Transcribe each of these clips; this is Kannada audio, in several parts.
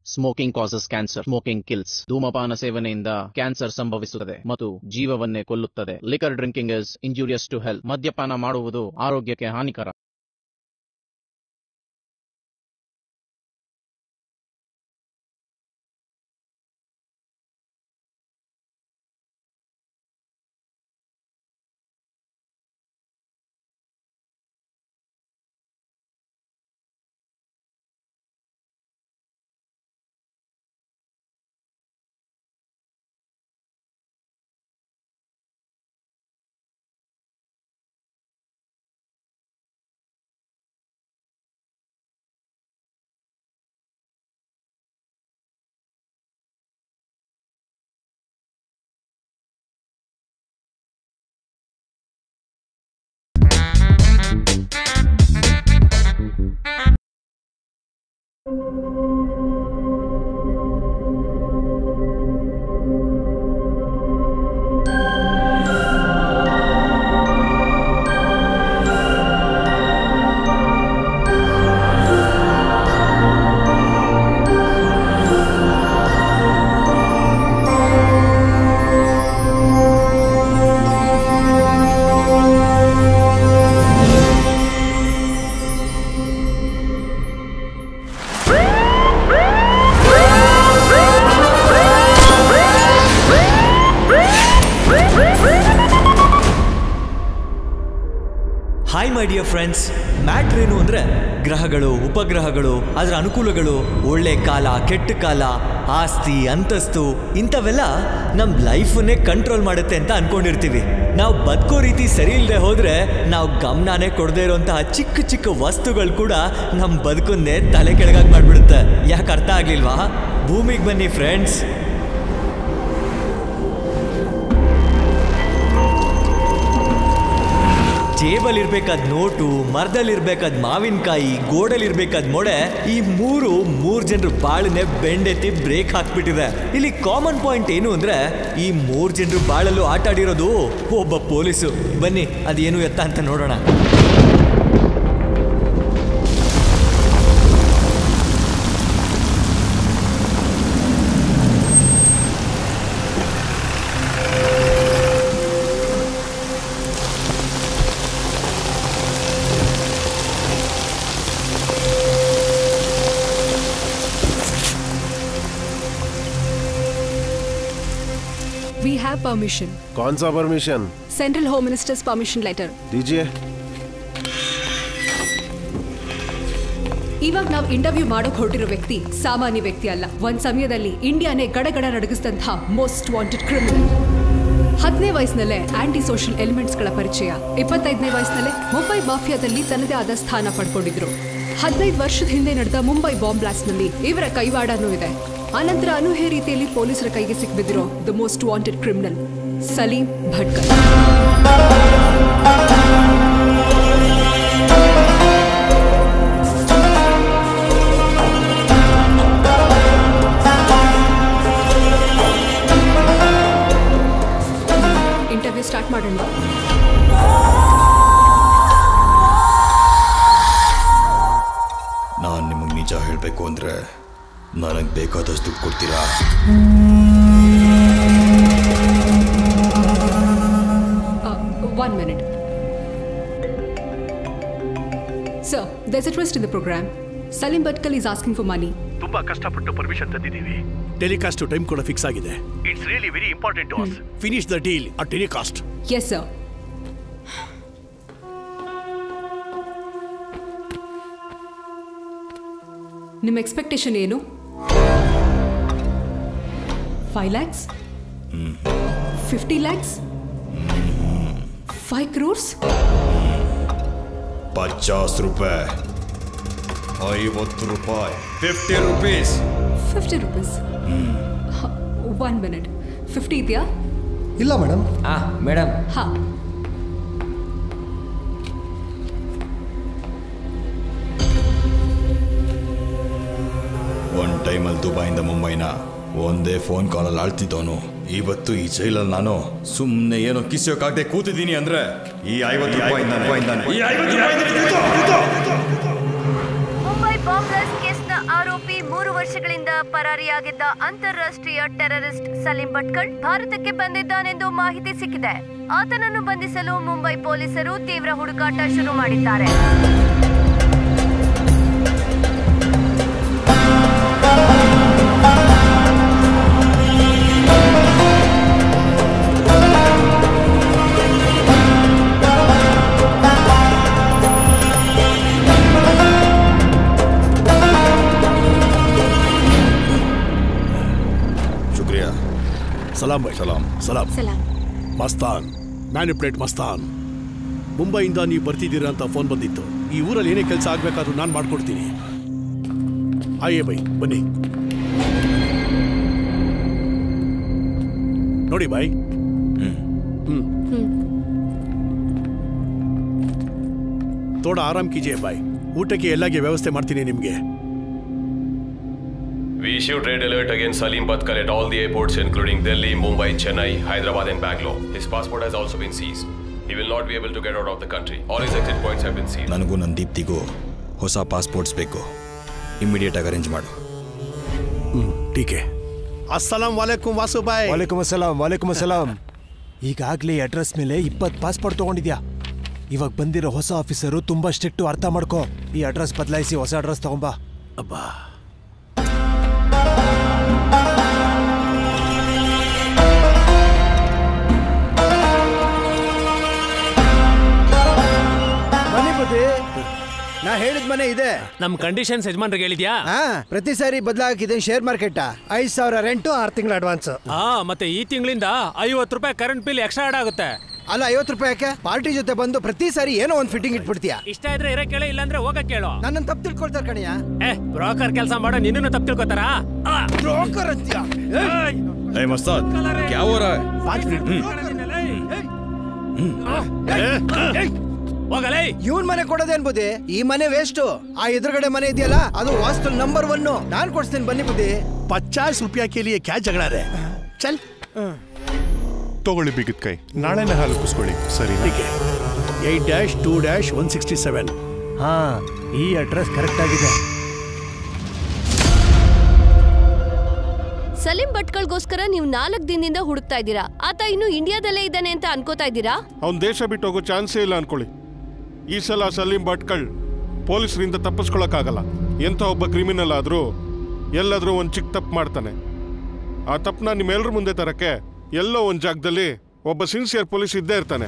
Smoking causes cancer. Smoking kills. ಧೂಮಪಾನ ಸೇವನೆಯಿಂದ ಕ್ಯಾನ್ಸರ್ ಸಂಭವಿಸುತ್ತದೆ ಮತ್ತು ಜೀವವನ್ನೇ ಕೊಲ್ಲುತ್ತದೆ. Liquor drinking is injurious to health. ಮದ್ಯಪಾನ ಮಾಡುವುದು ಆರೋಗ್ಯಕ್ಕೆ ಹಾನಿಕರ. Hi my dear friends, matter ಏನು ಅಂದರೆ ಗ್ರಹಗಳು, ಉಪಗ್ರಹಗಳು, ಅದರ ಅನುಕೂಲಗಳು, ಒಳ್ಳೆ ಕಾಲ, ಕೆಟ್ಟ ಕಾಲ, ಆಸ್ತಿ, ಅಂತಸ್ತು ಇಂಥವೆಲ್ಲ ನಮ್ಮ ಲೈಫನ್ನೇ ಕಂಟ್ರೋಲ್ ಮಾಡುತ್ತೆ ಅಂತ ಅಂದ್ಕೊಂಡಿರ್ತೀವಿ. ನಾವು ಬದುಕೋ ರೀತಿ ಸರಿ ಇಲ್ಲದೆ ಹೋದರೆ ನಾವು ಗಮನನೇ ಕೊಡದೇ ಇರೋಂತಹ ಚಿಕ್ಕ ಚಿಕ್ಕ ವಸ್ತುಗಳು ಕೂಡ ನಮ್ಮ ಬದುಕನ್ನೇ ತಲೆ ಕೆಳಗಾಗಿ ಮಾಡಿಬಿಡುತ್ತೆ. ಯಾಕೆ ಅರ್ಥ ಆಗಲಿಲ್ವಾ? ಭೂಮಿಗೆ ಬನ್ನಿ ಫ್ರೆಂಡ್ಸ್. ಜೇಬಲ್ಲಿರ್ಬೇಕಾದ ನೋಟು, ಮರದಲ್ಲಿರ್ಬೇಕಾದ ಮಾವಿನಕಾಯಿ, ಗೋಡಲ್ಲಿರ್ಬೇಕಾದ ಮೊಡೆ, ಈ ಮೂರು ಜನರು ಬಾಳನ್ನೇ ಬೆಂಡೆತ್ತಿ ಬ್ರೇಕ್ ಹಾಕ್ಬಿಟ್ಟಿದೆ. ಇಲ್ಲಿ ಕಾಮನ್ ಪಾಯಿಂಟ್ ಏನು ಅಂದ್ರೆ ಈ 3 ಜನರು ಬಾಳಲ್ಲೂ ಆಟ ಆಡಿರೋದು ಒಬ್ಬ ಪೊಲೀಸು. ಬನ್ನಿ ಅದೇನು ಎತ್ತ ಅಂತ ನೋಡೋಣ. We have permission. कौन सा permission? Central Home Minister's permission letter. दीजिए. ಇವಾಗ ನಾವು ಇಂಟರ್ವ್ಯೂ ಮಾಡೋಕೆ ಹೊರಟಿರೋ ವ್ಯಕ್ತಿ ಸಾಮಾನ್ಯ ವ್ಯಕ್ತಿ ಅಲ್ಲ. ಒಂದ್ ಸಮಯದಲ್ಲಿ ಇಂಡಿಯಾನೇ ಗಡಗಡ ನಡಗಿಸಿದಂಥ ಮೋಸ್ಟ್ ವಾಂಟೆಡ್ ಕ್ರಿಮಿನಲ್. 10ನೇ ವಯಸ್ಸಿನಲ್ಲೇ ಆಂಟಿ ಸೋಷಿಯಲ್ ಎಲಿಮೆಂಟ್ಸ್ಗಳ ಪರಿಚಯ. 25ನೇ ವಯಸ್ಸಿನಲ್ಲೇ ಮುಂಬೈ ಮಾಫಿಯಾದಲ್ಲಿ ತನ್ನದೇ ಆದ ಸ್ಥಾನ ಪಡ್ಕೊಂಡಿದ್ರು. 15 ವರ್ಷದ ಹಿಂದೆ ನಡೆದ ಮುಂಬೈ ಬಾಂಬ್ ಬ್ಲಾಸ್ಟ್ನಲ್ಲಿ ಇವರ ಕೈವಾಡನೂ ಇದೆ. ಆನಂತರ ಅನೂಹ್ಯ ರೀತಿಯಲ್ಲಿ ಪೊಲೀಸರ ಕೈಗೆ ಸಿಕ್ಬಿದ್ದಿರೋ the most wanted criminal Salim Bhatkal. Interview start ಮಾಡೋಣ. ನಾನು ನಿಮಗೆ ನಿಜ ಹೇಳಬೇಕು ಅಂದರೆ ನನಗೆ ಬೇಕಾದಷ್ಟು ದುಡ್ಡು ಕೊಡ್ತೀರಾ? One minute. Sir, there's a twist in the program. Salim Bhatkal is asking for money. ತುಂಬಾ ಕಷ್ಟಪಟ್ಟು ಪರ್ಮಿಷನ್ ತಂದಿದ್ದೀವಿ. ಟೆಲಿಕಾಸ್ಟ್ ಟೈಮ್ ಕೂಡ ಫಿಕ್ಸ್ ಆಗಿದೆ. It's really very important to us. Finish the deal at any cost. Yes, sir. ನಿಮ್ಮ ಎಕ್ಸ್ಪೆಕ್ಟೇಷನ್ ಏನು? 5 lakhs? 50 lakhs? 5 crores? 50 ರೂಪಾಯಿ, 50 ರೂಪಾಯಿ, 50 rupees. 50 rupees? 1 minute. 50 ಇದೆಯಾ? ಇಲ್ಲ ಮೇಡಮ್. ಮೇಡಮ್. ಹಾ. ಒಂದು ಟೈಮಲ್ಲಿ ದುಬೈಯಿಂದ ಮುಂಬೈನ ಒಂದೇ ಫೋನ್ ಕಾಲಲ್ಲಿ ಆಳ್ತಿದ್ದವನು ಇವತ್ತು ಈ ಜೈಲಲ್ಲಿ ನಾನು ಸುಮ್ಮನೆ ಏನೋ ಕಿಸಿಯೋಕ್ಕಾಗದೆ ಕೂತಿದ್ದೀನಿ ಅಂದ್ರೆ ಈ 50 ರೂಪಾಯಿ ಮುಂಬೈ ಬಾಂಬ್ ಬ್ಲಾಸ್ಟ್ ಕೇಸ್ನ ಆರೋಪಿ 3 ವರ್ಷಗಳಿಂದ ಪರಾರಿಯಾಗಿದ್ದ ಅಂತಾರಾಷ್ಟ್ರೀಯ ಟೆರರಿಸ್ಟ್ ಸಲೀಂ ಭಟ್ಕಳ್ ಭಾರತಕ್ಕೆ ಬಂದಿದ್ದಾನೆಂದು ಮಾಹಿತಿ ಸಿಕ್ಕಿದೆ. ಆತನನ್ನು ಬಂಧಿಸಲು ಮುಂಬೈ ಪೊಲೀಸರು ತೀವ್ರ ಹುಡುಕಾಟ ಶುರು ಮಾಡಿದ್ದಾರೆ. ಸಲಾಂ ಭಾಯ್. ಸಲಾಂ. ಸಲಾಂ. ಸಲಾಂ. ಮಸ್ತಾನ್, ಮ್ಯಾನಿಪುಲೇಟ್ ಮಸ್ತಾನ್. ಮುಂಬೈಯಿಂದ ನೀವು ಬರ್ತಿದ್ದೀರಾ ಅಂತ ಫೋನ್ ಬಂದಿತ್ತು. ಈ ಊರಲ್ಲಿ ಏನೇ ಕೆಲಸ ಆಗ್ಬೇಕಾದ್ರೂ ನಾನು ಮಾಡ್ಕೊಡ್ತೀನಿ. ಆಯೇ ಬೈ, ಬನ್ನಿ. ನೋಡಿ ಬಾಯ್. ತೋಡ ಆರಾಮ್ ಕೀಜಿಯೇ ಬಾಯ್. ಊಟಕ್ಕೆ ಎಲ್ಲಾಗೆ ವ್ಯವಸ್ಥೆ ಮಾಡ್ತೀನಿ ನಿಮ್ಗೆ. We issued red alert against Salim Bhatkal at all the airports including Delhi, Mumbai, Chennai, Hyderabad and Bangalore. His passport has also been seized. He will not be able to get out of the country. All his exit points have been sealed. ನನಗೂ ನನ್ನ ದೀಪ್ತಿಗೂ ಹೊಸ ಪಾಸ್ಪೋರ್ಟ್ಸ್ ಬೇಕು. ಇಮಿಡಿಯೇಟ್ ಆಗಿ ಅರೇಂಜ್ ಮಾಡು. ಟೀಕೆ. ಅಸ್ಸಲಾಂ ವಾಲೇಕುಂ ವಾಸು ಬಾಯ್. ವಾಲೇಕುಂ ಅಸ್ಸಲಾಂ. ವಾಲೇಕುಂ ಅಸ್ಸಲಾಂ. ಈಗಾಗಲೇ ಅಡ್ರೆಸ್ ಮೇಲೆ 20 ಪಾಸ್ಪೋರ್ಟ್ ತಗೊಂಡಿದ್ಯಾ. ಇವಾಗ ಬಂದಿರೋ ಹೊಸ ಆಫೀಸರು ತುಂಬಾ ಸ್ಟ್ರಿಕ್ಟು, ಅರ್ಥ ಮಾಡ್ಕೋ. ಈ ಅಡ್ರೆಸ್ ಬದಲಾಯಿಸಿ ಹೊಸ ಅಡ್ರೆಸ್ ತಗೊಂಬಾ. ಅಬ್ಬಾ. ನಾ ಹೇಳಿದ ಮನೆ ಇದೆ. ನಮ್ ಕಂಡೀಷನ್ಸ್ ಯಜಮಾನ್ರಿಗೆ ಹೇಳಿದ್ಯಾ? ಪ್ರತಿ ಸಾರಿ ಬದಲಾಗಿದೆ. ಶೇರ್ ಮಾರ್ಕೆಟ್ 5,000 ರೆಂಟು, 6 ತಿಂಗಳ ಅಡ್ವಾನ್ಸ್. ಮತ್ತೆ ಈ ತಿಂಗಳಿಂದ 50 ರೂಪಾಯಿ ಕರೆಂಟ್ ಬಿಲ್ ಎಕ್ಸ್ಟ್ರಾ ಆಡ್ ಆಗುತ್ತೆ. ಅಲ್ಲ 50 ರೂಪಾಯಿ ಯಾಕೆ? ಪಾರ್ಟಿ ಜೊತೆ ಬಂದು ಪ್ರತಿ ಸಾರಿ ಏನೋ ಒಂದು ಫಿಟ್ಟಿಂಗ್ ಇಟ್ಬಿಡ್ತೀಯಾ? ಇಷ್ಟ ಇದ್ರೆ ಇರೋ ಕೇಳ, ಇಲ್ಲಾಂದ್ರೆ ಹೋಗಕ್ ಕೇಳೋ. ನನ್ನನ್ನು ತಪ್ಪು ತಿಳ್ಕೊಳ್ತಾರ ಕಣಿಯ. ಬ್ರೋಕರ್ ಕೆಲಸ ಮಾಡೋ ನಿನ್ನನ್ನು ತಪ್ಪು ತಿಳ್ಕೊತಾರ. ಬ್ರೋಕರ್ ಅಂತೀಯಾ? ಏ ಮಸ್ತಾನ್, ಕ್ಯಾ ಹೋ ರಹಾ ಹೈ? ಹೋಗಲೇ. ಇವನ್ ಮನೆ ಕೊಡೋದೇನ್ ಬುದ್ಧಿ? ಈ ಮನೆ ವೇಸ್ಟ್. ಆ ಎದುರುಗಡೆ ಮನೆ ಇದೆಯಲ್ಲ, ಅದು ವಾಸ್ತು ನಂಬರ್ 1. ನಾನ್ ಕೊಡ್ತೀನಿ, ಬನ್ನಿ ಬುದ್ಧಿ. 50 ರೂಪಾಯಿ ಕೇಳಿಯೇ ಕ್ಯಾ ಜಗಳ ರೇ? ಚಲ್ ತಗೊಳ್ಳಿ ಬಿಗಿದ ಕೈ. ನಾಳೆನೇ ಹಾಲು ಕುಸ್ಕೊಳ್ಳಿ. ಸರಿ. 8-2-167. ಹಾ, ಈ ಅಡ್ರೆಸ್ ಕರೆಕ್ಟ್ ಆಗಿದೆ. ಸಲೀಂ ಭಟ್ಕಳ್ಗೋಸ್ಕರ ನೀವು 4 ದಿನದಿಂದ ಹುಡುಕ್ತಾ ಇದ್ದೀರಾ. ಆತ ಇನ್ನು ಇಂಡಿಯಾದಲ್ಲೇ ಇದ್ದಾನೆ ಅಂತ ಅನ್ಕೋತಾ ಇದ್ದೀರಾ? ಅವ್ನು ದೇಶ ಬಿಟ್ಟು ಹೋಗೋ ಚಾನ್ಸೇ ಇಲ್ಲ ಅನ್ಕೊಳ್ಳಿ. ಈ ಸಲ ಸಲೀಂ ಭಟ್ಕಳ್ ಪೊಲೀಸರಿಂದ ತಪ್ಪಿಸ್ಕೊಳಕ್ಕಾಗಲ್ಲ. ಎಂಥ ಒಬ್ಬ ಕ್ರಿಮಿನಲ್ ಆದರೂ ಎಲ್ಲಾದರೂ ಒಂದು ಚಿಕ್ಕ ತಪ್ಪು ಮಾಡ್ತಾನೆ. ಆ ತಪ್ಪನ್ನ ನಿಮ್ಮೆಲ್ಲರ ಮುಂದೆ ತರಕ್ಕೆ ಎಲ್ಲೋ ಒಂದು ಜಾಗದಲ್ಲಿ ಒಬ್ಬ ಸಿನ್ಸಿಯರ್ ಪೊಲೀಸ್ ಇದ್ದೇ ಇರ್ತಾನೆ.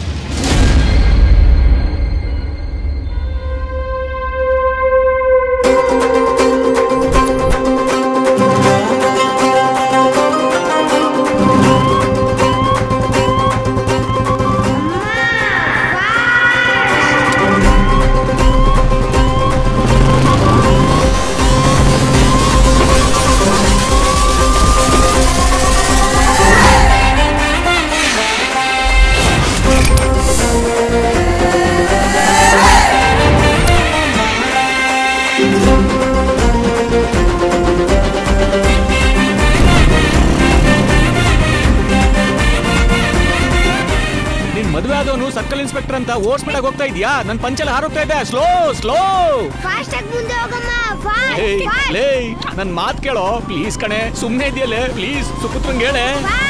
ಸರ್ಕಲ್ ಇನ್ಸ್ಪೆಕ್ಟರ್ ಅಂತ ಓವರ್ ಸ್ಪೀಡ್ ಆಗಿ ಹೋಗ್ತಾ ಇದೀಯಾ? ನನ್ನ ಪಂಚೆಲ್ಲ ಹಾರೋಗ್ತಾ ಇದೆ. Slow slow. ಫಾಸ್ಟ್ ಆಗಿ ಮುಂದೆ ಹೋಗಮ್ಮ. ಫಾಸ್ಟ್. ಲೇ, ನನ್ನ ಮಾತು ಕೇಳೋ ಪ್ಲೀಸ್ ಕಣೆ. ಸುಮ್ಮನೆ ಇದೆಯಲ್ಲ ಪ್ಲೀಸ್, ಸುಪುತ್ರಂಗೆ ಹೇಳೆ.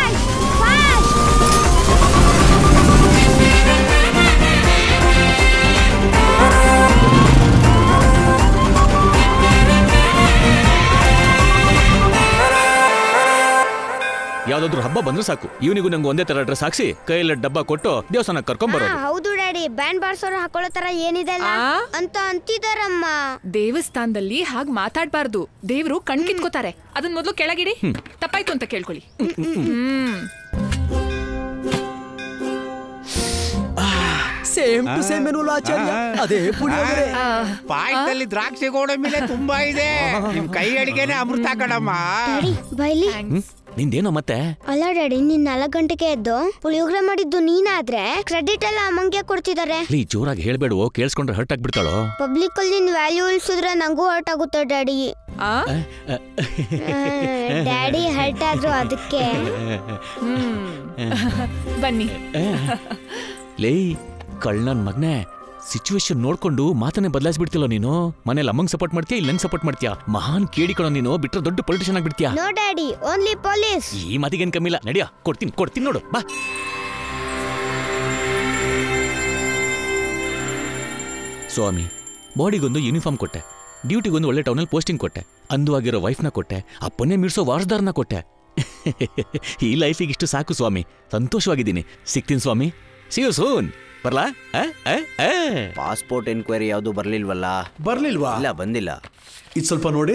ಯಾವ್ದಾದ್ರು ಹಬ್ಬ ಬಂದ್ರೆ ಸಾಕು, ಇವನಿಗೂ ನಂಗೆ ಒಂದೇ ತರ ಡ್ರೆಸ್ ಹಾಕ್ಸಿ ಕೈಯಲ್ಲಿ ಡಬ್ಬ ಕೊಟ್ಟು ದೇವಸ್ಥಾನಕ್ಕೆ ಕರ್ಕೊಂಡ್ ಬರೋದು. ಹೌದು ಡ್ಯಾಡಿ, ಬ್ಯಾಂಡ್ ಬಾರ್ಸೋರು ಹಾಕೊಳ್ಳೋ ತರ ಏನಿದೆ ಅಂತ ಅಂತಿದಾರಮ್ಮ. ದೇವಸ್ಥಾನದಲ್ಲಿ ಹಾಗೆ ಮಾತಾಡ್ಬಾರ್ದು. ದೇವ್ರು ಕಣ್ ಕಿತ್ಕೋತಾರೆ. ಅದನ್ನ ಮೊದಲು ಕೆಳಗಿಡಿ. ತಪ್ಪಾಯ್ತು ಅಂತ ಕೇಳ್ಕೊಳ್ಳಿ. Same to same menu Acharya. ಅದೇ ಪುಳಿಯೋಗರೆ. ಪಾಯಸದಲ್ಲಿ ದ್ರಾಕ್ಷಿ ಗೋಡಂಬಿಲೆ ತುಂಬಾ ಇದೆ. ನಿಮ್ ಕೈ ಅಡಿಗೆನೆ ಅಮೃತ ಕಣಮ್ಮ. ಬೈಲಿ ನಿಂದೇನೋ ಮತ್ತೆ? ಅಲ್ಲ ಡ್ಯಾಡಿ, ನೀನ್ 4 ಗಂಟೆಗೆ ಎದ್ದು ಪುಳಿಯೋಗರೆ ಮಾಡಿದ್ದು ನೀನಾದ್ರೆ ಕ್ರೆಡಿಟ್ ಎಲ್ಲ ಅಮ್ಮಂಗೆ ಕೊಡ್ತಿದ್ದಾರೆ. ಜೋರಾಗಿ ಹೇಳ್ಬೇಡು, ಕೇಳಿಸ್ಕೊಂಡ್ರೆ ಹರ್ಟ್ ಆಗ್ಬಿಡ್ತಾಳೋ. ಪಬ್ಲಿಕ್ ಅಲ್ಲಿ ನಿನ್ ವ್ಯಾಲ್ಯೂ ಉಳಿಸಿದ್ರೆ ನಂಗೂ ಹರ್ಟ್ ಆಗುತ್ತೆ ಡ್ಯಾಡಿ. ಡ್ಯಾಡಿ ಹರ್ಟ್ ಆದ್ರು ಅದಕ್ಕೆ. ಬನ್ನಿ. ಲೇ ಕಳ್ಳನ್ ಮಗ್ನೆ, ಸಿಚುವೇಶನ್ ನೋಡ್ಕೊಂಡು ಮಾತನ್ನೇ ಬದಲಾಯಿಸ್ಬಿಡ್ತಿಲ್ಲ ನೀನು. ಮನೇಲಿ ಅಮ್ಮಂಗ್ ಸಪೋರ್ಟ್ ಮಾಡ್ತೀಯಾ, ಇಲ್ಲ ನಂಗೆ ಸಪೋರ್ಟ್ ಮಾಡ್ತೀಯಾ? ಮಹಾನ್ ಕೇಳಿಕೊಳ್ಳೋ ನೀನು, ಬಿಟ್ರೆ ದೊಡ್ಡ ಪೊಲಿಟಿಷಿಯನ್ ಆಗ್ಬಿಡ್ತೀಯಾ? No daddy, only police. ಈ ಮಾತಿಗೇನ್ ಕಮ್ಮಿಲ್ಲ, ನಡಿಯಾ, ಕೊಡ್ತೀನಿ ನೋಡು, ಬಾ. ಸ್ವಾಮಿ, ಬಾಡಿಗೊಂದು ಯೂನಿಫಾರ್ಮ್ ಕೊಟ್ಟೆ, ಡ್ಯೂಟಿಗೊಂದು ಒಳ್ಳೆ ಟೌನಲ್ಲಿ ಪೋಸ್ಟಿಂಗ್ ಕೊಟ್ಟೆ, ಅಂದವಾಗಿರೋ ವೈಫ್ನ ಕೊಟ್ಟೆ, ಅಪ್ಪನ್ನೇ ಮೀರ್ಸೋ ವಾರಸ್ದಾರನ ಕೊಟ್ಟೆ. ಈ ಲೈಫಿಗೆ ಇಷ್ಟು ಸಾಕು ಸ್ವಾಮಿ, ಸಂತೋಷವಾಗಿದ್ದೀನಿ. ಸಿಗ್ತೀನಿ ಸ್ವಾಮಿ, ಸಿ ಯು ಸೂನ್. ಬರ್ಲಾ? ಪಾಸ್ಪೋರ್ಟ್ ಎನ್ಕ್ವೈರಿ ಯಾವುದು ಬರ್ಲಿಲ್ವಲ್ಲ? ಬರ್ಲಿಲ್ವಾ? ಇಲ್ಲ, ಬಂದಿಲ್ಲ. ಇದು ಸ್ವಲ್ಪ ನೋಡಿ.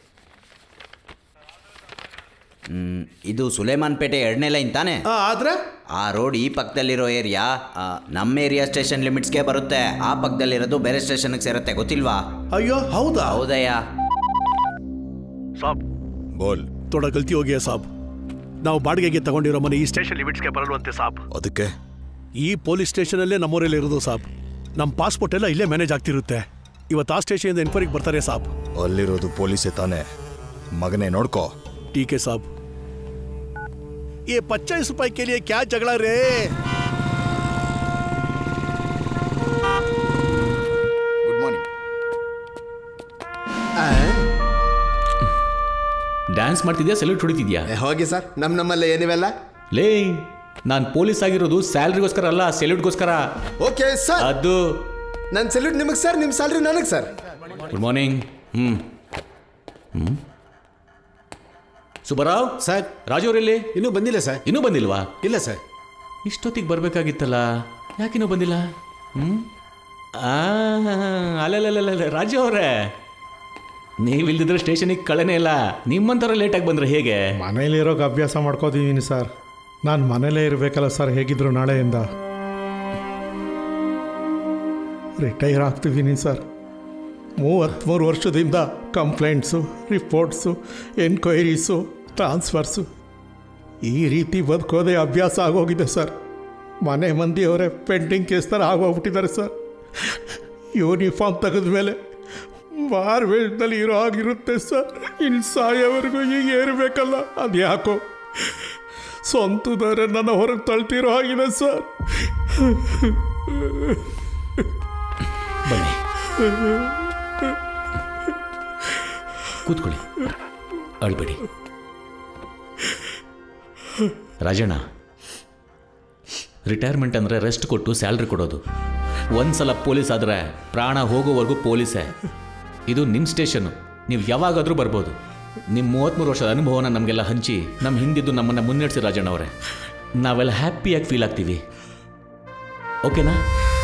ಇದು ಸುಲೇಮಾನ್ಪೇಟೆ 2ನೇ ಲೈನ್ ತಾನೆ? ಆದ್ರೆ ಆ ರೋಡ್ ಈ ಪಕ್ಕದಲ್ಲಿರೋ ಏರಿಯಾ ನಮ್ಮ ಏರಿಯಾ ಸ್ಟೇಷನ್ ಲಿಮಿಟ್ಸ್ಗೆ ಬರುತ್ತೆ. ಆ ಪಕ್ಕದಲ್ಲಿರೋದು ಬೇರೆ ಸ್ಟೇಷನ್ಗೆ ಸೇರುತ್ತೆ, ಗೊತ್ತಿಲ್ವಾ? ಅಯ್ಯೋ ಹೌದಾ? ಹೌದಯ್ಯ. ಸಾಬ್ ಬೋಲ್. ಥೋಡಾ ಗಲ್ತಿ ಹೋಗಿಯಾ ಸಾಬ್. ನಾವು ಬಾಡಿಗೆಗೆ ತಗೊಂಡಿರೋ ಮನೆ ಈ ಸ್ಟೇಷನ್ ಲಿಮಿಟ್ಸ್ಗೆ ಬರಲ್ವಂತೆ ಸಾಬ್. ಅದಕ್ಕೆ ಈ ಪೊಲೀಸ್ ಸ್ಟೇಷನಲ್ಲೇ ನಮ್ಮೂರಲ್ಲಿ ಇರೋದು ಸಾಬ್. ನಮ್ಮ ಪಾಸ್ಪೋರ್ಟ್ ಎಲ್ಲ ಇಲ್ಲೇ ಮ್ಯಾನೇಜ್ ಆಗ್ತಿರುತ್ತೆ. ಇವತ್ತು ಆ ಸ್ಟೇಷನಿಂದ ಎನ್ಕ್ವೈರಿಗೆ ಬರ್ತಾರೆ ಸಾಬ್. ಅಲ್ಲಿರೋದು ಪೊಲೀಸೇ ತಾನೆ, ಮಗನೇ ನೋಡ್ಕೋ. ठीक है साहब. ये 25 रुपए के लिए क्या झगड़ा रे? Good morning. ಡ್ಯಾನ್ಸ್ ಮಾಡ್ತಿದ್ಯಾ, ಸೆಲ್ಯೂಟ್ ಹೊಡಿತಿದ್ಯಾ? ಹೋಗಿ ಸರ್, ನಮ್ಮಲ್ಲೇ ಏನಿವೆಲ್ಲ. ಲೇ, ನಾನು ಪೊಲೀಸ್ ಆಗಿರೋದು ಸ್ಯಾಲ್ರಿಗೋಸ್ಕರ ಅಲ್ಲ, ಸೆಲ್ಯೂಟ್ಗೋಸ್ಕರ. Okay sir. ಅದು ನನ್ನ ಸೆಲ್ಯೂಟ್ ನಿಮಗೆ ಸರ್, ನಿಮ್ಮ ಸ್ಯಾಲ್ರಿ ನನಗೆ sir. Good morning. Subbarao sir. Raju ಅವರಲ್ಲಿ ಇನ್ನೂ ಬಂದಿಲ್ಲ ಸರ್. ಇನ್ನೂ ಬಂದಿಲ್ವಾ? ಇಲ್ಲ ಸರ್. ಇಷ್ಟೊತ್ತಿಗೆ ಬರಬೇಕಾಗಿತ್ತಲ್ಲ, ಯಾಕಿನ್ನೂ ಬಂದಿಲ್ಲ? ಅಲ್ಲ ರಾಜು ಅವರೇ, ನೀವಿಲ್ದಿದ್ರೆ ಸ್ಟೇಷನಿಗೆ ಕಳೆನೇ ಇಲ್ಲ. ನಿಮ್ಮಂಥವ್ರ ಲೇಟಾಗಿ ಬಂದರೆ ಹೇಗೆ? ಮನೇಲಿ ಇರೋಕೆ ಅಭ್ಯಾಸ ಮಾಡ್ಕೋತಿದ್ದೀನಿ ಸರ್. ನಾನು ಮನೇಲೇ ಇರಬೇಕಲ್ಲ ಸರ್, ಹೇಗಿದ್ರು ನಾಳೆಯಿಂದ. Retire ಆಗ್ತಿದ್ದೀನಿ sir. 33 ವರ್ಷದಿಂದ ಕಂಪ್ಲೇಂಟ್ಸು, ರಿಪೋರ್ಟ್ಸು, ಎನ್ಕ್ವೈರೀಸು, ಟ್ರಾನ್ಸ್ಫರ್ಸು, ಈ ರೀತಿ ಬದುಕೋದೇ ಅಭ್ಯಾಸ ಆಗೋಗಿದೆ ಸರ್. ಮನೆ ಮಂದಿಯವರೇ ಪೆಂಡಿಂಗ್ ಕೇಸ್ ಥರ ಆಗೋಗ್ಬಿಟ್ಟಿದ್ದಾರೆ ಸರ್. ಯೂನಿಫಾರ್ಮ್ ತೆಗೆದ ಮೇಲೆ ಮಾರ್ವೇಜ್ನಲ್ಲಿ ಇರೋ ಆಗಿರುತ್ತೆ ಸರ್. ಇನ್ನು ಸಾಯೋವರೆಗೂ ಹೀಗೆ ಇರಬೇಕಲ್ಲ, ಅದು ಯಾಕೋ ಸ್ವಂತದವರೇ ನನ್ನ ಹೊರಗೆ ತಳ್ತಿರೋ ಆಗಿದೆ ಸರ್. ಬನ್ನಿ, ಕೂತ್ಕೊಳ್ಳಿ, ಅಳ್ಬೇಡಿ. ರಾಜಣ್ಣ, ರಿಟೈರ್ಮೆಂಟ್ ಅಂದರೆ ರೆಸ್ಟ್ ಕೊಟ್ಟು ಸ್ಯಾಲ್ರಿ ಕೊಡೋದು. ಒಂದ್ಸಲ ಪೊಲೀಸ್ ಆದರೆ ಪ್ರಾಣ ಹೋಗೋವರೆಗೂ ಪೊಲೀಸೇ. ಇದು ನಿಮ್ಮ ಸ್ಟೇಷನ್ನು, ನೀವು ಯಾವಾಗಾದರೂ ಬರ್ಬೋದು. ನಿಮ್ಮ 33 ವರ್ಷದ ಅನುಭವನ ನಮಗೆಲ್ಲ ಹಂಚಿ ನಮ್ಮ ಹಿಂದಿದ್ದು ನಮ್ಮನ್ನು ಮುನ್ನಡೆಸಿ ರಾಜಣ್ಣ ಅವರೇ. ನಾವೆಲ್ಲ ಹ್ಯಾಪಿಯಾಗಿ ಫೀಲ್ ಆಗ್ತೀವಿ, ಓಕೆನಾ?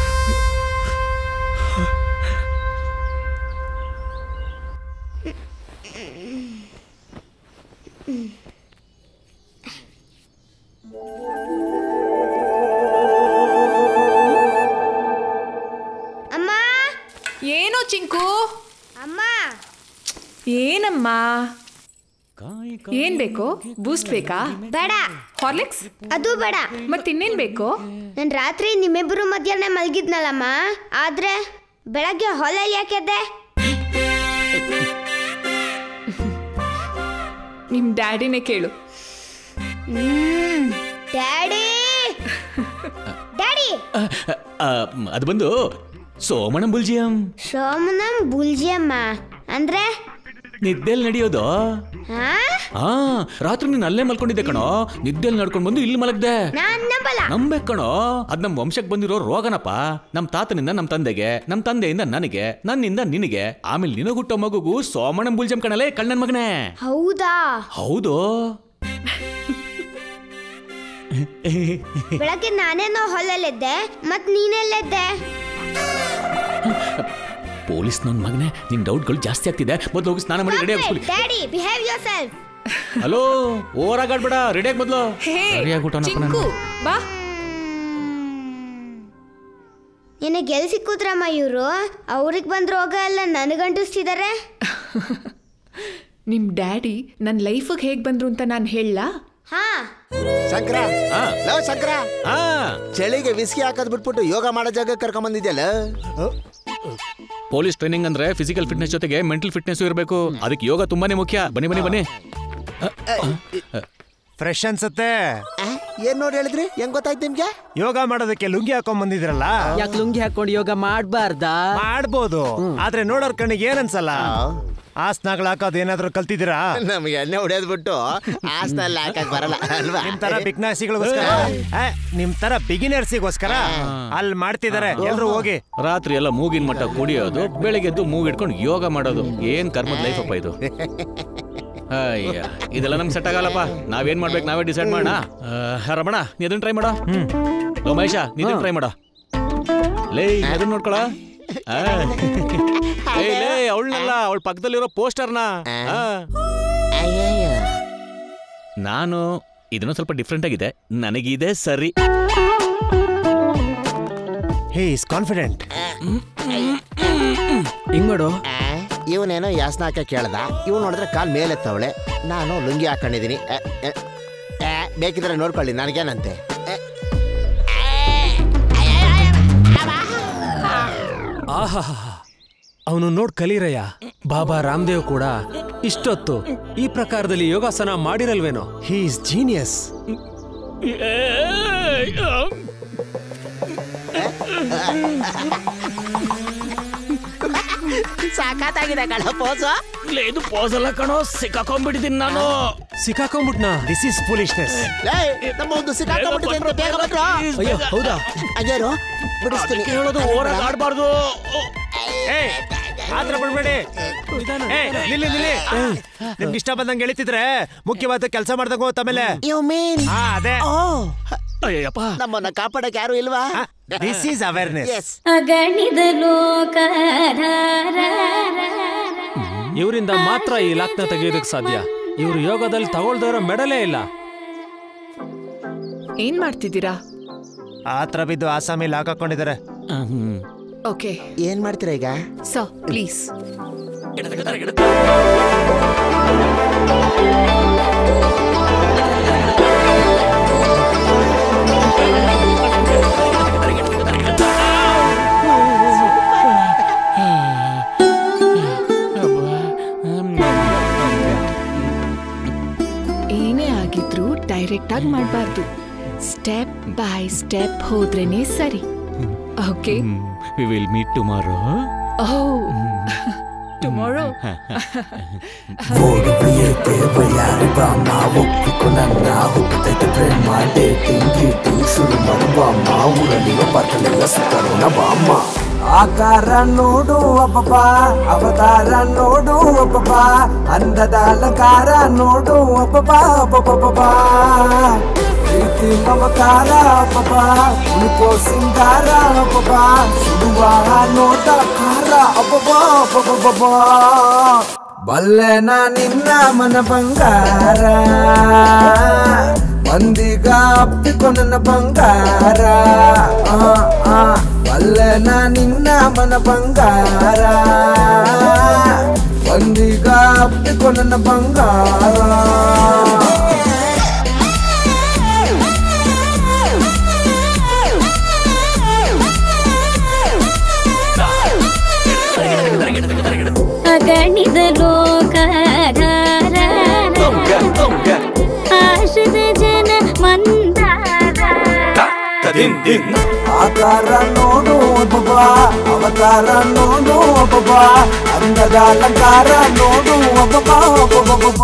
ಅಮ್ಮ. ಏನೋ ಚಿಂಕು? ಅಮ್ಮ. ಏನಮ್ಮ? ಏನ್ ಬೇಕು? ಬೂಸ್ಟ್ ಬೇಕಾ? ಬೇಡ. ಹಾರ್ಲಿಕ್ಸ್? ಅದು ಬೇಡ. ಮತ್ತಿನ್ನೇನ್ ಬೇಕು? ನಾನು ರಾತ್ರಿ ನಿಮ್ಮಿಬ್ಬರು ಮಧ್ಯಾಹ್ನ ಮಲಗಿದ್ನಲ್ಲಮ್ಮ, ಆದ್ರೆ ಬೆಳಗ್ಗೆ ಹಾಲಲ್ಲಿ ಯಾಕೆದ್ದೆ? ನಿಮ್ ಡ್ಯಾಡಿನೇ ಕೇಳು. ಡ್ಯಾಡಿ ಡ್ಯಾಡಿ ಅದು ಬಂದು ಸೋಮಣಂ ಬುಲ್ಜಿಯಂ. ಸೋಮನಂ ಬುಲ್ಜಿಯಮ್ಮ ಅಂದ್ರೆ ನಿದ್ದೆಲ್ ನಡೆಯೋದು. ರಾತ್ರಿ ನೀನು ಅಲ್ಲೇ ಮಲ್ಕೊಂಡಿದ್ದೆ ಕಣೋ. ನಿದ್ದೆಲ್ ನಡ್ಕೊಂಡು ಬಂದು ಇಲ್ಲಿ ಮಲಗ್ದೆ. ನಂಬೇಕು ಕಣೋ, ಅದ್ ನಮ್ ವಂಶಕ್ಕೆ ಬಂದಿರೋ ರೋಗನಪ್ಪ. ನಮ್ ತಾತನಿಂದ ನಮ್ ತಂದೆಗೆ, ನಮ್ ತಂದೆಯಿಂದ ನನಗೆ, ನನ್ನಿಂದ ನಿನಗೆ, ಆಮೇಲೆ ನಿನಗೆ ಹುಟ್ಟೋ ಮಗುಗೂ ಸೋಮಣಂ ಬುಲ್ಜಿಯಂ ಕಣಲೇ ಕಣ್ಣನ್ ಮಗನೇ. ಹೌದಾ? ಹೌದು. ಬೆಳಗ್ಗೆ ನಾನೇನೋ ಹೊಲಲ್ಲಿದ್ದೆ, ಮತ್ ನೀನೆಲ್ಲಿದ್ದೆ? ಪೊಲೀಸ್ ನನ್ನ ಮಗನೇ, ನಿನ್ ಡೌಟ್ಗಳು ಜಾಸ್ತಿ ಆಗ್ತಿದೆ. ಮೊದಲು ಹೋಗಿ ಸ್ನಾನ ಮಾಡಿ ರೆಡಿ ಆಗ್ಬಿಡಿ. Daddy behave yourself. Hello, over ಆಗಾಡ್ಬೇಡ, ರೆಡಿ ಆಗಿ ಮೊದಲು. ಚಿಂಕು ಬಾ. ನಿನಗೆ ಎಲ್ಲಿ ಸಿಕ್ಕುದ್ರಮ್ಮ ಇವರು? ಅವ್ರಿಗೆ ಬಂದ ರೋಗ ಎಲ್ಲ ನನಗಂಟಿಸ್ತಿದ್ದಾರೆ. ನಿಮ್ ಡ್ಯಾಡಿ ನನ್ನ ಲೈಫಿಗೆ ಹೇಗ್ ಬಂದ್ರು ಅಂತ ನಾನು ಹೇಳಲಾ? ಶಂಕರ, ಶಂಕರ, ಚಳಿಗೆ ವಿಸ್ಕಿ ಹಾಕೋದ್ ಬಿಟ್ಬಿಟ್ಟು ಯೋಗ ಮಾಡೋ ಜಾಗ ಕರ್ಕೊಂಡ್ ಬಂದಿದ್ಯಲ್ಲ. ಪೊಲೀಸ್ ಟ್ರೈನಿಂಗ್ ಅಂದ್ರೆ ಫಿಸಿಕಲ್ ಫಿಟ್ನೆಸ್ ಜೊತೆಗೆ ಮೆಂಟಲ್ ಫಿಟ್ನೆಸ್ ಇರಬೇಕು. ಅದಕ್ಕೆ ಯೋಗ ತುಂಬಾನೇ ಮುಖ್ಯ. ಬನ್ನಿ ಬನ್ನಿ ಬನ್ನಿ. ಫ್ರೆಶ್ ಅನ್ಸತ್ತೆ. ಏನ್ ನೋಡಿ ಹೇಳಿದ್ರಿ? ಹೆಂಗ್ ಗೊತ್ತಾಯ್ತು ನಿಮ್ಗೆ? ಯೋಗ ಮಾಡೋದಕ್ಕೆ ಲುಂಗಿ ಹಾಕೊಂಡ್ ಬಂದಿದ್ರಲ್ಲ. ಯಾಕೆ ಲುಂಗಿ ಹಾಕೊಂಡು ಯೋಗ ಮಾಡ್ಬಾರ್ದಾ? ಮಾಡ್ಬೋದು, ಆದ್ರೆ ನೋಡೋರ್ ಕಣ್ಣಿಗೆ ಏನನ್ಸಲ್ಲ. ಆಸನಗಳು ಹಾಕೋದು ಏನಾದ್ರು ಕಲ್ತಿದ್ದೀರಾ? ನಮ್ಗೆ ಎಣ್ಣೆ ಹೊಡೆಯೋದ್ ಬಿಟ್ಟು ಆಸನ ಹಾಕಕ್ ಬರಲ್ಲ ಅಲ್ವಾ? ನಿಮ್ ತರ ಬಿಗ್ನಾಸಿಗಳಿಗೋಸ್ಕರ, ನಿಮ್ ತರ ಬಿಗಿನರ್ಸಿಗೋಸ್ಕರ ಅಲ್ಲಿ ಮಾಡ್ತಿದಾರೆ. ಎಲ್ರು ಹೋಗಿ. ರಾತ್ರಿ ಎಲ್ಲ ಮೂಗಿನ ಮಟ್ಟ ಕುಡಿಯೋದು, ಬೆಳಿಗ್ಗೆದ್ದು ಮೂಗಿಡ್ಕೊಂಡು ಯೋಗ ಮಾಡೋದು. ಏನ್ ಕರ್ಮದ ಲೈಫ್ ಅಪ್ಪ ಇದು. ಅಯ್ಯ, ಇದೆಲ್ಲ ನಮ್ಗೆ ಸೆಟ್ ಆಗಲ್ಲಪ್ಪ. ನಾವೇನ್ ಮಾಡ್ಬೇಕು ನಾವೇ ಡಿಸೈಡ್ ಮಾಡೋಣ. ರಮಣ, ನೀ ಅದನ್ನ ಟ್ರೈ ಮಾಡೋ. ಲೋ ಮಹೇಶ, ನೀ ಇದನ್ನ ಟ್ರೈ ಮಾಡೋ. ಲೇ, ಅದನ್ನ ನೋಡ್ಕೊಳ. ಅವಳನ್ನಲ್ಲ, ಅವಳ ಪಕ್ಕದಲ್ಲಿರೋ ಪೋಸ್ಟರ್ನ. ನಾನು ಇದನ್ನ ಸ್ವಲ್ಪ ಡಿಫ್ರೆಂಟ್ ಆಗಿದೆ, ನನಗಿದೆ ಸರಿ. Hey is confident. ಹಿಂಗ್ ಮಾಡು. ಇವನೇನೋ ಯಾಸನ ಹಾಕ ಕೇಳ್ದ, ಇವ್ ನೋಡಿದ್ರೆ ಕಾಲ್ ಮೇಲೆತ್ತವಳೆ. ನಾನು ಲುಂಗಿ ಹಾಕೊಂಡಿದೀನಿ. ಬೇಕಿದ್ರೆ ನೋಡ್ಕೊಳ್ಳಿ, ನನಗೇನಂತೆ. ಆಹಾ, ಅವನು ನೋಡ್ ಕಲೀರಯ್ಯ. ಬಾಬಾ ರಾಮದೇವ್ ಕೂಡ ಇಷ್ಟೊತ್ತು ಈ ಪ್ರಕಾರದಲ್ಲಿ ಯೋಗಾಸನ ಮಾಡಿರಲ್ವೇನೋ. He is genius. ಸಾಕಾಗಿದೆ ಕಣ ಪೋಸ. ಇದು ಪೋಸ್ ಅಲ್ಲ ಕಣೋ, ಸಿಕ್ಕಾಕೊಂಡ್ಬಿಟ್ಟಿದ್ದೀನಿ ನಾನು. ಸಿಕ್ಕಾಕೊಂಡ್ಬಿಟ್ನಾ? This is foolishness. ನಮ್ಮ ಒಂದು ಸಿಕ್ಕಾಕೊಂಡ್ಬಿಟ್ಟಿದೆ ಅಂತ ಬೇಗ ಬಂದ್ರು. ಅಯ್ಯೋ ಹೌದಾ? ಅಯ್ಯಾರು ಬಿಡಿಸ್ತೀನಿ. ಹೇಳೋದು ಓರಾಗ ಆಡ್ಬಾರ್ದು. ಆತರ ಬಿಡ್ಬೇಡಿ. ನಿಮ್ಗೆ ಇಷ್ಟ ಬಂದಂಗೆ ಎಳಿತಿದ್ರೆ ಮುಖ್ಯವಾದ ಕೆಲಸ ಮಾಡ್ದಂಗ ಹೋಗ್ತಾಮೇಲೆ. ಅದೇ ಅಯ್ಯಪ್ಪ, ನಮ್ಮನ್ನ ಕಾಪಾಡಕ್ ಯಾರು ಇಲ್ವಾ? This is awareness. ಅಗಣಿದ ಲೋಕ ಇವರಿಂದ ಮಾತ್ರ ಈ ಲಾಕ್ನ ತೆಗೆಯೋದಕ್ಕೆ ಸಾಧ್ಯ. ಇವರು ಯೋಗದಲ್ಲಿ ತಗೊಳ್ದಿರೋ ಮೆಡಲೇ ಇಲ್ಲ. ಏನ್ ಮಾಡ್ತಿದ್ದೀರಾ? ಆತರ ಬಿದ್ದು ಆಸಾಮಿಲ್ ಹಾಕೊಂಡಿದ್ದಾರೆ. ಓಕೆ, ಏನ್ ಮಾಡ್ತೀರಾ ಈಗ? Sir please. ಏನೇ ಆಗಿದ್ರು ಡೈರೆಕ್ಟ್ ಆಗಿ ಮಾಡಬಾರ್ದು. ಸ್ಟೆಪ್ ಬೈ ಸ್ಟೆಪ್ ಹೋದ್ರೇನೆ ಸರಿ. Okay, we will meet tomorrow. Oh, tomorrow. ಓಡು ಪ್ರಿಯತೆ ಬಯ್ಯಾರಿ ಬಾಮ್ಮ, ಒಪ್ಪಿಕೊ ನನ್ನ ಹುಟ್ಟೈತೆ ಪ್ರೇಮ, ಡೇಟಿಂಗ್ ಗೀಟಿಂಗ್ ಶುರು ಮಾಡುವ ಅಮ್ಮ, ಊರಲ್ಲಿ ಪಕ್ಕಲೆಲ್ಲ ಸುತ್ತರೋಣ ಬಾಮ್ಮ. ಆಕಾರ ನೋಡು ಅಬ್ಬಬ್ಬ, ಅವತಾರ ನೋಡು ಅಬ್ಬಬ್ಬ, ಅಂದದ ಅಲಂಕಾರ ನೋಡು ಅಬ್ಬಬ್ಬ ಅಬ್ಬಬ್ಬಬ್ಬ. ಪ್ರೀತಿ ಮಮಕಾರ ಅಬ್ಬಬ್ಬ, ಉಳಿಕೋ ಸಿಂಗಾರ ಅಬ್ಬಬ್ಬ, ಸುಡುವ ನೋಟ ಕಾರ ಅಬ್ಬಬ್ಬ ಅಬ್ಬಬ್ಬಬ್ಬ. ಬಲ್ಲೆ ನಾ ನಿನ್ನ ಮನ ಬಂಗಾರ, ಒಂದೀಗ ಅಪ್ಪಿಕೊ ನನ್ನ ಬಂಗಾರ. ಬಲ್ಲೆ ನಾ ನಿನ್ನ ಮನ ಬಂಗಾರ, ಒಂದೀಗ ಅಪ್ಪಿಕೊ ನನ್ನ ಬಂಗಾರ. ಅಗಣಿದ ಲೋಕ ಆಶ್ರಿತ ಜನ ಮಂದಾರ. ಆಕಾರ ನೋಡು ಒಬ್ಬ, ಅವತಾರ ನೋಡು ಒಬ್ಬ, ಅಂದದ ಅಲಂಕಾರ ನೋಡು ಒಬ್ಬ ಒಬ್ಬ.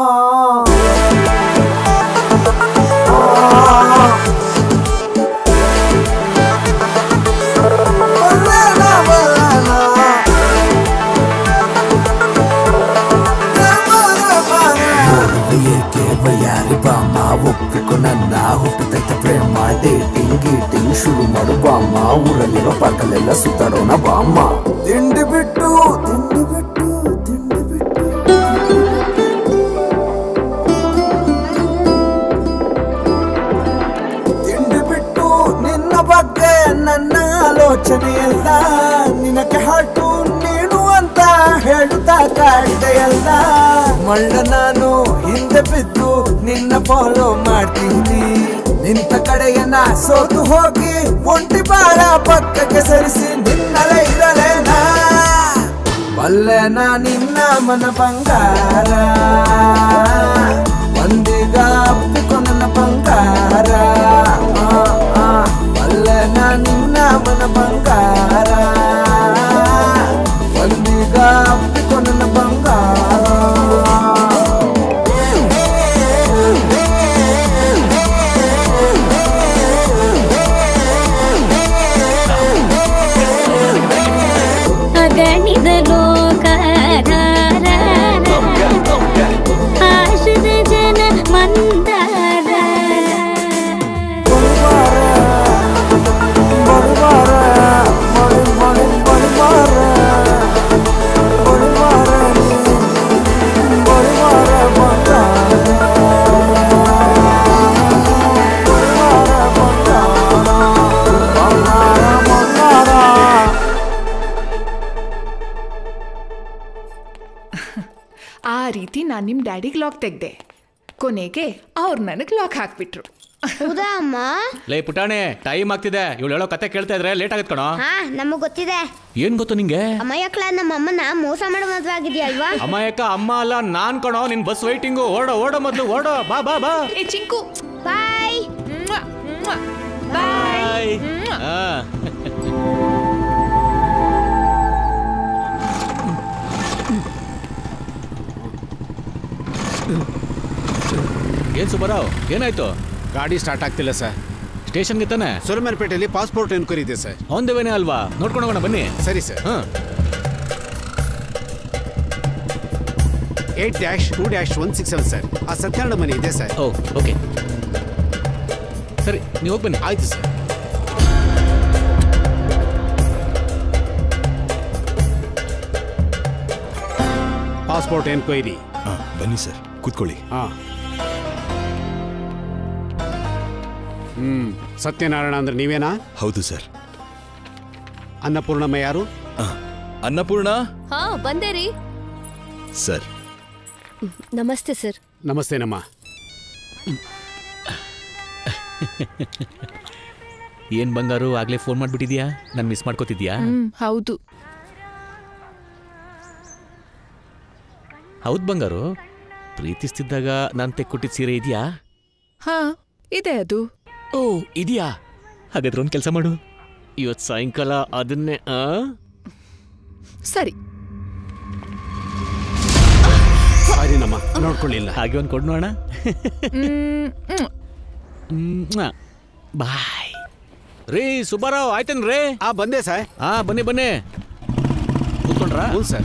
ಬಯ್ಯಾರಿ ಬಾಮ್ಮ, ಒಪ್ಪಿಕೊ ನನ್ನ ಹುಟ್ಟೈತೆ ಪ್ರೇಮ, ಡೇಟಿಂಗ್ ಗೀಟಿಂಗ್ ಶುರು ಮಾಡು ಬಾಮ್ಮ, ಊರಲ್ಲಿರೋ ಪಾಕಲೆಲ್ಲ ಸುತ್ತಾಡೋಣ ಬಾಮ್ಮ. ತಿಂಡಿ ಬಿಟ್ಟು ತಿಂಡಿ ಬಿಟ್ಟು ತಿಂಡಿ ಬಿಟ್ಟು ತಿಂಡಿ ಬಿಟ್ಟು ನಿನ್ನ ಬಗ್ಗೆ ನನ್ನ ಆಲೋಚನೆ ಎಲ್ಲ, ನಿನಗೆ ಹಾಟು ನೀನು ಅಂತ ಹೇಳುತ್ತಾ ಕಾಡಿದೆಯಲ್ಲ. ಮಳ್ಳ ನಾನು ಹಿಂದೆ ಬಿದ್ದು ನಿನ್ನ ಫಾಲೋ ಮಾಡ್ತೀನಿ, ನಿಂತ ಕಡೆಯನ್ನ ಸೋತು ಹೋಗಿ ಒಂಟಿ ಬಾಳ ಪಕ್ಕಕ್ಕೆ ಸರಿಸಿ ನಿನ್ನಲೇ ಇರಲೇನಾ. ಬಲ್ಲೆನ ನಿನ್ನ ಮನ ಬಂಗಾರ, ಒಂದೀಗ ಅಪ್ಪಿಕೊ ನನ್ನ ಬಂಗಾರ. ಬಂಗಾರ ಅಲ್ಲ ನಿನ್ನ ಮನ ಬಂಗಾರ ಒಂದೀಗ ಅಪ್ಪಿಕೊ ನನ್ನ ಬಂಗಾರ ಅಗಣಿದ ಲೋಕಧಾರ ಆಶ್ರಿತ ಜನ ಮಂದಾರ ಆ ರೀತಿ ನಾನು ನಿಮ್ಮ ಡ್ಯಾಡಿಗೆ ಲಾಕ್ ತೆಗ್ದೆ. ಕೊನೆಗೆ ಅವ್ರು ನನಗೆ ಲಾಕ್ ಹಾಕ್ಬಿಟ್ರು. ಹೌದಾ ಅಮ್ಮ? ಲೇ ಪುಟಾಣೆ, ಟೈಮ್ ಆಗ್ತಿದೆ. ಇವಳು ಹೇಳೋ ಕತೆ ಕೇಳ್ತಾ ಇದ್ರೆ ಲೇಟ್ ಆಗತ್ ಕಣೋ. ಹಾ, ನಮಗ್ ಗೊತ್ತಿದೆ. ಏನ್ ಗೊತ್ತು ನಿಂಗೆ? ಅಮ್ಮಯ್ಯಕ್ಲ ನಮ್ಮ ಅಮ್ಮನ ಮೋಸ ಮಾಡೋ ಮದ್ವೆ ಆಗಿದ್ಯಲ್ವಾ? ಅಮ್ಮಯ್ಯಕ್ಕ ಅಮ್ಮ ಅಲ್ಲ ನಾನ್ ಕಣೋ. ನಿನ್ ಬಸ್ ವೈಟಿಂಗು. ಓಡೋ ಮೊದ್ಲು ಓಡೋ. ಬಾ ಬಾ ಬಾ. ಏ ಚಿಂಕು, ಬಾಯ್ ಬಾಯ್. ಏನ್ ಸುಬ್ಬರಾವ್, ಏನಾಯ್ತು? ಗಾಡಿ ಸ್ಟಾರ್ಟ್ ಆಗ್ತಿಲ್ಲ ಸರ್. ಸ್ಟೇಷನ್ಗೆ ತಾನೆ? ಸುರಮನಪೇಟೆಯಲ್ಲಿ ಪಾಸ್ಪೋರ್ಟ್ ಎನ್ಕ್ವೈರಿ ಇದೆ ಸರ್. ಆನ್ ದ ವೇನೇ ಅಲ್ವಾ? ನೋಡ್ಕೊಂಡು ಹೋಗೋಣ ಬನ್ನಿ. ಸರಿ ಸರ್. 8-2-167 ಸರ್. ಆ ಸತ್ಯನಾರಾಯಣ ಮನೆ ಇದೆ ಸರ್. ಓಕೆ ಸರಿ, ನೀವು ಹೋಗಿ ಬನ್ನಿ. ಆಯ್ತು ಸರ್. Passport enquiry. ಬನ್ನಿ ಸರ್, ಕೂತ್ಕೊಳ್ಳಿ. ಸತ್ಯನಾರಾಯಣ ಅಂದ್ರೆ ನೀವೇನಾ? ಹೌದು ಸರ್. ಅನ್ನಪೂರ್ಣಮ್ಮ ಯಾರು? ಅನ್ನಪೂರ್ಣ ಹಾ, ಬಂದೆ ರೀ ಸರ್. ನಮಸ್ತೆ ಸರ್. ನಮಸ್ತೆನಮ್ಮ. ಏನ್ ಬಂಗಾರು, ಆಗ್ಲೇ ಫೋನ್ ಮಾಡ್ಬಿಟ್ಟಿದ್ಯಾ? ನಾನು ಮಿಸ್ ಮಾಡ್ಕೋತಿದ್ಯಾ? ಹೌದು. ಹೌದು ಬಂಗಾರು, ಪ್ರೀತಿಸ್ತಿದ್ದಾಗ ನಾನು ತೆಕ್ಕೊಟ್ಟಿದ್ದ ಸೀರೆ ಇದೆಯಾ? ಹಾ ಇದೆ. ಅದು ಓ ಇದೆಯಾ? ಹಾಗಾದ್ರೆ ಒಂದು ಕೆಲಸ ಮಾಡು, ಇವತ್ತು ಸಾಯಂಕಾಲ ಅದನ್ನೇ. ಸರಿ ಸಾರಿನಮ್ಮ, ನೋಡ್ಕೊಳ್ಳಿಲ್ಲ. ಹಾಗೆ ಒಂದು ಕೊಡ್ ನೋಡೋಣ. ಬಾಯ್ ರೀ ಸುಬ್ಬಾರಾವ್. ಆಯ್ತೇನ್ರಿ? ಬಂದೆ ಸರ್. ಬನ್ನಿ ಕೂತ್ಕೊಂಡ್ರಾ? ಹ್ಞೂ ಸರ್.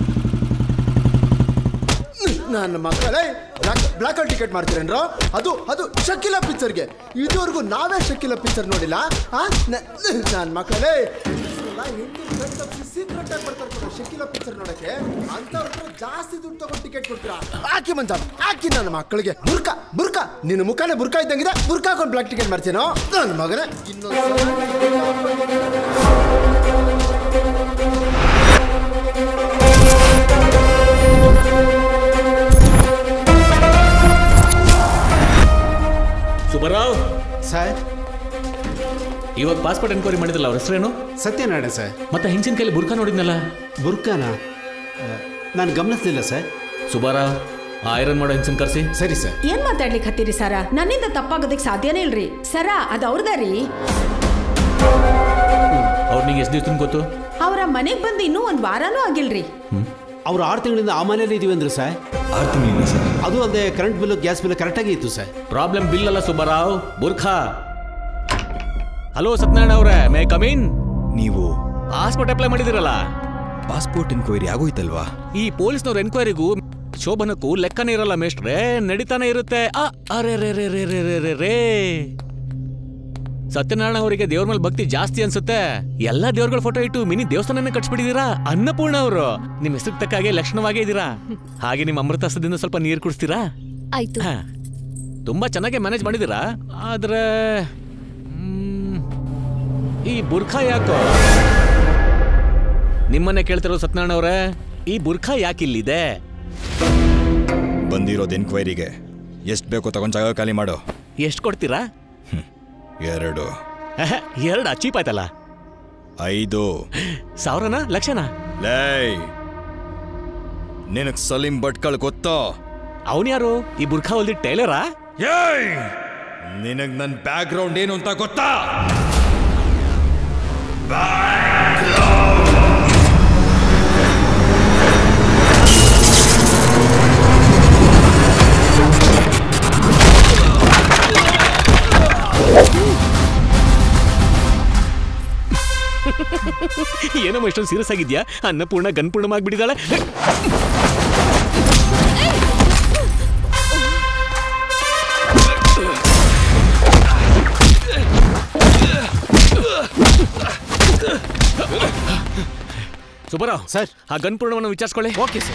ನನ್ನ ಮಕ್ಕಳೇ ಬ್ಲಾಕ್ ಔಟ್ ಟಿಕೆಟ್ ಮಾಡ್ತೀರೇನ್ರೋ? ಅದು ಶಕಿಲಾ ಪಿಕ್ಚರ್ಗೆ. ಇದುವರೆಗೂ ನಾವೇ ಶಕಿಲಾ ಪಿಕ್ಚರ್ ನೋಡಿಲ್ಲ. ನನ್ನ ಮಕ್ಕಳೇ ಸೀಕ್ರೆಟ್ ಆಗಿ ಬರ್ತಾರೆ ಶಕಿಲಾ ಪಿಕ್ಚರ್ ನೋಡಕ್ಕೆ. ಅಂತವ್ರು ಜಾಸ್ತಿ ದುಡ್ಡು ತಗೊಂಡು ಟಿಕೆಟ್ ಕೊಡ್ತೀರಾ? ಹಾಕಿ ಮಂಜ ಹಾಕಿ. ನನ್ನ ಮಕ್ಕಳಿಗೆ ಬುರ್ಕಾ ನಿನ್ನ ಮುಖನೇ ಬುರ್ಕಾ ಇದ್ದಂಗಿದೆ. ಬುರ್ಕಾ ಹಾಕೊಂಡು ಬ್ಲಾಕ್ ಟಿಕೆಟ್ ಮಾಡ್ತೀನೋ ನನ್ನ ಮಗನೇ? ಸುಬ್ಬರಾವ್ ಸರ್, ಇವಾಗ ಪಾಸ್ಪೋರ್ಟ್ ಎನ್ಕ್ವೈರಿ ಮಾಡಿದ್ರಲ್ಲ, ಅವ್ರ ಹೆಸರೇನು? ಸತ್ಯನಾರಾಯಣ ಸರ್. ಮತ್ತೆ ಹೆಂಚಿನ ಕೈಲಿ ಬುರ್ಕಾ ನೋಡಿದ್ನಲ್ಲ? ಬುರ್ಕಾನ ನಾನು ಗಮನಿಸ್ಲಿಲ್ಲ ಸರ್. ಸುಬ್ಬಾರಾವ್, ಐರನ್ ಮಾಡೋ ಹೆಂಚಿನ ಕರ್ಸಿ. ಸರಿ ಸರ್. ಏನ್ ಮಾತಾಡ್ಲಿಕ್ಕೆ ಹತ್ತೀರಿ ಸರ? ನನ್ನಿಂದ ತಪ್ಪಾಗೋದಕ್ಕೆ ಸಾಧ್ಯನೇ ಇಲ್ರಿ ಸರ. ಅದು ಅವ್ರದ ರೀ. ಅವ್ರು ನಿಂಗೆ ಎಷ್ಟು ದಿವಸ ಗೊತ್ತು? ಅವರ ಮನೆಗೆ ಬಂದು ಇನ್ನೂ ಒಂದು ವಾರನೂ ಆಗಿಲ್ರಿ. ಅವ್ರು 6 ತಿಂಗಳಿಂದ ಆ ಮನೇಲಿ ಇದೀವಿ ಅಂದ್ರೆ ಸರ್. 6 ತಿಂಗಳಿಂದ ಸರ್? ಅದು ಅಲ್ಲದೆ ಕರೆಂಟ್ ಬಿಲ್, ಗ್ಯಾಸ್ ಬಿಲ್ ಕರೆಕ್ಟಾಗಿ ಇತ್ತು ಸರ್. ಪ್ರಾಬ್ಲಮ್ ಬಿಲ್ ಅಲ್ಲ ಸುಬ್ಬರಾವ್, ಬುರ್ಖಾ. ಹಲೋ ಸತ್ಯನಾರಾಯಣ ಅವರೇ, ಮೇ ಕಮೀನ್? ನೀವು ಪಾಸ್ಪೋರ್ಟ್ ಅಪ್ಲೈ ಮಾಡಿದಿರಲ್ಲ? ಪಾಸ್ಪೋರ್ಟ್ ಎನ್ಕ್ವೈರಿ ಆಗೋಯ್ತಲ್ವಾ? ಈ ಪೊಲೀಸ್ನವ್ರ ಎನ್ಕ್ವೈರಿಗೂ ಶೋಭನಕ್ಕೂ ಲೆಕ್ಕನೇ ಇರಲ್ಲ ಮೇಷ್ಟ್ರೆ, ನಡೀತಾನೆ ಇರುತ್ತೆ. ಅರೆ ರೇ ರೇ ರೇ ರೇ ರೇ ರೇ. ಸತ್ಯನಾರಾಯಣ ಅವರಿಗೆ ದೇವ್ರ ಮೇಲೆ ಭಕ್ತಿ ಜಾಸ್ತಿ ಅನ್ಸುತ್ತೆ. ಎಲ್ಲಾ ದೇವ್ರಗಳ ಫೋಟೋ ಇಟ್ಟು ಮಿನಿ ದೇವಸ್ಥಾನ ಕಟ್ಸ್ಬಿಟ್ಟಿದೀರಾ. ಅನ್ನಪೂರ್ಣ ಅವರು ನಿಮ್ ಹೆಸರು ತಕ್ಕಾಗೆ ಲಕ್ಷಣವಾಗೇ ಇದೀರಾ. ಹಾಗೆ ನಿಮ್ ಅಮೃತಹಸ್ತದಿಂದ ಸ್ವಲ್ಪ ನೀರು ಕುಡಿಸ್ತೀರಾ? ಆಯ್ತು. ತುಂಬಾ ಚೆನ್ನಾಗಿ ಮ್ಯಾನೇಜ್ ಮಾಡಿದೀರಾ. ಆದ್ರೆ ಈ ಬುರ್ಖಾ ಯಾಕೋ? ನಿಮ್ಮನ್ನೇ ಕೇಳ್ತಿರೋ ಸತ್ಯನಾರಾಯಣ ಅವರೇ, ಈ ಬುರ್ಖಾ ಯಾಕಿಲ್ಲಿದೆ? ಬಂದಿರೋದು ಎನ್ಕ್ವೈರಿಗೆ. ಎಷ್ಟು ಬೇಕೋ ತಗೊಂಡ್ ಜಾಗ ಖಾಲಿ ಮಾಡು. ಎಷ್ಟು ಕೊಡ್ತೀರಾ? 2. 2 ಚೀಪ್ ಆಯ್ತಲ್ಲ. 5,000 ಲಕ್ಷನಾ? ಲೇ, ನಿನಗ್ ಸಲೀಂ ಭಟ್ಕಳ್ ಗೊತ್ತೋ? ಅವನ್ಯಾರು? ಈ ಬುರ್ಖಾ ಹೊಲ್ದಿ ಟೈಲರಾ? ನಿನಗ್ ನನ್ನ ಬ್ಯಾಕ್ ಗ್ರೌಂಡ್ ಏನು ಅಂತ ಗೊತ್ತಾ? ಏನಮ್ಮ ಇಷ್ಟೊಂದು ಸೀರಿಯಸ್ ಆಗಿದ್ಯಾ? ಅನ್ನಪೂರ್ಣ ಗನ್ಪೂರ್ಣಮಾಗ್ಬಿಟ್ಟಿದ್ದಾಳೆ. ಸುಬ್ಬರಾವ್ ಸರ್, ಆ ಗನ್ಪೂರ್ಣವನ್ನು ವಿಚಾರಿಸ್ಕೊಳ್ಳಿ. Okay sir.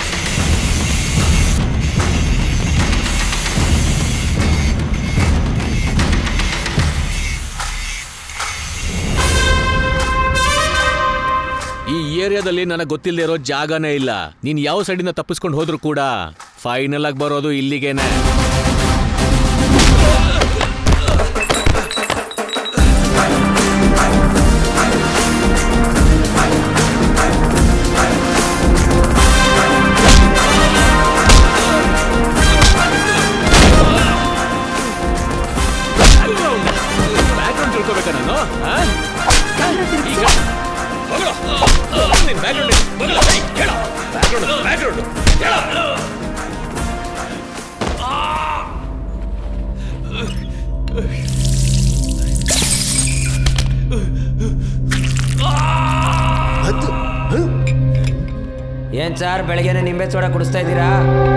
ಈ ಏರಿಯಾದಲ್ಲಿ ನನಗೆ ಗೊತ್ತಿಲ್ಲದೆ ಇರೋ ಜಾಗನೇ ಇಲ್ಲ. ನೀನ್ ಯಾವ ಸೈಡಿಂದ ತಪ್ಪಿಸ್ಕೊಂಡು ಹೋದ್ರು ಕೂಡ ಫೈನಲ್ ಆಗಿ ಬರೋದು ಇಲ್ಲಿಗೇನೆ. ಬ್ಯಾಕ್ಗ್ರೌಂಡ್ ತಿಳ್ಕೊಬೇಕಾ ನಾನು? ಏನ್ ಸಾರ್ ಬೆಳಗ್ಗೆನೆ ನಿಂಬೆ ಸೋಡಾ ಕುಡಿಸ್ತಾ ಇದ್ದೀರಾ?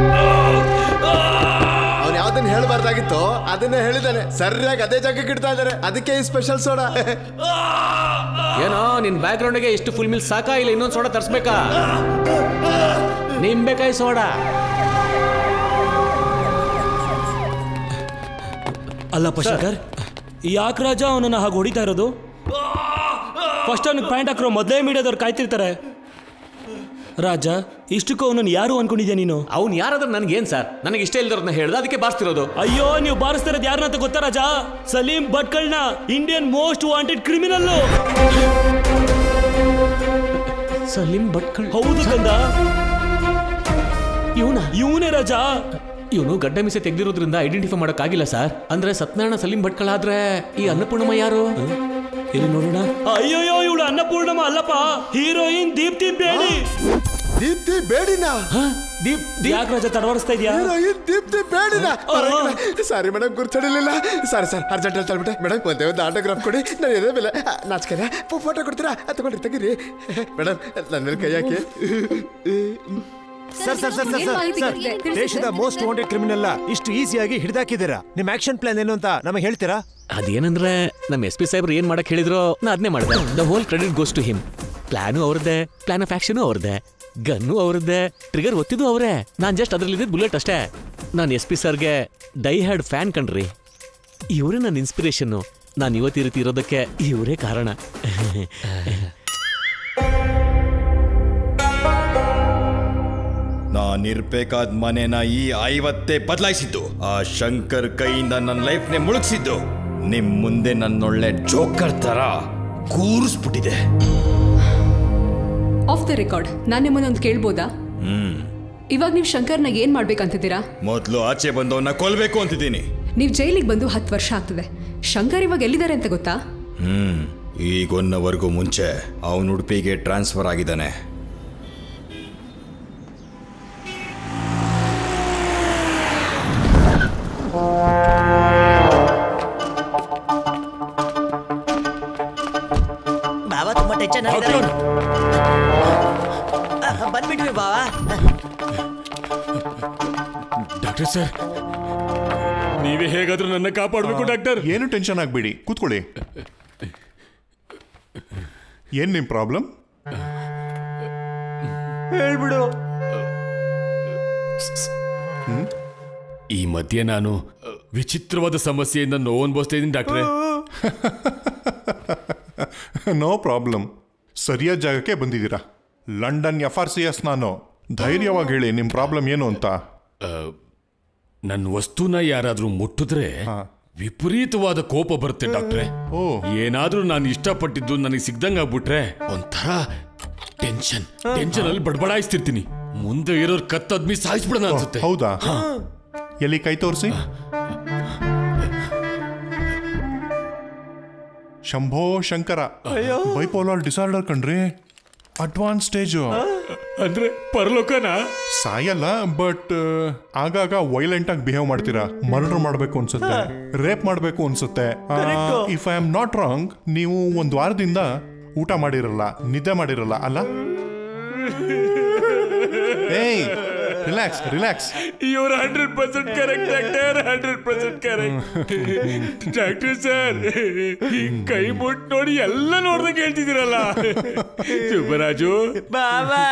ಅವ್ನು ಯಾವ್ದನ್ನ ಹೇಳಬಾರ್ದಾಗಿತ್ತು ಅದನ್ನ ಹೇಳಿದಾನೆ. ಸರಿಯಾಗಿ ಅದೇ ಜಾಗಕ್ಕೆ ಇಡ್ತಾ ಇದಾರೆ. ಅದಕ್ಕೆ ಈ ಸ್ಪೆಷಲ್ ಸೋಡಾ. ಏನೋ ನಿನ್ ಬ್ಯಾಕ್ ಗ್ರೌಂಡ್ಗೆ ಎಷ್ಟು ಫುಲ್ ಮಿಲ್ ಸಾಕಾ? ಇಲ್ಲ ಇನ್ನೊಂದು ಸೋಡಾ ತರಿಸ್ಬೇಕಾ? ನಿಂಬೆಕಾಯಿ ಸೋಡಾ. ಅಲ್ಲಪ್ಪ ಶಂಕರ್, ಯಾಕೆ ರಾಜ ಅವನನ್ನ ಹಾಗೆ ಹೊಡಿತಾ ಇರೋದು? ಫಸ್ಟ್ ಅವನಿಗೆ ಪ್ಯಾಂಟ್ ಹಾಕಿರೋ ಮೊದಲೇ ಮೀಡಿಯಾದವ್ರು ಕಾಯ್ತಿರ್ತಾರೆ. ರಾಜ, ಇಷ್ಟಕ್ಕೂ ಅವನನ್ನು ಯಾರು ಅನ್ಕೊಂಡಿದ್ಯಾ ನೀನು? ಅವ್ನು ಯಾರಾದ್ರೂ ನನಗೇನು ಸರ್? ನನಗೆ ಇಷ್ಟ ಇಲ್ದವ್ರನ್ನ ಹೇಳ್ದ, ಅದಕ್ಕೆ ಬಾರಿಸ್ತಿರೋದು. ಅಯ್ಯೋ, ನೀವು ಬಾರಿಸ್ತಿರೋದು ಯಾರನ್ನ ಅಂತ ಗೊತ್ತಾ ರಾಜ? ಸಲೀಂ ಭಟ್ಕಳ್ನ, Indian most wanted criminal. Salim Bhatkal? ಹೌದು ಕಂದ, ಇವನೇ ರಾಜ. ಇವನು ಗಡ್ಡ ಮೀಸೆ ತೆಗೆದಿರೋದ್ರಿಂದ ಐಡೆಂಟಿಫೈ ಮಾಡೋಕ್ಕಾಗಿಲ್ಲ ಸರ್. ಅಂದ್ರೆ ಸತ್ಯನಾರಾಯಣ ಸಲೀಂ ಭಟ್ಕಳ್ ಆದ್ರೆ ಈ ಅನ್ನಪೂರ್ಣಮ್ಮ ಯಾರು? ಇಲ್ಲಿ ನೋಡೋಣ. ಅಯ್ಯೋಯ್ಯೋ, ಇವಳು ಅನ್ನಪೂರ್ಣಮ್ಮ ಅಲ್ಲಪ್ಪ, ಹೀರೋಯಿನ್ ದೀಪ್ತಿ ಬೇಡಿ. ದೀಪ್ತಿ ಬೇಡಿನಾ? ಯಾಕೆ ರಾಜ ತಡವರಿಸ್ತಾ ಇದೆಯಾ? ಹೀರೋಯಿನ್ ದೀಪ್ತಿ ಬೇಡಿನಾ? ಸಾರಿ ಮೇಡಮ್, ಗುರ್ತಿಡಲಿಲ್ಲ. ಸಾರಿ ಸರ್, ಅರ್ಜೆಂಟ್ ಅಂತ ಹೇಳ್ಬಿಟ್ಟೆ. ಮೇಡಮ್ ಒಂದೇ ಒಂದು ಆಟೋಗ್ರಾಫ್ ಕೊಡಿ. ನಾನು ಎದೆ ಮೇಲೆ ನಾಚ್ಕರ ಫೋಟೋ ಕೊಡ್ತೀರಾ? ತಗೊಂಡ್ರಿ, ತೆಗೀರಿ ಮೇಡಮ್. ನನ್ನ ಮೇಲೆ ಕೈ ಹಾಕಿ. Sir sir sir sir sir, ದೇಶದ ಮೋಸ್ಟ್ ವಾಂಟೆಡ್ ಕ್ರಿಮಿನಲ್ ಇಷ್ಟು ಈಸಿಯಾಗಿ ಹಿಡಿದಾಕಿದ್ದೀರಾ. ನಿಮ್ಮ ಆಕ್ಷನ್ ಪ್ಲಾನ್ ಏನು ಅಂತ ನಮಗೆ ಹೇಳ್ತೀರಾ? ಅದೇನಂದ್ರೆ ನಮ್ಮ SP ಸಾಹೇಬ್ರು ಏನ್ ಮಾಡಕ್ ಹೇಳಿದ್ರೋ ನಾ ಅದನ್ನೇ ಮಾಡಿದೆ. The whole credit goes to him. Plan ಅವ್ರದ್ದೇ, ಪ್ಲಾನ್ ಆಫ್ ಆಕ್ಷನು ಅವ್ರದ್ದೇ, ಗನ್ನು ಅವ್ರದ್ದೇ, ಟ್ರಿಗರ್ ಒತ್ತಿದ್ದು ಅವರೇ. ನಾನು ಜಸ್ಟ್ ಅದ್ರಲ್ಲಿ ಬುಲೆಟ್ ಅಷ್ಟೇ. ನಾನು SP ಸರ್ಗೆ ಡೈ ಹ್ಯಾಡ್ ಫ್ಯಾನ್ ಕಣ್ರಿ. ಇವರೇ ನನ್ನ ಇನ್ಸ್ಪಿರೇಷನ್ನು. ನಾನು ಇವತ್ತು ಈ ರೀತಿ ಇರೋದಕ್ಕೆ ಇವರೇ ಕಾರಣ. ನಾನಿರ್ಬೇಕಾದ ಮನೆನ ಈ 50 ಬದಲಾಯಿಸಿದ್ದು, ಆ ಶಂಕರ್ ಕೈಯಿಂದ ನನ್ನ ಲೈಫ್ನೇ ಮುಳುಗಿಸಿದ್ದು, ನಿಮ್ ಮುಂದೆ ನನ್ನೊಳ್ಳೆ ಜೋಕರ್ ತರ ಕೂರಿಸ್ಬಿಟ್ಟಿದೆ. ಆಫ್ ದ ರೆಕಾರ್ಡ್ ನಾನು ನಿಮ್ಮನ್ನೊಂದು ಕೇಳ್ಬೋದಾ? ಇವಾಗ ನೀವು ಶಂಕರ್ನ ಏನ್ ಮಾಡ್ಬೇಕಂತಿದ್ದೀರಾ? ಮೊದಲು ಆಚೆ ಬಂದವನ್ನ ಕೊಲ್ಬೇಕು ಅಂತಿದ್ದೀನಿ. ನೀವು ಜೈಲಿಗೆ ಬಂದು 10 ವರ್ಷ ಆಗ್ತದೆ. ಶಂಕರ್ ಇವಾಗ ಎಲ್ಲಿದ್ದಾರೆ ಅಂತ ಗೊತ್ತಾ? ಈಗ 1 ಅವರ್ಗೂ ಮುಂಚೆ ಅವನು ಉಡುಪಿಗೆ ಟ್ರಾನ್ಸ್ಫರ್ ಆಗಿದ್ದಾನೆ. ಬಾಬಾ ತುಂಬಾ ಟೆನ್ಷನ್ ಆಗಿದ್ದಾರೆ. ಬಂದ್ಬಿಟ್ವಿ ಬಾಬಾ. ಡಾಕ್ಟರ್ ಸರ್, ನೀವೇ ಹೇಗಾದ್ರೂ ನನ್ನ ಕಾಪಾಡಬೇಕು ಡಾಕ್ಟರ್. ಏನು ಟೆನ್ಷನ್ ಆಗಬೇಡಿ, ಕೂತ್ಕೊಳ್ಳಿ. ಏನ್ ನಿಮ್ ಪ್ರಾಬ್ಲಮ್? ಹೇಳ್ಬಿಡು. ಈ ಮಧ್ಯೆ ನಾನು ವಿಚಿತ್ರವಾದ ಸಮಸ್ಯೆಯಿಂದ ನೋವು ಅನುಭವಿಸ್ತಾ ಇದ್ದೀನಿ ಡಾಕ್ಟ್ರೆ. ನೋ ಪ್ರಾಬ್ಲಮ್, ಸರಿಯಾದ ಜಾಗಕ್ಕೆ ಬಂದಿದ್ದೀರಾ. London FRCS. ನಾನು ಧೈರ್ಯವಾಗಿ ಹೇಳಿ ನಿಮ್ಮ ಪ್ರಾಬ್ಲಮ್ ಏನು ಅಂತ. ನನ್ನ ವಸ್ತುನ ಯಾರಾದ್ರೂ ಮುಟ್ಟಿದ್ರೆ ವಿಪರೀತವಾದ ಕೋಪ ಬರುತ್ತೆ ಡಾಕ್ಟ್ರೆ. ಏನಾದ್ರೂ ನಾನು ಇಷ್ಟಪಟ್ಟಿದ್ದು ನನಗೆ ಸಿಗ್ದಂಗ ಆಗ್ಬಿಟ್ರೆ ಒಂಥರ ಟೆನ್ಷನ್ ಅಲ್ಲಿ ಬಡಬಡಾಯಿಸ್ತಿರ್ತೀನಿ. ಮುಂದೆ ಇರೋರು ಕತ್ತದ್ಮಿ ಸಾಯಿಸ್ಬಿಡೋಣ ಅನ್ಸುತ್ತೆ. ಹೌದಾ? ಎಲ್ಲಿ ಕೈ ತೋರಿಸಿ. ಶಂಭೋ ಶಂಕರ ಬೈಪೋಲಾರ್ ಡಿಸಾರ್ಡರ್ ಕಣ್ರಿ, ಅಡ್ವಾನ್ಸ್ ಸ್ಟೇಜು. ಅಂದ್ರೆ ಪರಲೋಕನಾ? ಸಾಯಲ್ಲ, ಬಟ್ ಆಗಾಗ ವೈಲೆಂಟ್ ಆಗಿ ಬಿಹೇವ್ ಮಾಡ್ತೀರಾ. ಮರ್ಡರ್ ಮಾಡಬೇಕು ಅನ್ಸುತ್ತೆ, ರೇಪ್ ಮಾಡಬೇಕು ಅನ್ಸುತ್ತೆ. If I am not wrong, ನೀವು ಒಂದು ವಾರದಿಂದ ಊಟ ಮಾಡಿರಲ್ಲ, ನಿದ್ದೆ ಮಾಡಿರಲ್ಲ ಅಲ್ಲ? ಏಯ್, relax relax. You're 100% correct, doctor. 100% correct. Doctor sir, ಕೈ ಮುಟ್ ನೋಡಿ ಎಲ್ಲ ನೋಡ್ದಂಗೆ ಹೇಳ್ತಿದ್ದೀರಲ್ಲ. ಸುಬ್ಬರಾಜು ಬಾಬಾ,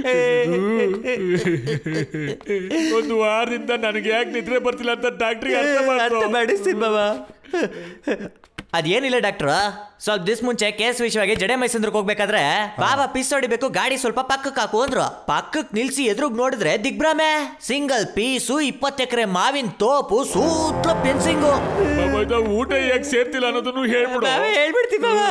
ಒಂದು ವಾರದಿಂದ ನನಗೆ ಯಾಕೆ ನಿದ್ರೆ ಬರ್ತಿಲ್ಲ ಅಂತ ಡಾಕ್ಟ್ರಿಗೆ ಅರ್ಥ ಮಾಡಿಸ್ತೀನಿ ಬಾಬಾ. ಅದೇನಿಲ್ಲ ಡಾಕ್ಟ್ರ, ಸ್ವಲ್ಪ ದಿವಸ ಮುಂಚೆ ಕೇಸ್ ವಿಷಯವಾಗಿ ಜಡೆ ಮೈಸಂದ್ರಕ್ಕೆ ಹೋಗ್ಬೇಕಾದ್ರೆ ಬಾಬಾ ಪಿಸ್ ಹೊಡಿಬೇಕು, ಗಾಡಿ ಸ್ವಲ್ಪ ಪಕ್ಕಕ್ಕೆ ಹಾಕು ಅಂದ್ರು. ಪಕ್ಕಕ್ಕೆ ನಿಲ್ಸಿ ಎದುರುಗ್ ನೋಡಿದ್ರೆ ದಿಗ್ಭ್ರಮೆ. ಸಿಂಗಲ್ ಪೀಸು, 20 ಎಕರೆ ಮಾವಿನ ತೋಪು, ಸೂತ್ಲ ಫೆನ್ಸಿಂಗು. ಊಟ ಯಾಕೆ ಸೇರ್ತಿಲ್ಲ ಅನ್ನೋದನ್ನು ಹೇಳ್ಬಿಡ್ತೀವಿ ಬಾಬಾ.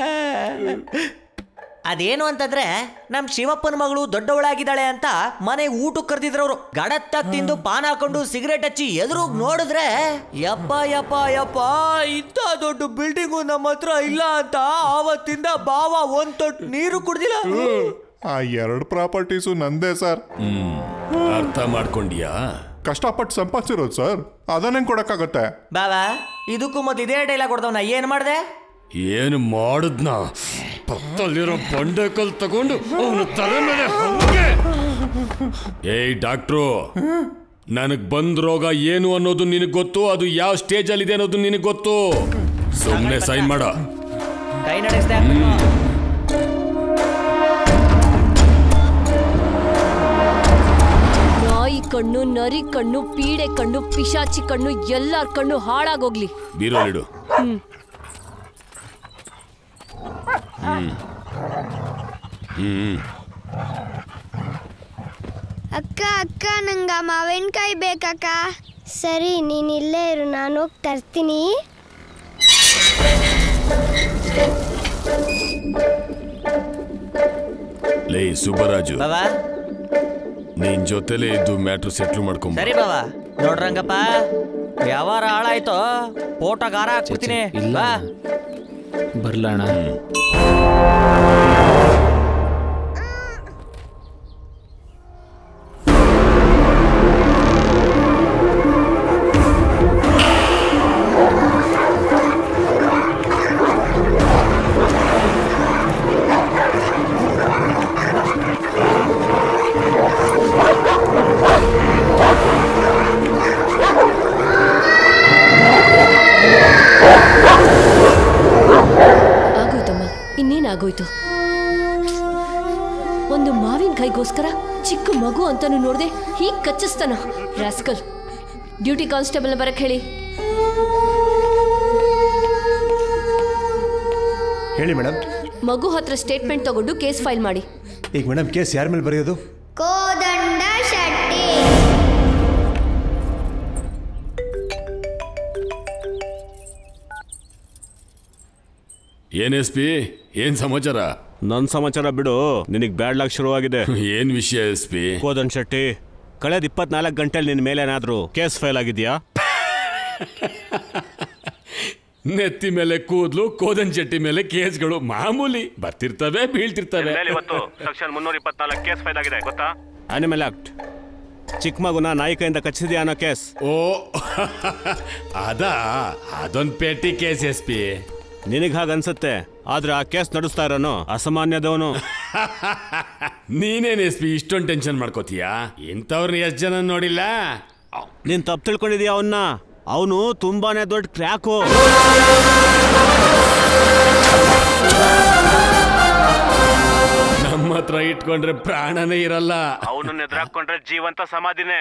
ಅದೇನು ಅಂತಂದ್ರೆ ನಮ್ ಶಿವಪ್ಪನ ಮಗಳು ದೊಡ್ಡವಳಾಗಿದ್ದಾಳೆ ಅಂತ ಮನೆ ಊಟಕ್ಕೆ ಕರೆದಿದ್ರವ್ರು. ಗಡತ್ತಾಗ ತಿಂದು ಪಾನ್ ಹಾಕೊಂಡು ಸಿಗರೇಟ್ ಹಚ್ಚಿ ಎದುರುಗ್ ನೋಡಿದ್ರೆ ಯಪ್ಪ ಯಪ್ಪ ಯಪ್ಪ, ಇಂಥ ದೊಡ್ಡ ಬಿಲ್ಡಿಂಗು ನಮ್ಮ ಹತ್ರ ಇಲ್ಲ ಅಂತ ಆವತ್ತಿಂದ ಬಾವ ಒಂದ್ ತೊಟ್ಟು ನೀರು ಕುಡ್ದಿಲ್ಲ. ಆ 2 ಪ್ರಾಪರ್ಟೀಸು ನಂದೇ ಸರ್. ಅರ್ಥ ಮಾಡ್ಕೊಂಡಿಯಾ? ಕಷ್ಟಪಟ್ಟು ಸಂಪಾದಿಸಿರೋದು ಸರ್, ಅದನ್ನೇ ಕೊಡಕ್ಕಾಗತ್ತೆ. ಬಾಬಾ, ಇದಕ್ಕೂ ಮೊದ್ಲು ಇದೇ ಡೈಲಾಗ್ ಕೊಡ್ದವ್. ನಾ ಏನ್ ಮಾಡ್ದೆ? ಏನು ಮಾಡುದ್ನ? ಪಕ್ಕದಲ್ಲಿರೋ ಬಂಡೆಕಲ್ ತಗೊಂಡು ಅವನ ತಲೆ ಮೇಲೆ ಹಂಗೆ. ಏಯ್ ಡಾಕ್ಟ್ರು, ನನಗ್ ಬಂದ್ ರೋಗ ಏನು ಅನ್ನೋದು ನಿನಗ್ ಗೊತ್ತು, ಅದು ಯಾವ ಸ್ಟೇಜ್ ಅಲ್ಲಿ ಇದೆ ಅನ್ನೋದು ನಿನಗ್ ಗೊತ್ತು. ಸುಮ್ಮನೆ ಸೈನ್ ಮಾಡ. ಕೈ ನಡೆಸ್ದೆ. ನಾಯಿ ಕಣ್ಣು, ನರಿ ಕಣ್ಣು, ಪೀಡೆ ಕಣ್ಣು, ಪಿಶಾಚಿ ಕಣ್ಣು, ಎಲ್ಲಾರ ಕಣ್ಣು ಹಾಳಾಗೋಗ್ಲಿ. ಬೀರೋಲಿಡು. ಅಕ್ಕ ಅಕ್ಕ, ನಂಗ ಮಾವಿನಕಾಯಿ ಬೇಕಕ್ಕ. ಸರಿ, ನೀನ್ ಇಲ್ಲೇ ಇರು, ನಾನು ಹೋಗಿ ತರ್ತೀನಿ. ಲೇ ಸುಬ್ಬರಾಜು, ಬಾಬಾ ನಿನ್ ಜೊತೆಲೆ ಇದ್ದು ಮ್ಯಾಟ್ರ್ ಸೆಟ್ಲ್ ಮಾಡ್ಕೊಂಬ. ಸರಿ ಬಾಬಾ. ನೋಡ್ರಂಗಪ್ಪ, ವ್ಯವಹಾರ ಹಾಳಾಯ್ತು, ಫೋಟೋಗೆ ಹಾರ ಹಾಕ್ಬಿಡ್ತೀನಿ. ಬಾ ಬರ್ಲಣ್ಣ. ಆಗೋಯ್ತು. ಒಂದು ಮಾವಿನಕಾಯಿಗೋಸ್ಕರ ಚಿಕ್ಕ ಮಗು ಅಂತಾನು ನೋಡ್ದೆ ಹೀಗೆ ಕಚ್ಚಿಸ್ತಾನ ರಾಸ್ಕಲ್. ಡ್ಯೂಟಿ ಕಾನ್ಸ್ಟೇಬಲ್ ಬರಕ್ ಹೇಳಿ. ಹೇಳಿ ಮೇಡಮ್. ಮಗು ಹತ್ರ ಸ್ಟೇಟ್ಮೆಂಟ್ ತಗೊಂಡು ಕೇಸ್ ಫೈಲ್ ಮಾಡಿ. ಈಗ ಮೇಡಮ್ ಕೇಸ್ ಯಾರ ಮೇಲೆ ಬರೆಯೋದು? ಕೋದಂಡ ಶೆಟ್ಟಿ. ಏನ್ ಎಸ್ ಪಿ, ಏನ್ ಸಮಾಚಾರ? ನನ್ ಸಮಾಚಾರ ಬಿಡು, ನಿನಗ್ ಬ್ಯಾಡ್ ಲಕ್ ಶುರುವಾಗಿದೆ. ಏನ್ ವಿಷಯ ಎಸ್ ಪಿ? ಕೋದನ್ ಶೆಟ್ಟಿ, ಕಳೆದ 24 ಗಂಟೆಲಿ ನಿನ್ ಮೇಲೆ ಏನಾದ್ರೂ ಕೇಸ್ ಫೈಲ್ ಆಗಿದ್ಯಾ? ನೆತ್ತಿ ಮೇಲೆ ಕೂದ್ಲು, ಕೋದನ್ ಶೆಟ್ಟಿ ಮೇಲೆ ಕೇಸ್ಗಳು ಮಾಮೂಲಿ ಬರ್ತಿರ್ತವೆ, ಬೀಳ್ತಿರ್ತವೆ. ಇವತ್ತು ಸೆಕ್ಷನ್ 324 ಕೇಸ್ ಫೈಲ್ ಆಗಿದೆ ಗೊತ್ತಾ? ಅನಿಮಲ್ ಆಕ್ಟ್, ಚಿಕ್ಕ ಮಗುನ ನಾಯಿಕೆಯಿಂದ ಕಚ್ಚಿದ್ಯಾ ಅನ್ನೋ ಕೇಸ್. ಓ ಅದೊಂದ್ ಪೇಟಿ ಕೇಸ್ ಎಸ್ ಪಿ. ನಿನಗ್ ಹಾಗ ಅನ್ಸುತ್ತೆ, ಆದ್ರೆ ಆ ಕೇಸ್ ನಡೆಸ್ತಾ ಇರೋನು ಅಸಾಮಾನ್ಯದವನು. ನೀನೇನ್ ಎಸ್ ಪಿ ಇಷ್ಟೊಂದು ಟೆನ್ಷನ್ ಮಾಡ್ಕೋತೀಯಾ? ಇಂಥವ್ರನ್ನ ಎಷ್ಟು ಜನ ನೋಡಿಲ್ಲ. ನೀನ್ ತಪ್ಪು ತಿಳ್ಕೊಂಡಿದ್ಯಾ ಅವನ್ನ. ಅವನು ತುಂಬಾನೇ ದೊಡ್ಡ ಕ್ರ್ಯಾಕು. ನಮ್ಮ ಹತ್ರ ಇಟ್ಕೊಂಡ್ರೆ ಪ್ರಾಣನೇ ಇರಲ್ಲ. ಅವನನ್ನ ಎದುರಾಕೊಂಡ್ರೆ ಜೀವಂತ ಸಮಾಧಿನೇ.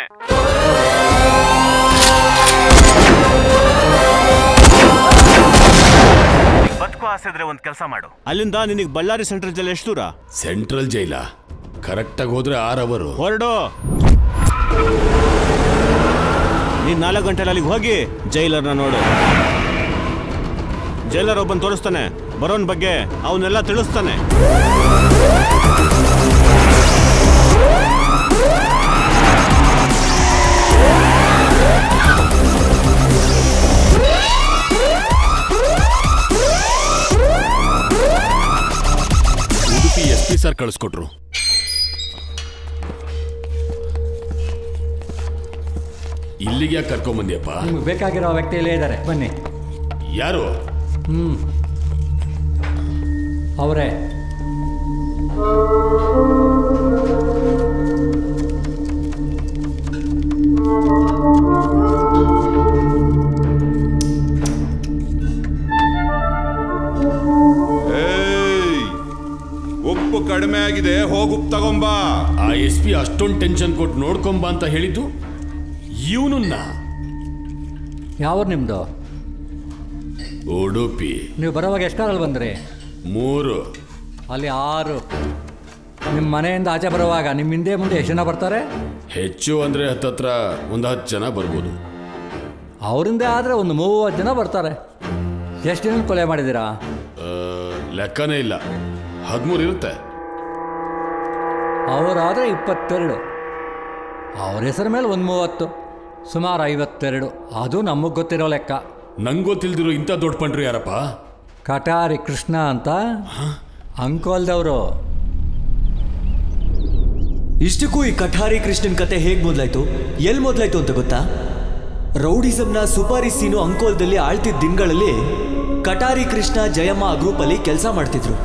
ಬದುಕು ಆಸೆದ್ರೆ ಒಂದ್ ಕೆಲಸ ಮಾಡು, ಅಲ್ಲಿಂದ ನಿನಗೆ ಬಳ್ಳಾರಿ ಸೆಂಟ್ರಲ್ ಜೈಲ್ ಎಷ್ಟು ದೂರ? ಸೆಂಟ್ರಲ್ ಜೈಲ ಕರೆಕ್ಟಾಗಿ ಹೋದ್ರೆ 6 ಅವರ್. ಹೊರಡು. ನೀನ್ 4 ಗಂಟೆಲಿ ಅಲ್ಲಿಗೆ ಹೋಗಿ ಜೈಲರ್ನ ನೋಡು. ಜೈಲರ್ ಒಬ್ಬನ್ ತೋರಿಸ್ತಾನೆ, ಬರೋನ್ ಬಗ್ಗೆ ಅವನ್ನೆಲ್ಲ ತಿಳಿಸ್ತಾನೆ. ಆಫೀಸರ್ ಕಳಿಸ್ಕೊಟ್ರು. ಇಲ್ಲಿಗೆ ಯಾಕೆ ಕರ್ಕೊಂಬಂದ್ಯಪ್ಪ? ನಿಮ್ಗೆ ಬೇಕಾಗಿರೋ ವ್ಯಕ್ತಿ ಇಲ್ಲೇ ಇದ್ದಾರೆ, ಬನ್ನಿ. ಯಾರು? ಅವರೇ. ಉಪ್ಪು ಕಡಿಮೆ ಆಗಿದೆ, ಹೋಗಿ ಉಪ್ಪು ತಗೊಂಬ. ಆ SP ಅಷ್ಟೊಂದು ಟೆನ್ಷನ್ ಕೊಟ್ಟು ನೋಡ್ಕೊಂಬ ಅಂತ ಹೇಳಿದ್ದು ಇವನನ್ನ. ಯಾವ ನಿಮ್ದು? ಉಡುಪಿ. ನೀವು ಬರೋವಾಗ ಎಷ್ಟು ಕಾರಲ್ಲಿ ಬಂದ್ರಿ? 3. ಅಲ್ಲಿ 6. ನಿಮ್ಮ ಮನೆಯಿಂದ ಆಚೆ ಬರುವಾಗ ನಿಮ್ಮ ಹಿಂದೆ ಮುಂದೆ ಎಷ್ಟು ಜನ ಬರ್ತಾರೆ? ಹೆಚ್ಚು ಅಂದರೆ ಹತ್ತತ್ರ ಒಂದು 10 ಜನ ಬರ್ಬೋದು. ಅವರಿಂದ ಆದರೆ ಒಂದು 30 ಜನ ಬರ್ತಾರೆ. ಎಷ್ಟು ಜನ ಕೊಲೆ ಮಾಡಿದ್ದೀರಾ? ಲೆಕ್ಕನೇ ಇಲ್ಲ, 13 ಇರುತ್ತೆ. ಅವರಾದರೆ 22. ಅವ್ರ ಹೆಸರ ಮೇಲೆ ಒಂದು 30, ಸುಮಾರು 52. ಅದು ನಮಗೆ ಗೊತ್ತಿರೋ ಲೆಕ್ಕ. ನಂಗೆ ಗೊತ್ತಿಲ್ದಿರೋ ಇಂಥ ದೊಡ್ಡ ಪಂಡ್ರು ಯಾರಪ್ಪ? ಕಟಾರಿ ಕೃಷ್ಣ ಅಂತ, ಅಂಕೋಲ್ದವರು. ಇಷ್ಟಕ್ಕೂ ಈ ಕಠಾರಿ ಕೃಷ್ಣನ್ ಕತೆ ಹೇಗೆ ಮೊದಲಾಯ್ತು, ಎಲ್ಲಿ ಮೊದಲಾಯ್ತು ಅಂತ ಗೊತ್ತಾ? ರೌಡಿಸಮ್ನ ಸುಪಾರಿ ಸೀನು ಅಂಕೋಲ್ದಲ್ಲಿ ಆಳ್ತಿದ್ದ ದಿನಗಳಲ್ಲಿ ಕಟಾರಿ ಕೃಷ್ಣ ಜಯಮ್ಮ ಆ ಗ್ರೂಪಲ್ಲಿ ಕೆಲಸ ಮಾಡ್ತಿದ್ರು.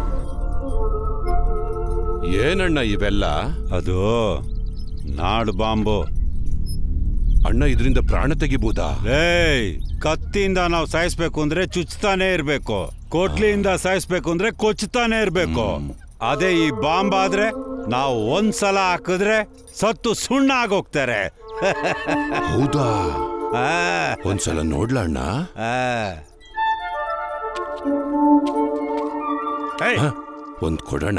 ಏನಣ್ಣ ಇವೆಲ್ಲ? ಅದು ನಾಡು ಬಾಂಬು ಅಣ್ಣ. ಇದರಿಂದ ಪ್ರಾಣ ತೆಗಿಬಹುದಾ? ಕತ್ತಿಯಿಂದ ನಾವು ಸಾಯಿಸ್ಬೇಕು ಅಂದ್ರೆ ಚುಚ್ತಾನೆ ಇರ್ಬೇಕು, ಕೋಟ್ಲಿಯಿಂದ ಸಾಯಿಸ್ಬೇಕು ಅಂದ್ರೆ ಕೊಚ್ಚುತ್ತಾನೆ ಇರ್ಬೇಕು. ಅದೇ ಈ ಬಾಂಬ್ ಆದ್ರೆ ನಾವು ಒಂದ್ಸಲ ಹಾಕಿದ್ರೆ ಸತ್ತು ಸುಣ್ಣ ಆಗೋಗ್ತಾರೆ. ಹೌದಾ? ಒಂದ್ಸಲ ನೋಡ್ಲ ಅಣ್ಣ? ಒಂದ್ ಕೊಡೋಣ.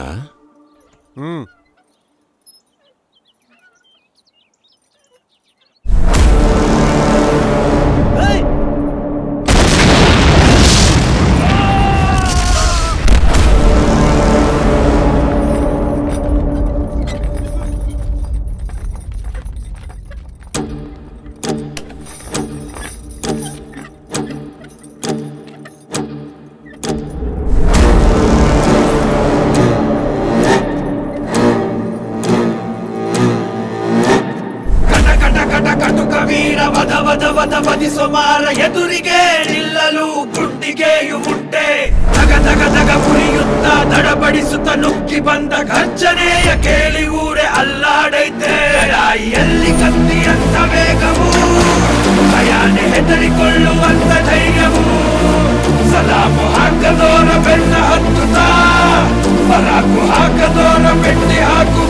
ವಧಿಸುಮಾರ ಎದುರಿಗೆ ನಿಲ್ಲಲು ಗುಂಡಿಗೆಯು ಮುಟ್ಟೆ ತಗ ತಗ ತಗ ಮುರಿಯುತ್ತ ದಡಬಡಿಸುತ್ತ ನುಗ್ಗಿ ಬಂದ ಘರ್ಜನೆಯ ಕೇಳಿ ಊರೆ ಅಲ್ಲಾಡೈತೆ. ಎಲ್ಲಿ ಕತ್ತಿಯಂತ ವೇಗವು, ಭಯಾನೆ ಹೆದರಿಕೊಳ್ಳುವಂತ ಧೈರ್ಯವು, ಸಲಾಮು ಹಾಕದೋರ ಬೆನ್ನ ಹತ್ತುತ್ತ ಪರಾಕು ಹಾಕದೋರ ಬೆಟ್ಟಿ ಹಾಕುವ.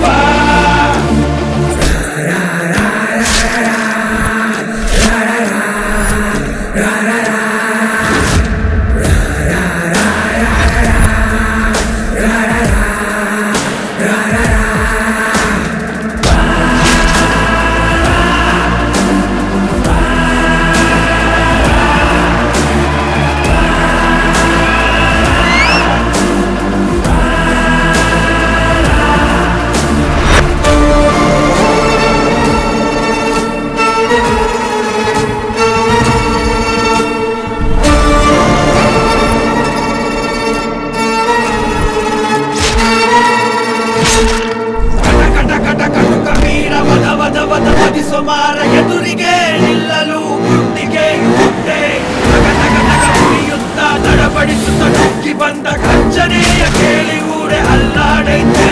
ಸುಮಾರ ಎದುರಿಗೆ ನಿಲ್ಲಲು ಗುಂಡಿಗೆಯು ಮುಟ್ಟೆ ತಗ ತಗ ತಗ ಮುರಿಯುತ್ತ ದಡಬಡಿಸುತ್ತ ನುಗ್ಗಿ ಬಂದ ಘರ್ಜನೆಯ ಕೇಳಿ ಊರೆ ಅಲ್ಲಾಡೈತೆ.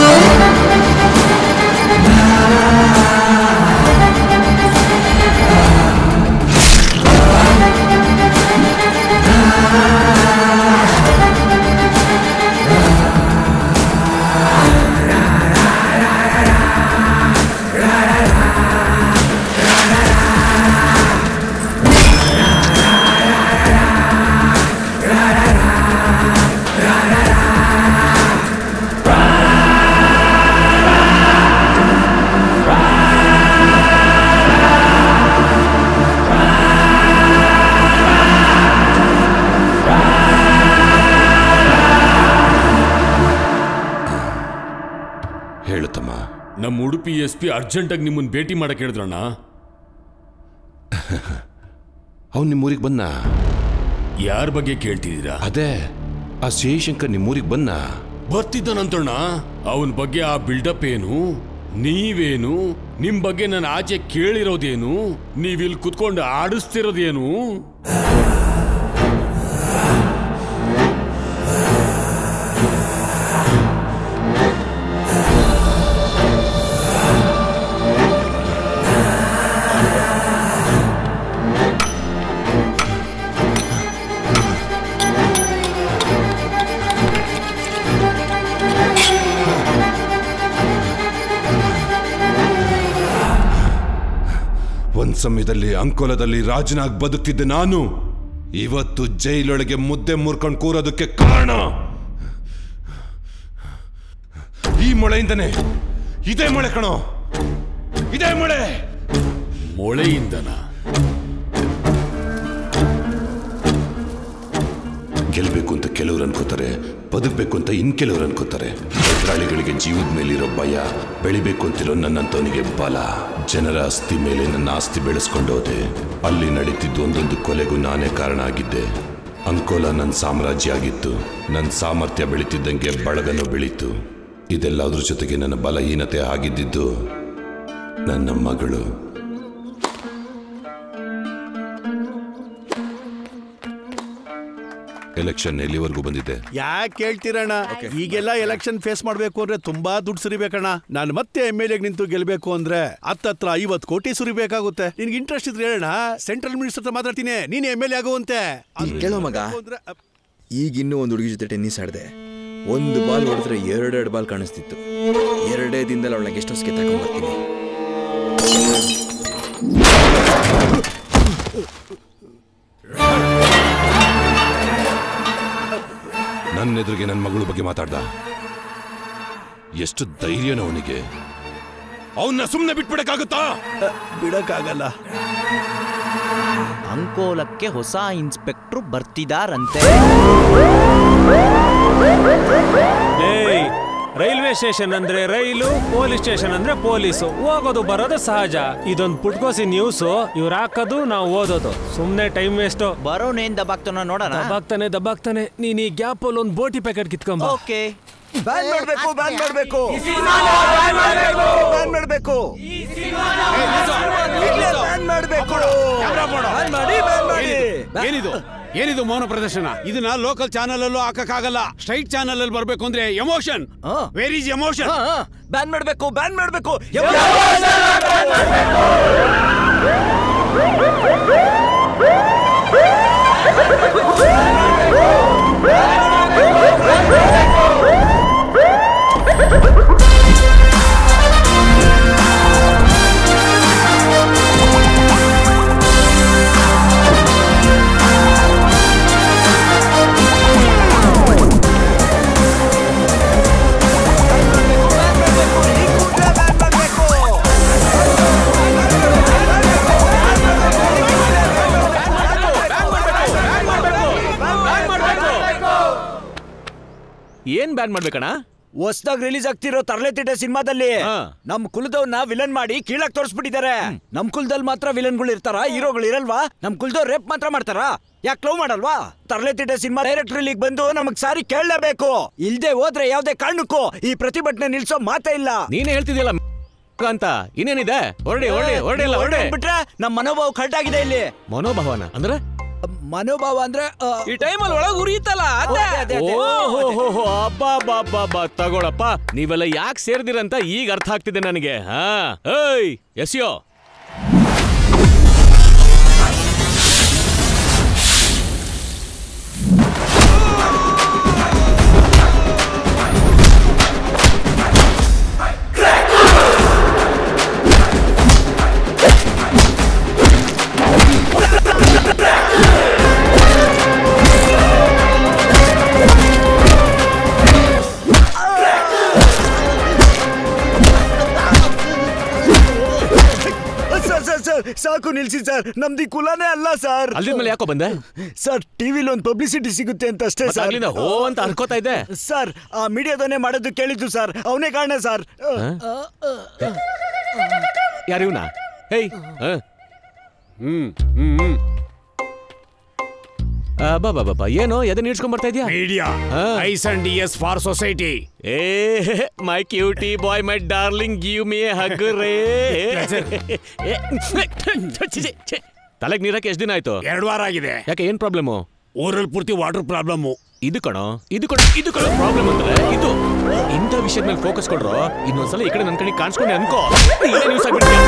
ನಮ್ಮ ಉಡುಪಿ SP ಅರ್ಜೆಂಟಾಗಿ ನಿಮ್ಮನ್ನು ಭೇಟಿ ಮಾಡಕ್ಕೆ ಹೇಳಿದ್ರಣ್ಣ. ಅವ್ನು ನಿಮ್ಮೂರಿಗೆ ಬನ್ನ? ಯಾರ ಬಗ್ಗೆ ಕೇಳ್ತಿದ್ದೀರಾ? ಅದೇ ಆ ಶ್ರೀಶಂಕರ್ ನಿಮ್ಮೂರಿಗೆ ಬನ್ನ? ಬರ್ತಿದ್ದಾನಂತಣ್ಣ. ಅವನ ಬಗ್ಗೆ ಆ ಬಿಲ್ಡಪ್ ಏನು, ನೀವೇನು, ನಿಮ್ ಬಗ್ಗೆ ನಾನು ಆಚೆ ಕೇಳಿರೋದೇನು, ನೀವಿಲ್ಲಿ ಕುತ್ಕೊಂಡು ಆಡಿಸ್ತಿರೋದೇನು? ಒಂದ್ ಸಮಯದಲ್ಲಿ ಅಂಕೋಲದಲ್ಲಿ ರಾಜನಾಗಿ ಬದುಕಿದ್ದೆ ನಾನು ಇವತ್ತು ಜೈಲೊಳಗೆ ಮುದ್ದೆ ಮುರ್ಕೊಂಡು ಕೂರೋದಕ್ಕೆ ಕಾರಣ ಈ ಮೊಳೆಯಿಂದನೇ. ಇದೇ ಮೊಳೆ ಕಣೋ, ಇದೇ ಮೊಳೆ. ಮೊಳೆಯಿಂದನ? ಗೆಲ್ಬೇಕು ಅಂತ ಕೆಲವರು ಅನ್ಕೋತಾರೆ, ಬದುಕಬೇಕು ಅಂತ ಇನ್ ಕೆಲವರು ಅನ್ಕೋತಾರೆ. ಎದುರಾಳಿಗಳಿಗೆ ಜೀವದ ಮೇಲಿರೋ ಭಯ, ಬೆಳಿಬೇಕು ಅಂತಿರೋ ನನ್ನಂತವನಿಗೆ ಬಲ. ಜನರ ಆಸ್ತಿ ಮೇಲೆ ನನ್ನ ಆಸ್ತಿ ಬೆಳೆಸ್ಕೊಂಡೋದೆ. ಅಲ್ಲಿ ನಡೀತಿದ್ದು ಒಂದೊಂದು ಕೊಲೆಗೂ ನಾನೇ ಕಾರಣ ಆಗಿದ್ದೆ. ಅಂಕೋಲ ನನ್ನ ಸಾಮ್ರಾಜ್ಯ ಆಗಿತ್ತು. ನನ್ನ ಸಾಮರ್ಥ್ಯ ಬೆಳೀತಿದ್ದಂಗೆ ಬಳಗನೂ ಬೆಳೀತು. ಇದೆಲ್ಲದ್ರ ಜೊತೆಗೆ ನನ್ನ ಬಲಹೀನತೆ ಆಗಿದ್ದಿದ್ದು ನನ್ನ ಮಗಳು. ಎಲೆಕ್ಷನ್ ಎಲ್ಲಿವರೆಗೂ ಬಂದಿದೆ? ಯಾಕೆ ಕೇಳ್ತೀರಣ್ಣ? ಈಗೆಲ್ಲ ಎಲೆಕ್ಷನ್ ಫೇಸ್ ಮಾಡ್ಬೇಕು ಅಂದ್ರೆ ತುಂಬಾ ದುಡ್ಡು ಸುರಿಬೇಕಣ್ಣ. ನಾನು ಮತ್ತೆ MLA ನಿಂತು ಗೆಲ್ಬೇಕು ಅಂದ್ರೆ ಹತ್ತತ್ರ 50 ಕೋಟಿ ಸುರಿಬೇಕಾಗುತ್ತೆ. ನಿನ್ಗೆ ಇಂಟ್ರೆಸ್ಟ್ ಇದ್ರೆ ಹೇಳಣ್ಣ, ಸೆಂಟ್ರಲ್ ಮಿನಿಸ್ಟರ್ ಹತ್ರ ಮಾತಾಡ್ತೀನಿ, ನೀನು MLA ಆಗುವಂತೆ. ಕೇಳೋ ಮಗ, ಈಗ ಇನ್ನೂ ಒಂದು ಹುಡುಗಿ ಜೊತೆ ಟೆನ್ನಿಸ್ ಆಡಿದೆ. ಒಂದು ಬಾಲ್ ಹೊಡೆದ್ರೆ 2 ಬಾಲ್ ಕಾಣಿಸ್ತಿತ್ತು. 2 ದಿನದಲ್ಲಿ ಅವಳನ್ನ ಗೆಸ್ಟ್ ಹೌಸ್ಗೆ ತಗೊಂಡ್ಬರ್ತೀನಿ. ನನ್ನ ಎದುರಿಗೆ ನನ್ನ ಮಗಳ ಬಗ್ಗೆ ಮಾತಾಡ್ದ. ಎಷ್ಟು ಧೈರ್ಯನ ಅವನಿಗೆ! ಅವನ್ನ ಸುಮ್ಮನೆ ಬಿಟ್ಬಿಡಕ್ಕಾಗುತ್ತಾ? ಬಿಡಕ್ಕಾಗಲ್ಲ. ಅಂಕೋಲಕ್ಕೆ ಹೊಸ ಇನ್ಸ್ಪೆಕ್ಟ್ರು ಬರ್ತಿದಾರಂತೆ. ರೈಲ್ವೆ ಸ್ಟೇಷನ್ ಅಂದ್ರೆ ರೈಲು, ಪೊಲೀಸ್ ಸ್ಟೇಷನ್ ಅಂದ್ರೆ ಪೊಲೀಸು. ಹೋಗೋದು ಬರೋದು ಸಹಜ. ಇದೊಂದು ಪುಟ್ಕೋಸಿ ನ್ಯೂಸು, ಇವ್ರು ಹಾಕೋದು ನಾವು ಓದೋದು. ಸುಮ್ನೆ ಟೈಮ್ ವೇಸ್ಟ್. ಬರೋನೇನ್ ದಬ್ಬಾಕ್ತಾನ ನೋಡೋಣ. ದಬ್ಬಾಕ್ತಾನೆ. ನೀನ್ ಈ ಗ್ಯಾಪ್ ಅಲ್ಲಿ ಒಂದು ಬೋಟಿ ಪ್ಯಾಕೆಟ್ ಕಿತ್ಕೊಂಬ. ಓಕೆ. ಬ್ಯಾನ್ ಮಾಡ್ಬೇಕು, ಬ್ಯಾನ್ ಮಾಡ್ಬೇಕು, ಬ್ಯಾನ್ ಮಾಡ್ಬೇಕು, ಬ್ಯಾನ್ ಮಾಡ್ಬೇಕು. ಏನಿದು ಮೌನ ಪ್ರದರ್ಶನ? ಇದನ್ನ ಲೋಕಲ್ ಚಾನಲ್ ಅಲ್ಲೂ ಹಾಕಕ್ಕಾಗಲ್ಲ. ಸ್ಟ್ರೈಟ್ ಚಾನಲ್ ಅಲ್ಲಿ ಬರ್ಬೇಕು ಅಂದ್ರೆ emotion. Where is emotion? Ban ಮಾಡ್ಬೇಕು, ಬ್ಯಾನ್ ಮಾಡ್ಬೇಕು. ಏನ್ ಬ್ಯಾನ್ ಮಾಡ್ಬೇಕಣ್ಣ? ಹೊಸದಾಗಿ ರಿಲೀಸ್ ಆಗ್ತಿರೋ ತರಲೆತಿಟ್ಟೆ ಸಿನಿಮಾದಲ್ಲಿ ನಮ್ ಕುಲದವ್ನ ವಿಲನ್ ಮಾಡಿ ಕೀಳಾಗ್ ತೋರಿಸ್ಬಿಟ್ಟಿದ್ದಾರೆ. ನಮ್ ಕುಲದಲ್ಲಿ ಮಾತ್ರ ವಿಲನ್ಗಳು ಇರ್ತಾರ, ಹೀರೋಗಳು ಇರಲ್ವಾ? ನಮ್ ಕುಲದವ್ರು ರೇಪ್ ಮಾತ್ರ ಮಾಡ್ತಾರ, ಯಾಕೆ ಲವ್ ಮಾಡಲ್ವಾ? ತರಲೆತಿಟ್ಟೆ ಸಿನಿಮಾ ಡೈರೆಕ್ಟರ್ ಇಲ್ಲಿಗೆ ಬಂದು ನಮಗ್ ಸಾರಿ ಕೇಳಲೇಬೇಕು. ಇಲ್ದೆ ಹೋದ್ರೆ ಯಾವ್ದೇ ಕಾರಣಕ್ಕೂ ಈ ಪ್ರತಿಭಟನೆ ನಿಲ್ಸೋ ಮಾತೇ ಇಲ್ಲ. ನೀನೇ ಹೇಳ್ತಿದ್ಯಲ್ಲ ಅಂತ. ಇನ್ನೇನಿದೆ? ಹೊರಡಿ ಬಿಟ್ರೆ ನಮ್ ಮನೋಭಾವ ಕರೆಕ್ಟಾಗಿದೆ ಇಲ್ಲಿ. ಮನೋಭಾವನ ಅಂದ್ರೆ? ಮನೋಭಾವ ಅಂದ್ರೆ ಈ ಟೈಮಲ್ಲಿ ಒಳಗೆ ಉರಿಯುತ್ತಲ್ಲ. ತಗೊಳಪ್ಪ, ನೀವೆಲ್ಲ ಯಾಕೆ ಸೇರ್ದಿರಂತ ಈಗ ಅರ್ಥ ಆಗ್ತಿದೆ ನನಗೆ. ಎಸ್ಯೋ ಸಾಕು ನಿಲ್ಸಿ ಸರ್, ನಮ್ದು ಕುಲನೇ ಅಲ್ಲ ಸರ್. ಅಲ್ಲಿಂದ ಯಾಕೋ ಬಂದೆ ಸರ್? ಟಿವಿಲಿ ಒಂದು ಪಬ್ಲಿಸಿಟಿ ಸಿಗುತ್ತೆ ಅಂತ ಅಷ್ಟೇ ಸರ್. ಹೋ ಅಂತ ಅನ್ಕೋತಾ ಇದ್ದೆ ಸರ್. ಆ ಮೀಡಿಯಾದವನೇ ಮಾಡೋದು ಕೇಳಿದ್ದು ಸರ್, ಅವನೇ ಕಾರಣ ಸರ್. ಬಾಬಾ ಏನೋ ಎದನ್ನ ಇಡ್ಸ್ಕೊಂಡ್ ಬರ್ತಾ ಇದೆಯಾ? Media eyes and DS for society. My cutie boy my darling give me a hug ರೇ. ತಲೆಗೆ ನೀರಕ್ಕೆ ಎಷ್ಟು ದಿನ ಆಯ್ತು? 2 ವಾರ ಆಗಿದೆ. ಯಾಕೆ ಏನ್ ಪ್ರಾಬ್ಲಮ್? ಊರಲ್ಲಿ ಪೂರ್ತಿ ವಾಟರ್ ಪ್ರಾಬ್ಲಮ್. ಇದು ಕಣೋ ಪ್ರಾಬ್ಲಮ್ ಅಂದ್ರೆ ಇದು. ಇಂಥ ವಿಷಯದ ಮೇಲೆ ಫೋಕಸ್ ಕೊಡ್ರೋ. ಇನ್ನೊಂದ್ಸಲ ಈ ಕಡೆ ನನ್ನ ಕಡೆ ಕಾಣಿಸ್ಕೊಂಡೆ ಅನ್ಕೋ, ನ್ಯೂಸ್ ಆಗ್ಬಿಡ್ತೀಯ.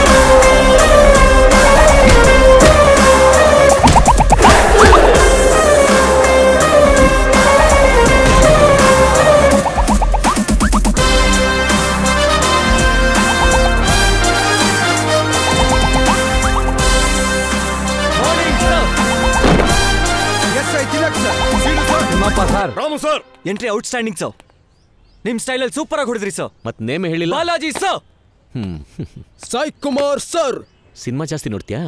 Ramu sir, entry outstanding sir. ನಿಮ್ ಸ್ಟೈಲಲ್ಲಿ ಸೂಪರ್ ಆಗಿ ಹೊಡೆದ್ರಿ ಸರ್. ಮತ್ ನೇಮ್ ಹೇಳಿಲ್ಲ. Balaji sir. Sai Kumar sir. Cinema ಜಾಸ್ತಿ ನೋಡ್ತೀಯಾ?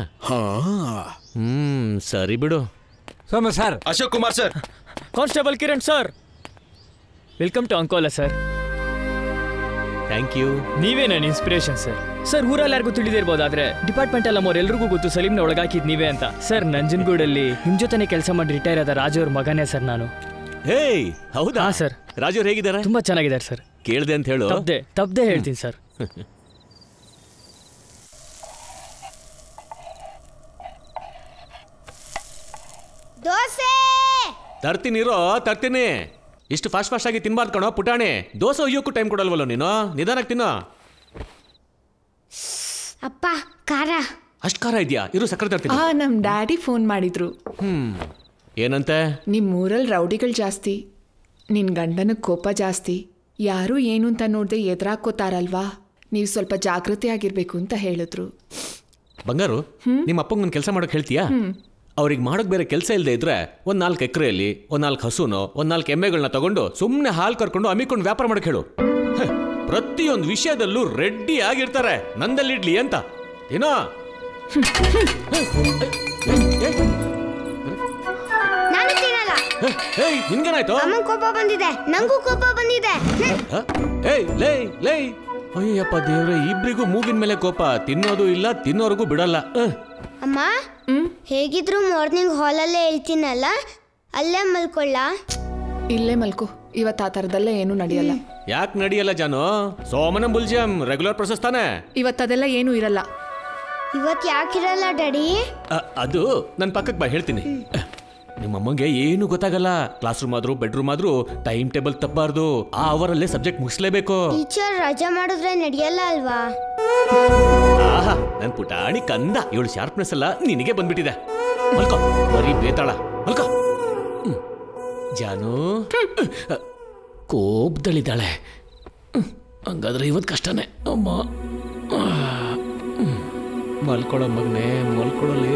ಸರಿ ಬಿಡು. Soma sir. Ashok Kumar sir. Constable Kiran sir. Welcome to Ankola sir. Thank you. ನೀವೇ ನನ್ನ ಇನ್ಸ್ಪಿರೇಷನ್ ಸರ್. ಸರ್ ಊರಲ್ಲಿ ಯಾರಿಗೂ ತಿಳಿದಿರ್ಬೋದಾದ್ರೆ ಡಿಪಾರ್ಟ್ಮೆಂಟ್ ಎಲ್ಲ ಎಲ್ರಿಗೂ ಗೊತ್ತು ಸಲೀಮ್ನ ಒಳಗಾಕಿದ್ ನೀವೇ ಅಂತ. ಸರ್ ನಂಜನಗೂಡಲ್ಲಿ ನಿಮ್ ಜೊತೆನೆ ಕೆಲಸ ಮಾಡಿ ರಿಟೈರ್ ಆದ ರಾಜು ಅವ್ರ ಮಗನೇ ಸರ್ ನಾನು. ಹೇಯ್ ಹೌದಾ ಸರ್? ರಾಜು ಅವ್ರು ಹೇಗಿದ್ದಾರೆ? ತುಂಬಾ ಚೆನ್ನಾಗಿದ್ದಾರೆ ಸರ್. ಕೇಳ್ದೆ ಅಂತ ಹೇಳು. ತಪ್ಪದೆ ಹೇಳ್ತೀನಿ ಸರ್. ದೋಸೆ ತರ್ತೀನಿ. ಇಷ್ಟು ಫಾಸ್ಟ್ ಆಗಿ ತಿನ್ಬಾರ್ದು ಕಣೋ ಪುಟಾಣಿ. ದೋಸೆ ಒಯ್ಯೋಕ್ಕೂ ಟೈಮ್ ಕೊಡಲ್ವಲ್ಲ ನೀನು? ನಿಧಾನಕ್ಕೆ ತಿನ್ನೋ. ಅಪ್ಪ ಖಾರ. ಅಷ್ಟು ಖಾರ ಇದೆಯಾ? ಇರು ಸಕ್ಕರೆ ತರ್ತೀನಿ. ನಮ್ ಡ್ಯಾಡಿ ಫೋನ್ ಮಾಡಿದ್ರು. ಏನಂತೆ? ನಿಮ್ಮೂರಲ್ಲಿ ರೌಡಿಗಳು ಜಾಸ್ತಿ, ನಿನ್ ಗಂಡನಿಗೆ ಕೋಪ ಜಾಸ್ತಿ, ಯಾರು ಏನು ಅಂತ ನೋಡ್ದೆ ಎದುರಾಕೋತಾರಲ್ವಾ, ನೀವು ಸ್ವಲ್ಪ ಜಾಗೃತಿ ಆಗಿರ್ಬೇಕು ಅಂತ ಹೇಳಿದ್ರು. ಬಂಗಾರು, ನಿಮ್ಮ ಅಪ್ಪಂಗೆ ನನ್ನ ಕೆಲಸ ಮಾಡೋಕೆ ಹೇಳ್ತೀಯಾ? ಅವ್ರಿಗೆ ಮಾಡೋಕೆ ಬೇರೆ ಕೆಲಸ ಇಲ್ಲದೆ ಇದ್ರೆ 4 ಎಕರೆಯಲ್ಲಿ 4 ಹಸುನೋ 4 ಎಮ್ಮೆಗಳನ್ನ ತಗೊಂಡು ಸುಮ್ಮನೆ ಹಾಲು ಕರ್ಕೊಂಡು ಅಮ್ಮಿಕೊಂಡು ವ್ಯಾಪಾರ ಮಾಡೋಕೆ ಹೇಳು. ಪ್ರತಿಯೊಂದು ವಿಷಯದಲ್ಲೂ ರೆಡ್ಡಿ ಆಗಿರ್ತಾರೆ. ನಂದಲ್ಲಿಡ್ಲಿ ಅಂತ ಏನೋ. ನಿನ್ಗೇನಾಯ್ತು? ಕೋಪ ಬಂದಿದೆ. ನಂಗೂ ಕೋಪ ಬಂದಿದೆ. ಅಯ್ಯಪ್ಪ ದೇವ್ರೆ, ಇಬ್ರಿಗೂ ಮೂಗಿನ ಮೇಲೆ ಕೋಪ. ತಿನ್ನೋದು ಇಲ್ಲ, ತಿನ್ನೋರ್ಗೂ ಬಿಡಲ್ಲ. ಅಮ್ಮ, ಹೇಗಿದ್ರು ಮಾರ್ನಿಂಗ್ ಹಾಲಲ್ಲೇ ಹೇಳ್ತೀನಲ್ಲ, ಅಲ್ಲೇ ಮಲ್ಕೊಳ್ಳ. ಇಲ್ಲೇ ಮಲ್ಕೋ. ಇವತ್ತು ಆ ಥರದೆಲ್ಲ ಏನೂ ನಡೆಯಲ್ಲ. ಯಾಕೆ ನಡೆಯಲ್ಲ ಜಾನು? ಸೋಮನ ಬುಲ್ಜಿಯಂ ರೆಗ್ಯುಲರ್ ಪ್ರೊಸೆಸ್ ತಾನೆ. ಇವತ್ತದೆಲ್ಲ ಏನೂ ಇರಲ್ಲ. ಇವತ್ತು ಯಾಕಿರಲ್ಲ ಡ್ಯಾಡಿ? ಅದು ನನ್ನ ಪಕ್ಕಕ್ಕೆ ಬಾ, ಹೇಳ್ತೀನಿ. ನಿಮ್ಮಮ್ಮಗೆ ಏನು ಗೊತ್ತಾಗಲ್ಲ. ಕ್ಲಾಸ್ ರೂಮ್ ಆದ್ರೂ ಬೆಡ್ರೂಮ್ ಆದ್ರೂ ಟೈಮ್ ಟೇಬಲ್ ತಪ್ಪಬಾರ್ದು. ಆ ಅವರಲ್ಲೇ ಸಬ್ಜೆಕ್ಟ್ ಮುಗಿಸ್ಲೇಬೇಕು. ಟೀಚರ್ ರಜಾ ಮಾಡಿದ್ರೆ ನಡೆಯಲ್ಲ ಅಲ್ವಾ? ಆಹಾ, ನನ್ ಪುಟಾಣಿ ಕಂದ. ಇವಳು ಶಾರ್ಪ್ನೆಸ್ ಎಲ್ಲ ನಿನಗೆ ಬಂದ್ಬಿಟ್ಟಿದೆ. ಮಲ್ಕೋ, ಬರೀ ಬೇತಾಳ. ಮಲ್ಕೋ. ಜಾನು ಕೋಪದಲ್ಲಿದ್ದಾಳೆ. ಹಂಗಾದ್ರೆ ಇವತ್ತು ಕಷ್ಟನೇ. ಅಮ್ಮ ಮಲ್ಕೊಳ ಮಗನೇ, ಮಲ್ಕೊಳಲಿ.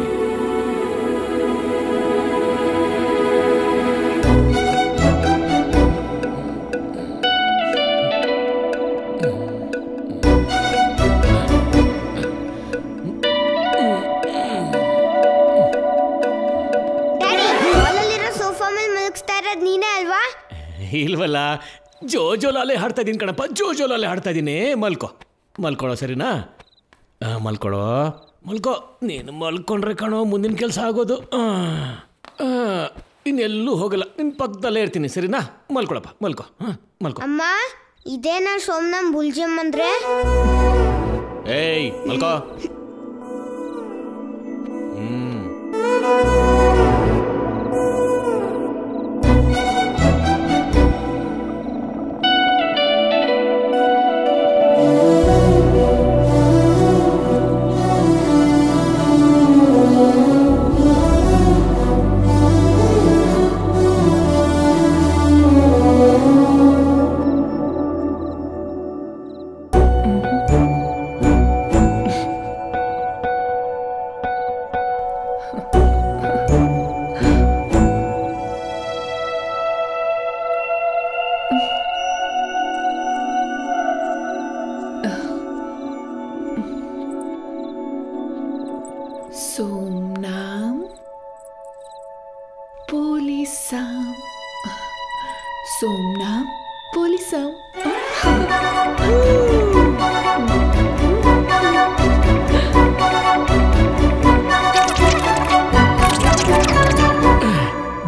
ಇಲ್ವಲ್ಲ, ಜೋಜೋಲಾಲೆ ಹಾಡ್ತಾ ಇದ್ದೀನಿ ಕಣಪ್ಪ, ಜೋಜೋಲಾಲೆ ಹಾಡ್ತಾ ಇದ್ದೀನಿ. ಮಲ್ಕೊಳ್ಳೋ ಸರಿನಾ? ಮಲ್ಕೋ. ನೀನು ಮಲ್ಕೊಂಡ್ರೆ ಕಣೋ ಮುಂದಿನ ಕೆಲಸ ಆಗೋದು. ಇನ್ನೆಲ್ಲೂ ಹೋಗಲ್ಲ, ನಿನ್ನ ಪಕ್ಕದಲ್ಲೇ ಇರ್ತೀನಿ ಸರಿನಾ? ಮಲ್ಕೊಳಪ್ಪ, ಮಲ್ಕೋ. ಅಮ್ಮ, ಇದೇನಾ ಸೋಮನಂ ಬುಲ್ಜಿಯಂ ಅಂದ್ರೆ? ಏಯ್ ಮಲ್ಕೋ.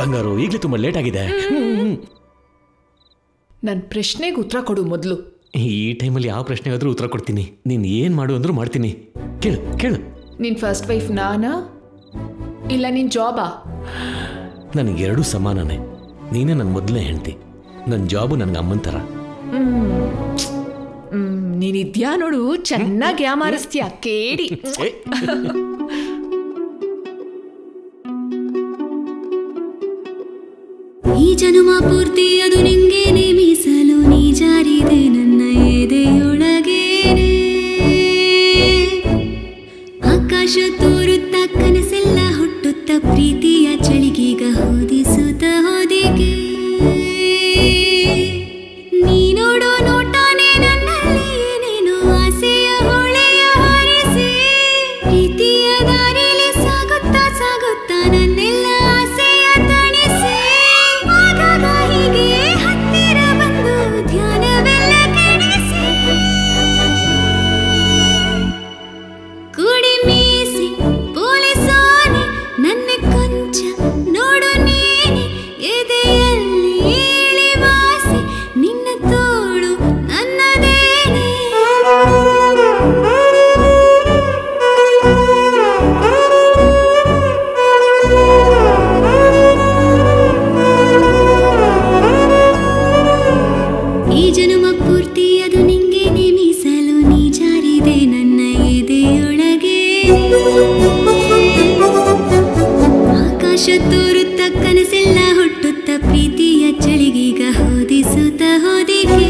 ಬಂಗಾರು ಈಗಲೇ ತುಂಬ ಲೇಟ್ ಆಗಿದೆ. ನನ್ನ ಪ್ರಶ್ನೆಗೆ ಉತ್ತರ ಕೊಡು ಮೊದಲು. ಈ ಟೈಮಲ್ಲಿ ಯಾವ ಪ್ರಶ್ನೆಗಾದ್ರೂ ಉತ್ತರ ಕೊಡ್ತೀನಿ. ನೀನು ಏನು ಮಾಡು ಅಂದ್ರೂ ಮಾಡ್ತೀನಿ. ಕೇಳು ಕೇಳು. ನಿನ್ನ ಫಸ್ಟ್ ವೈಫ್ ನಾನಾ ಇಲ್ಲ ನಿನ್ನ ಜಾಬಾ? ನನಗೆರಡೂ ಸಮಾನನೇ. ನೀನೇ ನನ್ನ ಮೊದಲನೇ ಹೆಂಡತಿ. ನನ್ನ ಜಾಬು ನನಗೆ ಅಮ್ಮನ ಥರ. ನೀನಿದ್ಯಾ ನೋಡು, ಚೆನ್ನಾಗಿ ಯಾಮಾರಿಸ್ತೀಯ ಕೇಳಿ. ಈ ಜನುಮ ಪೂರ್ತಿ ಅದು ನಿಂಗೇನೆ ಮೀಸಲು, ನೀ ಜಾರಿದೆ ನನ್ನ ಎದೆಯೊಳಗೇನೆ. ಆಕಾಶ ತೋರುತ್ತ ಕನಸೆಲ್ಲ ಹುಟ್ಟುತ್ತ ಪ್ರೀತಿಯ ಚಳಿಗೀಗ ಹೋದಿಸುತ್ತ ಹೋದಿಗೆ. ನೀ ನೋಡೋ ನೋಟಾನೆ ನನ್ನಲ್ಲಿ ಏನೇನೋ ಆಸೆಯ ಹೊಳೆಯ ಹರಿಸಿ, ಪ್ರೀತಿಯ ದಾರಿಲಿ ಸಾಗುತ್ತಾ ಸಾಗುತ್ತಾ ನನ್ನೆಲ್ಲ ಆಸೆಯ ತಣಿಸಿ. ಆಗಾಗ ಹೀಗೆ ಹತ್ತಿರ ಬಂದು ಧ್ಯಾನವೆಲ್ಲ ಕೆಡಿಸಿ, ಕುಡಿ ಮೀಸಿ ಪೊಲೀಸೋನೆ ನನ್ನ ಕೊಂಚ ನೋಡು ನೀನೆ, ಎದೆಯಲ್ಲಿ ಇಳಿವಾಸಿ ನಿನ್ನ ತೋಳು ನನ್ನದೇನೆ. ಈ ಜನುಮ ಪೂರ್ತಿ ಅದು ನಿಂಗೇನೆ ಮೀಸಲು, ನೀ ಜಾರಿದೆ ನನ್ನ ಎದೆಯೊಳಗೆ. ಆಕಾಶ ತೋರುತ್ತ ಕನಸೆಲ್ಲ ಹುಟ್ಟುತ್ತ ಪ್ರೀತಿಯ ಚಳಿಗೀಗ ಹೋದಿಸುತ್ತ ಹೋದಿಗೆ.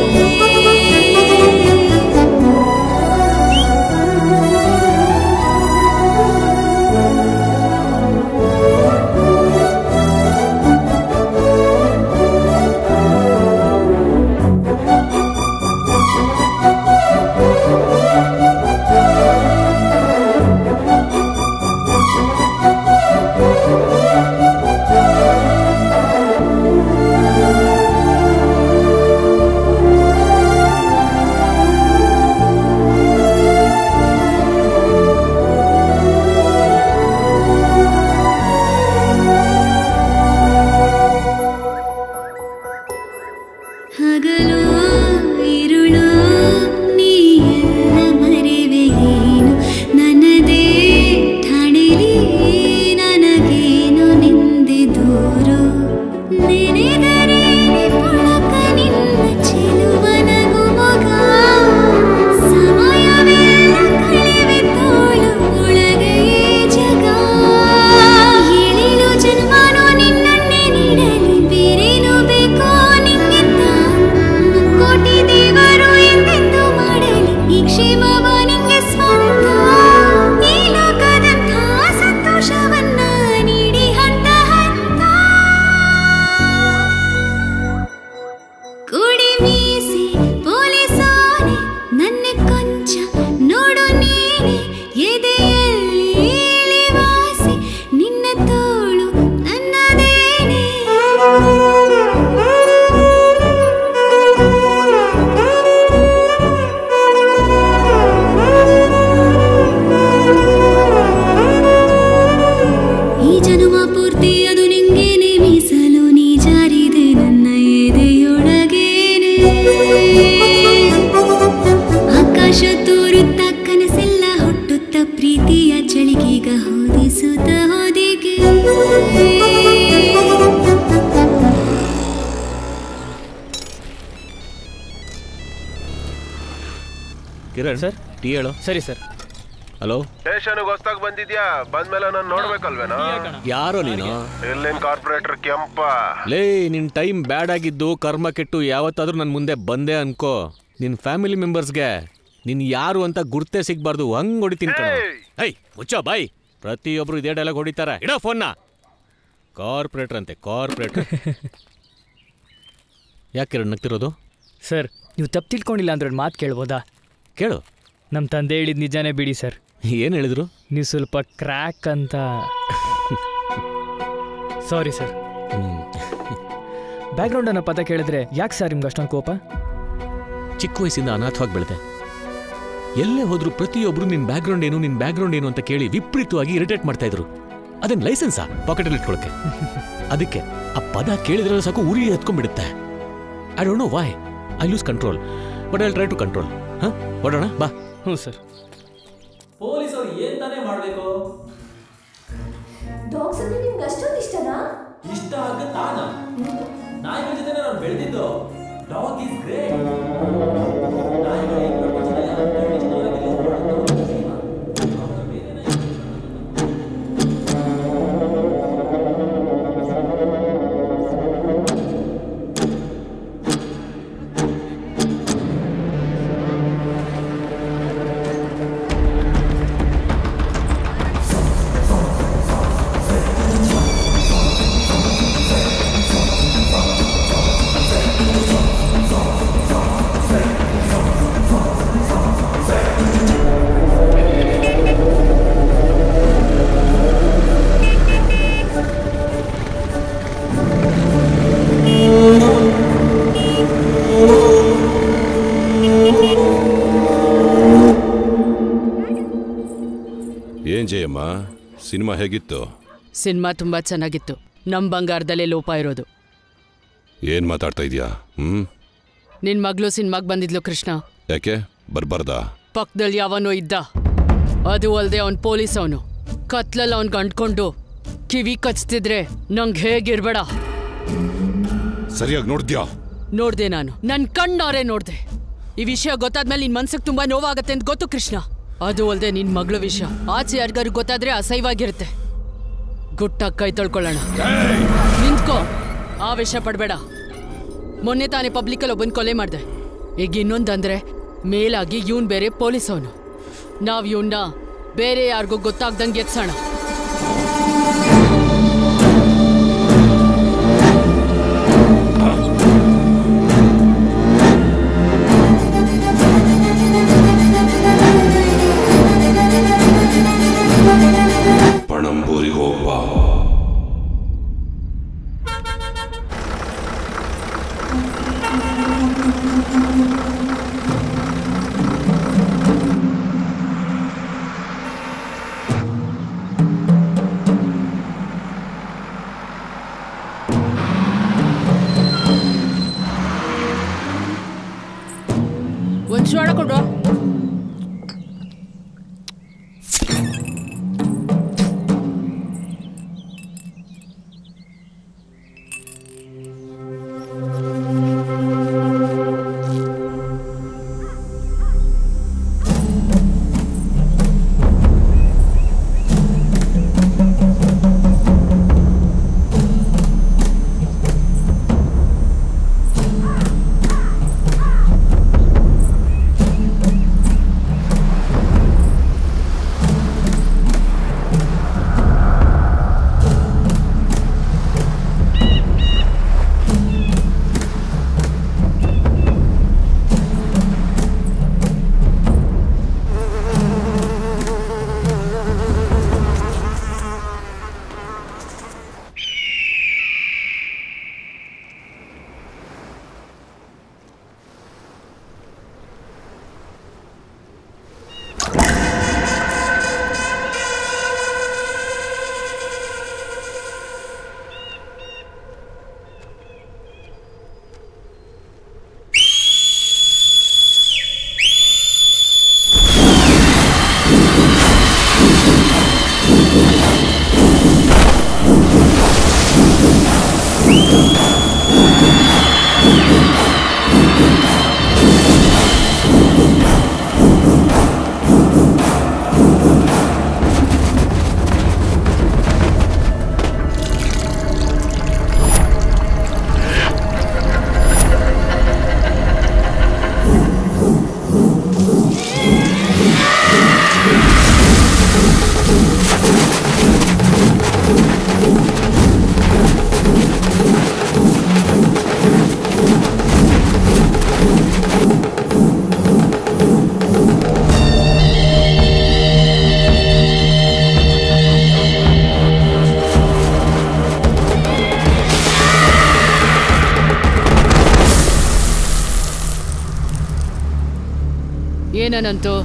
ಹಗಲೋ ಇರುಳೋ ನೀ ಎಲ್ಲ ಮರೆವೆ ಏನು, ನನ್ನದೇ ಠಾಣೆಲಿ ನನಗೇನು ನಿಂದೆ ದೂರು. ನೆನೆದರೆ ಪುಳಕ ನಿನ್ನ ಚೆಲುವ ನಗು ಮೊಗ, ಸಮಯವೆಲ್ಲ ಕಳೆವೆ ತೋಳು ಒಳಗೆಯೇ ಜಗ. ಏಳೇಳು ಜನ್ಮನೂ ನಿನ್ನನ್ನೇ ನೀಡಲಿ, ಬೇರೇನು ಬೇಕೋ ನಿಂಗೆಂತ ಕೋಟಿ ದೇವರು ಎಂದೆಂದು ಮಾಡಲಿ, ಈ ಕ್ಷೇಮವ ನಿಂಗೆ ಸ್ವಂತ. ಈ ಲೋಕದಂಥ ಸಂತೋಷವನ್ನ ನೀಡಿ ಹಂತ ಹಂತ, ಕುಡಿ ಮೀಸಿ ಪೊಲೀಸೋನೆ ನನ್ನ ಕೊಂಚ ನೋಡು ನೀನೆ, ಎದೆಯಲ್ಲಿ ಇಳಿವಾಸಿ ನಿನ್ನ ತೋಳು ನನ್ನದೇನೆ. ಈ ಜನುಮ ಪೂರ್ತಿ ಅದು ನಿಂಗೇನೆ ಮೀಸಲು, ನೀ ಜಾರಿದೆ ನನ್ನ ಎದೆಯೊಳಗೇನೆ. ಆಕಾಶ ತೋರುತ್ತ ಕನಸೆಲ್ಲ ಹುಟ್ಟುತ್ತ ಪ್ರೀತಿಯ ಚಳಿಗೀಗ ಹೋದಿಸುತ್ತ ಹೋದಿಗೆ. ಕಿರಣ್ ಸರ್, ಟೀ ಹೇಳು. ಸರಿ ಸರ್. ಹಲೋ, ಸ್ಟೇಷನ್ಗೆ ಹೊಸ್ದಾಗ್ ಬಂದಿದ್ಯಾ? ಬಂದ್ಮೇಲೆ ನಾನು ನೋಡ್ಬೇಕಲ್ವೇನಾ? ಯಾರೋ ನೀನು? ಇಲ್ಲಿನ ಕಾರ್ಪೊರೇಟರ್ ಕೆಂಪ. ಲೇ, ನಿನ್ ಟೈಮ್ ಬ್ಯಾಡ್ ಆಗಿದ್ದು ಕರ್ಮ ಕೆಟ್ಟು ಯಾವತ್ತಾದ್ರೂ ನನ್ನ ಮುಂದೆ ಬಂದೆ ಅನ್ಕೋ. ನಿನ್ ಫ್ಯಾಮಿಲಿ ಮೆಂಬರ್ಸ್ಗೆ ನೀನ್ ಯಾರು ಅಂತ ಗುರ್ತೇ ಸಿಗ್ಬಾರ್ದು, ಹಂಗ್ ಹೊಡಿತೀನಿ ಕಣ. ಹೈ ಮುಚ್ಚೋ ಬಾಯ್. ಪ್ರತಿಯೊಬ್ರು ಇದೇ ಡೈಲಾಗ್ ಹೊಡಿತಾರೆ. ಇಡೋ ಫೋನ್ನ. ಕಾರ್ಪೊರೇಟರ್ ಅಂತೆ, ಕಾರ್ಪೊರೇಟರ್. ಯಾಕೆ ನಗ್ತಿರೋದು? ಸರ್, ನೀವು ತಪ್ಪು ತಿಳ್ಕೊಂಡಿಲ್ಲ ಅಂದ್ರೆ ಒಂದು ಮಾತು ಕೇಳ್ಬೋದಾ? ಕೇಳು. ನಮ್ಮ ತಂದೆ ಹೇಳಿದ ನಿಜಾನೇ ಬಿಡಿ ಸರ್. ಏನು ಹೇಳಿದ್ರು? ನೀವು ಸ್ವಲ್ಪ ಕ್ರ್ಯಾಕ್ ಅಂತ. Sorry sir. ಬ್ಯಾಕ್ಗ್ರೌಂಡ್ ಅನ್ನೋ ಪದ ಕೇಳಿದ್ರೆ ಯಾಕೆ ಸರ್ ನಿಮ್ಗೆ ಅಷ್ಟೊಂದು ಕೋಪ? ಚಿಕ್ಕ ವಯಸ್ಸಿಂದ ಅನಾಥವಾಗಿ ಬೆಳೆದೆ. ಎಲ್ಲೇ ಹೋದ್ರು ಪ್ರತಿಯೊಬ್ರು ನಿನ್ನ ಬ್ಯಾಕ್ಗ್ರೌಂಡ್ ಏನು, ನಿನ್ನ ಬ್ಯಾಕ್ಗ್ರೌಂಡ್ ಏನು ಅಂತ ಕೇಳಿ ವಿಪರೀತವಾಗಿ ಇರಿಟೇಟ್ ಮಾಡ್ತಾ ಇದ್ರು. ಅದೇನು ಲೈಸೆನ್ಸಾ ಪಾಕೆಟಲ್ಲಿ ಇಟ್ಕೊಳಕ್ಕೆ? ಅದಕ್ಕೆ ಆ ಪದ ಕೇಳಿದ್ರೆ ಸಾಕು ಉರಿ ಹತ್ಕೊಂಡ್ಬಿಡುತ್ತೆ. I don't know why I lose control, but I try to control. ಹೊಡೋಣ ಬಾ. ಹ್ಞೂ ಸರ್. ಪೊಲೀಸ್ ಅವ್ರು ಏನ್ ತಾನೇ ಮಾಡಬೇಕು? ಡಾಗ್ಸ್ ಅಂದ್ರೆ ನಿಮ್ಗೆ ಅಷ್ಟೊಂದು ಇಷ್ಟನಾ? ಇಷ್ಟ ಆಗತ್ತಾನ? ನಾಯಿಗಳ ಜೊತೆ ನಾನು ಬೆಳೆದಿದ್ದು. Dog is great. ಏನ್ ಜಯಮ್ಮ, ಸಿನಿಮಾ ಹೇಗಿತ್ತು? ಸಿನಿಮಾ ತುಂಬಾ ಚೆನ್ನಾಗಿತ್ತು. ನಮ್ಮ ಬಂಗಾರದಲ್ಲೇ ಲೋಪ ಇರೋದು. ಏನ್ ಮಾತಾಡ್ತಾ ಇದೀಯಾ? ನಿನ್ ಮಗಳು ಸಿನಿಮಾಗ್ ಬಂದಿದ್ಲು ಕೃಷ್ಣ. ಯಾಕೆ ಬರ್ಬಾರ್ದಾ? ಪಕ್ಕದಲ್ಲಿ ಯಾವನೋ ಇದ್ದ. ಅದು ಅಲ್ದೆ ಅವನ್ ಪೊಲೀಸ್. ಅವನು ಕತ್ಲಲ್ಲಿ ಅವನ್ ಗಂಟ್ಕೊಂಡು ಕಿವಿ ಕಚ್ತಿದ್ರೆ ನಂಗೆ ಹೇಗಿರ್ಬೇಡ. ಸರಿಯಾಗಿ ನೋಡ್ದ್ಯಾ? ನೋಡ್ದೆ, ನಾನು ನನ್ ಕಣ್ಣಾರೆ ನೋಡ್ದೆ. ಈ ವಿಷಯ ಗೊತ್ತಾದ್ಮೇಲೆ ನಿನ್ ಮನ್ಸಿಗೆ ತುಂಬಾ ನೋವಾಗತ್ತೆ ಅಂತ ಗೊತ್ತು ಕೃಷ್ಣ. ಅದು ಅಲ್ದೆ ನಿನ್ ಮಗಳ ವಿಷಯ ಆಚೆ ಯಾರಿಗಾರು ಗೊತ್ತಾದ್ರೆ ಅಸಹ್ಯವಾಗಿರುತ್ತೆ. ಗುಟ್ಟಾಗಿ ಕೈ ತೊಳ್ಕೊಳ್ಳೋಣ. ನಿಂತ್ಕೋ, ಆವೇಶ ಪಡ್ಬೇಡ. ಮೊನ್ನೆ ತಾನೇ ಪಬ್ಲಿಕಲ್ಲಿ ಒಬ್ಬನ್ ಕೊಲೆ ಮಾಡ್ದೆ. ಈಗ ಇನ್ನೊಂದಂದ್ರೆ ಮೇಲಾಗಿ ಇವನ್ ಬೇರೆ ಪೊಲೀಸ್ ಅವನು. ನಾವ್ ಇವನ್ನ ಬೇರೆ ಯಾರಿಗೂ ಗೊತ್ತಾಗ್ದಂಗೆ ಎತ್ಸೋಣ. ಪಣಂಬೂರಿಗೆ ಹೋಗ್ಬಾ. ಒಂದು ಶೋಡ ಕೊಡು. ಏನಂತೂ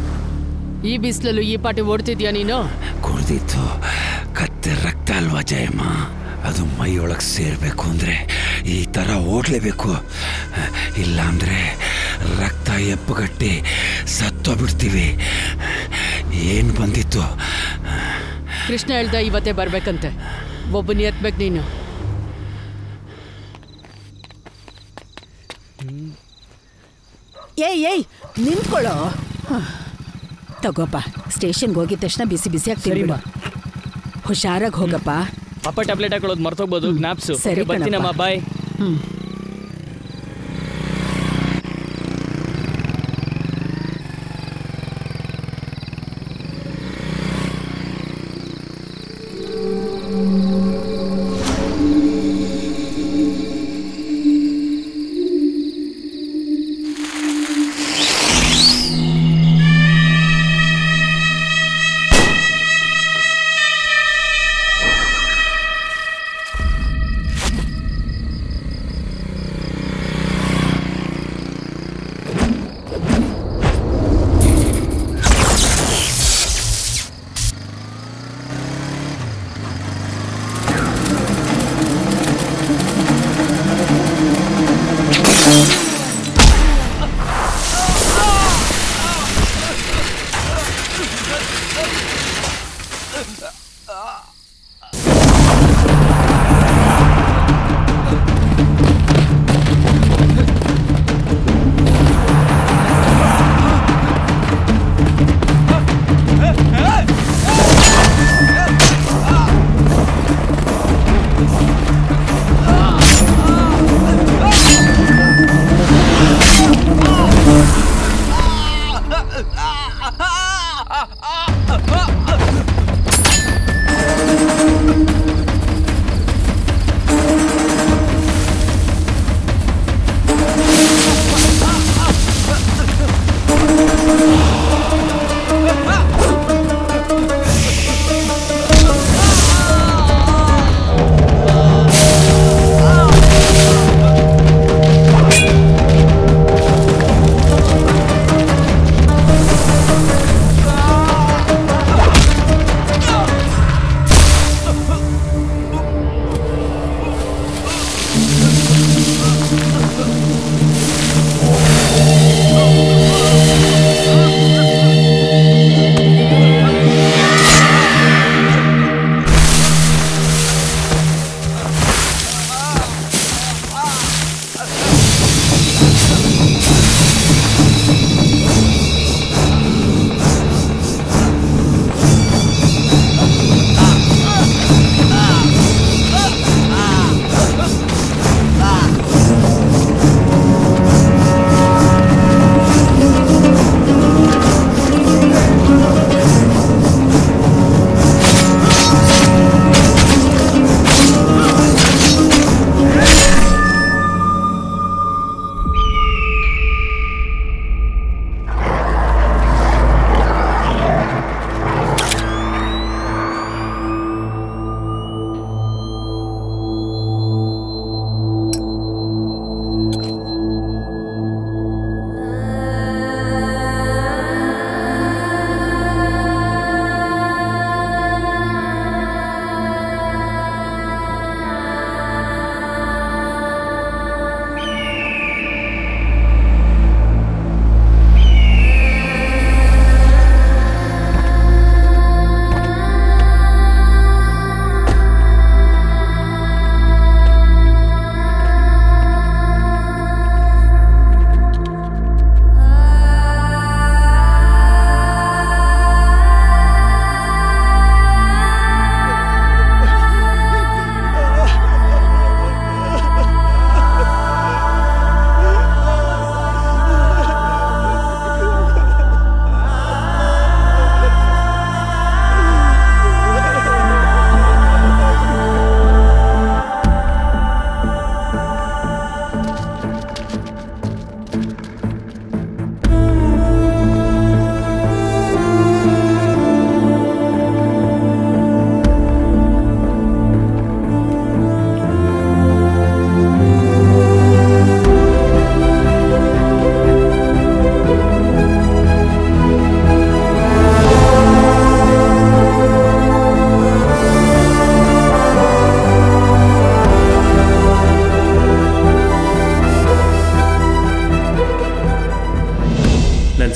ಈ ಬಿಸಿಲಲ್ಲೂ ಈ ಪಾಟಿ ಓಡ್ತಿದ್ಯಾ ನೀನು? ಕುಡ್ದಿತ್ತು ಕತ್ತೆ ರಕ್ತ ಅಲ್ವಾ ಜಯಮ್ಮ? ಅದು ಮೈಯೊಳಗೆ ಸೇರಬೇಕು ಅಂದರೆ ಈ ಥರ ಓಡಲೇಬೇಕು. ಇಲ್ಲಾಂದರೆ ರಕ್ತ ಎಪ್ಪಗಟ್ಟಿ ಸತ್ತೋಗ್ಬಿಡ್ತೀವಿ. ಏನು ಬಂದಿತ್ತು? ಕೃಷ್ಣ ಹೇಳ್ದ ಇವತ್ತೇ ಬರ್ಬೇಕಂತೆ. ಒಬ್ಬನ ಎತ್ಬೇಕು ನೀನು. ಏಯ್ ನಿಂತ್ಕೊಳ್ಳೋ. ತಗೋಪ್ಪ, ಸ್ಟೇಷನ್ಗೆ ಹೋಗಿದ ತಕ್ಷಣ ಬಿಸಿ ಬಿಸಿಯಾಗಿ ತಿನ್ಬಿಡು. ಹುಷಾರಾಗಿ ಹೋಗಪ್ಪ. ಅಪ್ಪ ಟ್ಯಾಬ್ಲೆಟ್ ಹಾಕೊಳ್ಳೋದು ಮರ್ತೋಗ್ಬೋದು. ಜ್ಞಾಪ್ಸು. ಸರಿ ಬರ್ತೀನಮ್ಮ, ಬಾಯ್.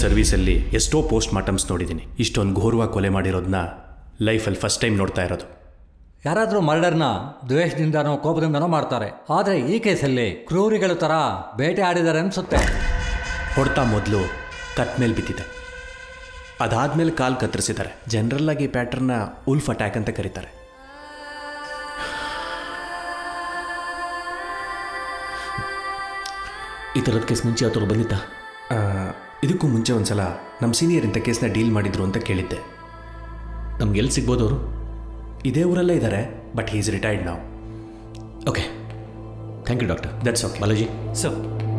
ಸರ್ವೀಸಲ್ಲಿ ಎಷ್ಟೋ ಪೋಸ್ಟ್ ಮಾರ್ಟಮ್ಸ್ ನೋಡಿದ್ದೀನಿ. ಇಷ್ಟೊಂದು ಘೋರವಾಗಿ ಕೊಲೆ ಮಾಡಿರೋದನ್ನ ಲೈಫಲ್ಲಿ ಫಸ್ಟ್ ಟೈಮ್ ನೋಡ್ತಾ ಇರೋದು. ಯಾರಾದರೂ ಮರ್ಡರ್ನ ದ್ವೇಷದಿಂದನೋ ಕೋಪದಿಂದನೋ ಮಾಡ್ತಾರೆ. ಆದರೆ ಈ ಕೇಸಲ್ಲಿ ಕ್ರೂರಿಗಳ ಥರ ಬೇಟೆ ಆಡಿದ್ದಾರೆ ಅನಿಸುತ್ತೆ. ಹೊಡ್ತಾ ಮೊದಲು ಕಟ್ ಮೇಲೆ ಬಿದ್ದಿದೆ, ಅದಾದ್ಮೇಲೆ ಕಾಲು ಕತ್ತರಿಸಿದ್ದಾರೆ. ಜನರಲ್ ಆಗಿ ಪ್ಯಾಟರ್ನ ಉಲ್ಫ್ ಅಟ್ಯಾಕ್ ಅಂತ ಕರೀತಾರೆ. ಈ ಥರದ ಕೇಸ್ ಮುಂಚೆ ಯಾವ್ದಾದ್ರು ಬಂದಿದ್ದ? ಇದಕ್ಕೂ ಮುಂಚೆ ಒಂದ್ಸಲ ನಮ್ಮ ಸೀನಿಯರ್ ಇಂಥ ಕೇಸ್ನ ಡೀಲ್ ಮಾಡಿದ್ರು ಅಂತ ಕೇಳಿದ್ದೆ. ನಮ್ಗೆ ಎಲ್ಲಿ ಸಿಗ್ಬೋದು ಅವರು? ಇದೇ ಊರಲ್ಲೇ ಇದ್ದಾರೆ, ಬಟ್ ಹೀ ಈಸ್ ರಿಟೈರ್ಡ್ ನಾವು. Okay, thank you doctor. That's okay. Balaji sir,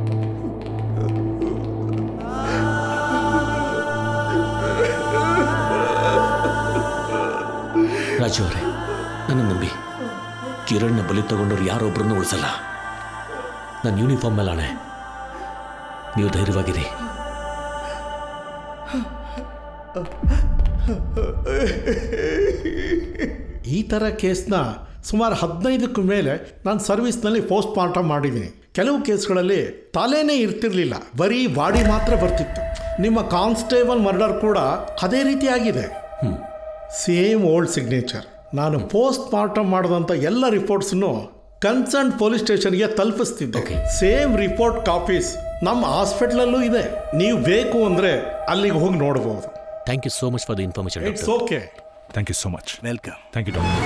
Raju ಅವರೇ, ನನ್ನ ನಂಬಿ ಕಿರಣ್ನ ಬಲಿ ತಗೊಂಡವ್ರು ಯಾರೊಬ್ಬರನ್ನು ಉಳಿಸಲ್ಲ. ನನ್ನ ಯೂನಿಫಾರ್ಮ್ ಮೇಲೆ ಆಣೆ, ನೀವು ಧೈರ್ಯವಾಗಿರಿ. ಈ ಥರ ಕೇಸ್ನ ಸುಮಾರು 15ಕ್ಕೂ ಮೇಲೆ ನಾನು ಸರ್ವಿಸ್ನಲ್ಲಿ ಪೋಸ್ಟ್ ಮಾರ್ಟಮ್ ಮಾಡಿದ್ದೀನಿ. ಕೆಲವು ಕೇಸ್ಗಳಲ್ಲಿ ತಲೆನೇ ಇರ್ತಿರ್ಲಿಲ್ಲ, ಬರೀ ಬಾಡಿ ಮಾತ್ರ ಬರ್ತಿತ್ತು. ನಿಮ್ಮ ಕಾನ್ಸ್ಟೇಬಲ್ ಮರ್ಡರ್ ಕೂಡ ಅದೇ ರೀತಿ ಆಗಿದೆ. Same old signature. ನಾನು ಪೋಸ್ಟ್ ಮಾರ್ಟಮ್ ಮಾಡಿದಂಥ ಎಲ್ಲ ರಿಪೋರ್ಟ್ಸನ್ನು ಕನ್ಸರ್ನ್ ಪೊಲೀಸ್ ಸ್ಟೇಷನ್ಗೆ ತಲುಪಿಸ್ತಿದ್ದೆ. ಸೇಮ್ ರಿಪೋರ್ಟ್ ಕಾಪೀಸ್ ನಮ್ಮ ಹಾಸ್ಪಿಟ್ಲಲ್ಲೂ ಇದೆ. ನೀವು ಬೇಕು ಅಂದರೆ ಅಲ್ಲಿಗೆ ಹೋಗಿ ನೋಡ್ಬೋದು. Thank you so much for the information. It's okay. Thank you so much. Welcome. Thank you doctor.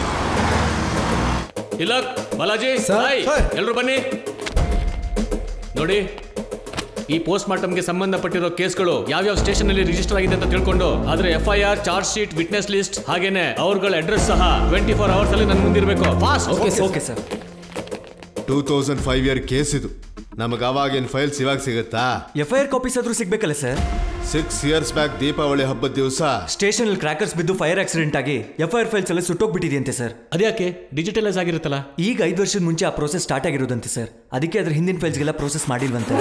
Tilak, Balaji, ಎಲ್ಲರೂ ಬನ್ನಿ. ನೋಡಿ, ಈ ಪೋಸ್ಟ್ ಮಾರ್ಟಮ್ಗೆ ಸಂಬಂಧಪಟ್ಟಿರೋ ಕೇಸ್ಗಳು ಯಾವ್ಯಾವ ಸ್ಟೇಷನ್ ಅಲ್ಲಿ ರಿಜಿಸ್ಟರ್ ಆಗಿದೆ ಅಂತ ತಿಳ್ಕೊಂಡು ಅದರ FIR, charge sheet, witness list ಹಾಗೇನೆ ಅವ್ರಗಳ ಅಡ್ರೆಸ್ ಸಹ 24 hours ಅಲ್ಲಿ ನನ್ನ ಮುಂದಿರಬೇಕು. Fast. Okay sir. 2005 year case ಇದು. ನಮಗೆ ಅವಾಗಿನ ಫೈಲ್ಸ್ ಇವಾಗ ಸಿಗುತ್ತಾ? FIR ಕಾಪೀಸ್ ಆದ್ರೂ ಸಿಗ್ಬೇಕಲ್ಲ ಸರ್? 6 years ಬ್ಯಾಕ್ ದೀಪಾವಳಿ ಹಬ್ಬದ ದಿವಸ ಸ್ಟೇಷನ್ ಅಲ್ಲಿ ಕ್ರ್ಯಾಕರ್ಸ್ ಬಿದ್ದು ಫೈರ್ ಆಕ್ಸಿಡೆಂಟ್ ಆಗಿ FIR ಫೈಲ್ಸ್ ಎಲ್ಲ ಸುಟ್ಟೋಗ್ಬಿಟ್ಟಿದೆಯಂತೆ ಸರ್. ಅದ್ಯಾಕೆ? ಡಿಜಿಟಲೈಸ್ ಆಗಿರುತ್ತಲ್ಲ. ಈಗ 5 ವರ್ಷದ ಮುಂಚೆ ಆ ಪ್ರೋಸೆಸ್ ಸ್ಟಾರ್ಟ್ ಆಗಿರೋದಂತೆ ಸರ್. ಅದಕ್ಕೆ ಅದ್ರ ಹಿಂದಿನ ಫೈಲ್ಸ್ಗೆಲ್ಲ ಪ್ರೋಸೆಸ್ ಮಾಡಿಲ್ವಂತೆ.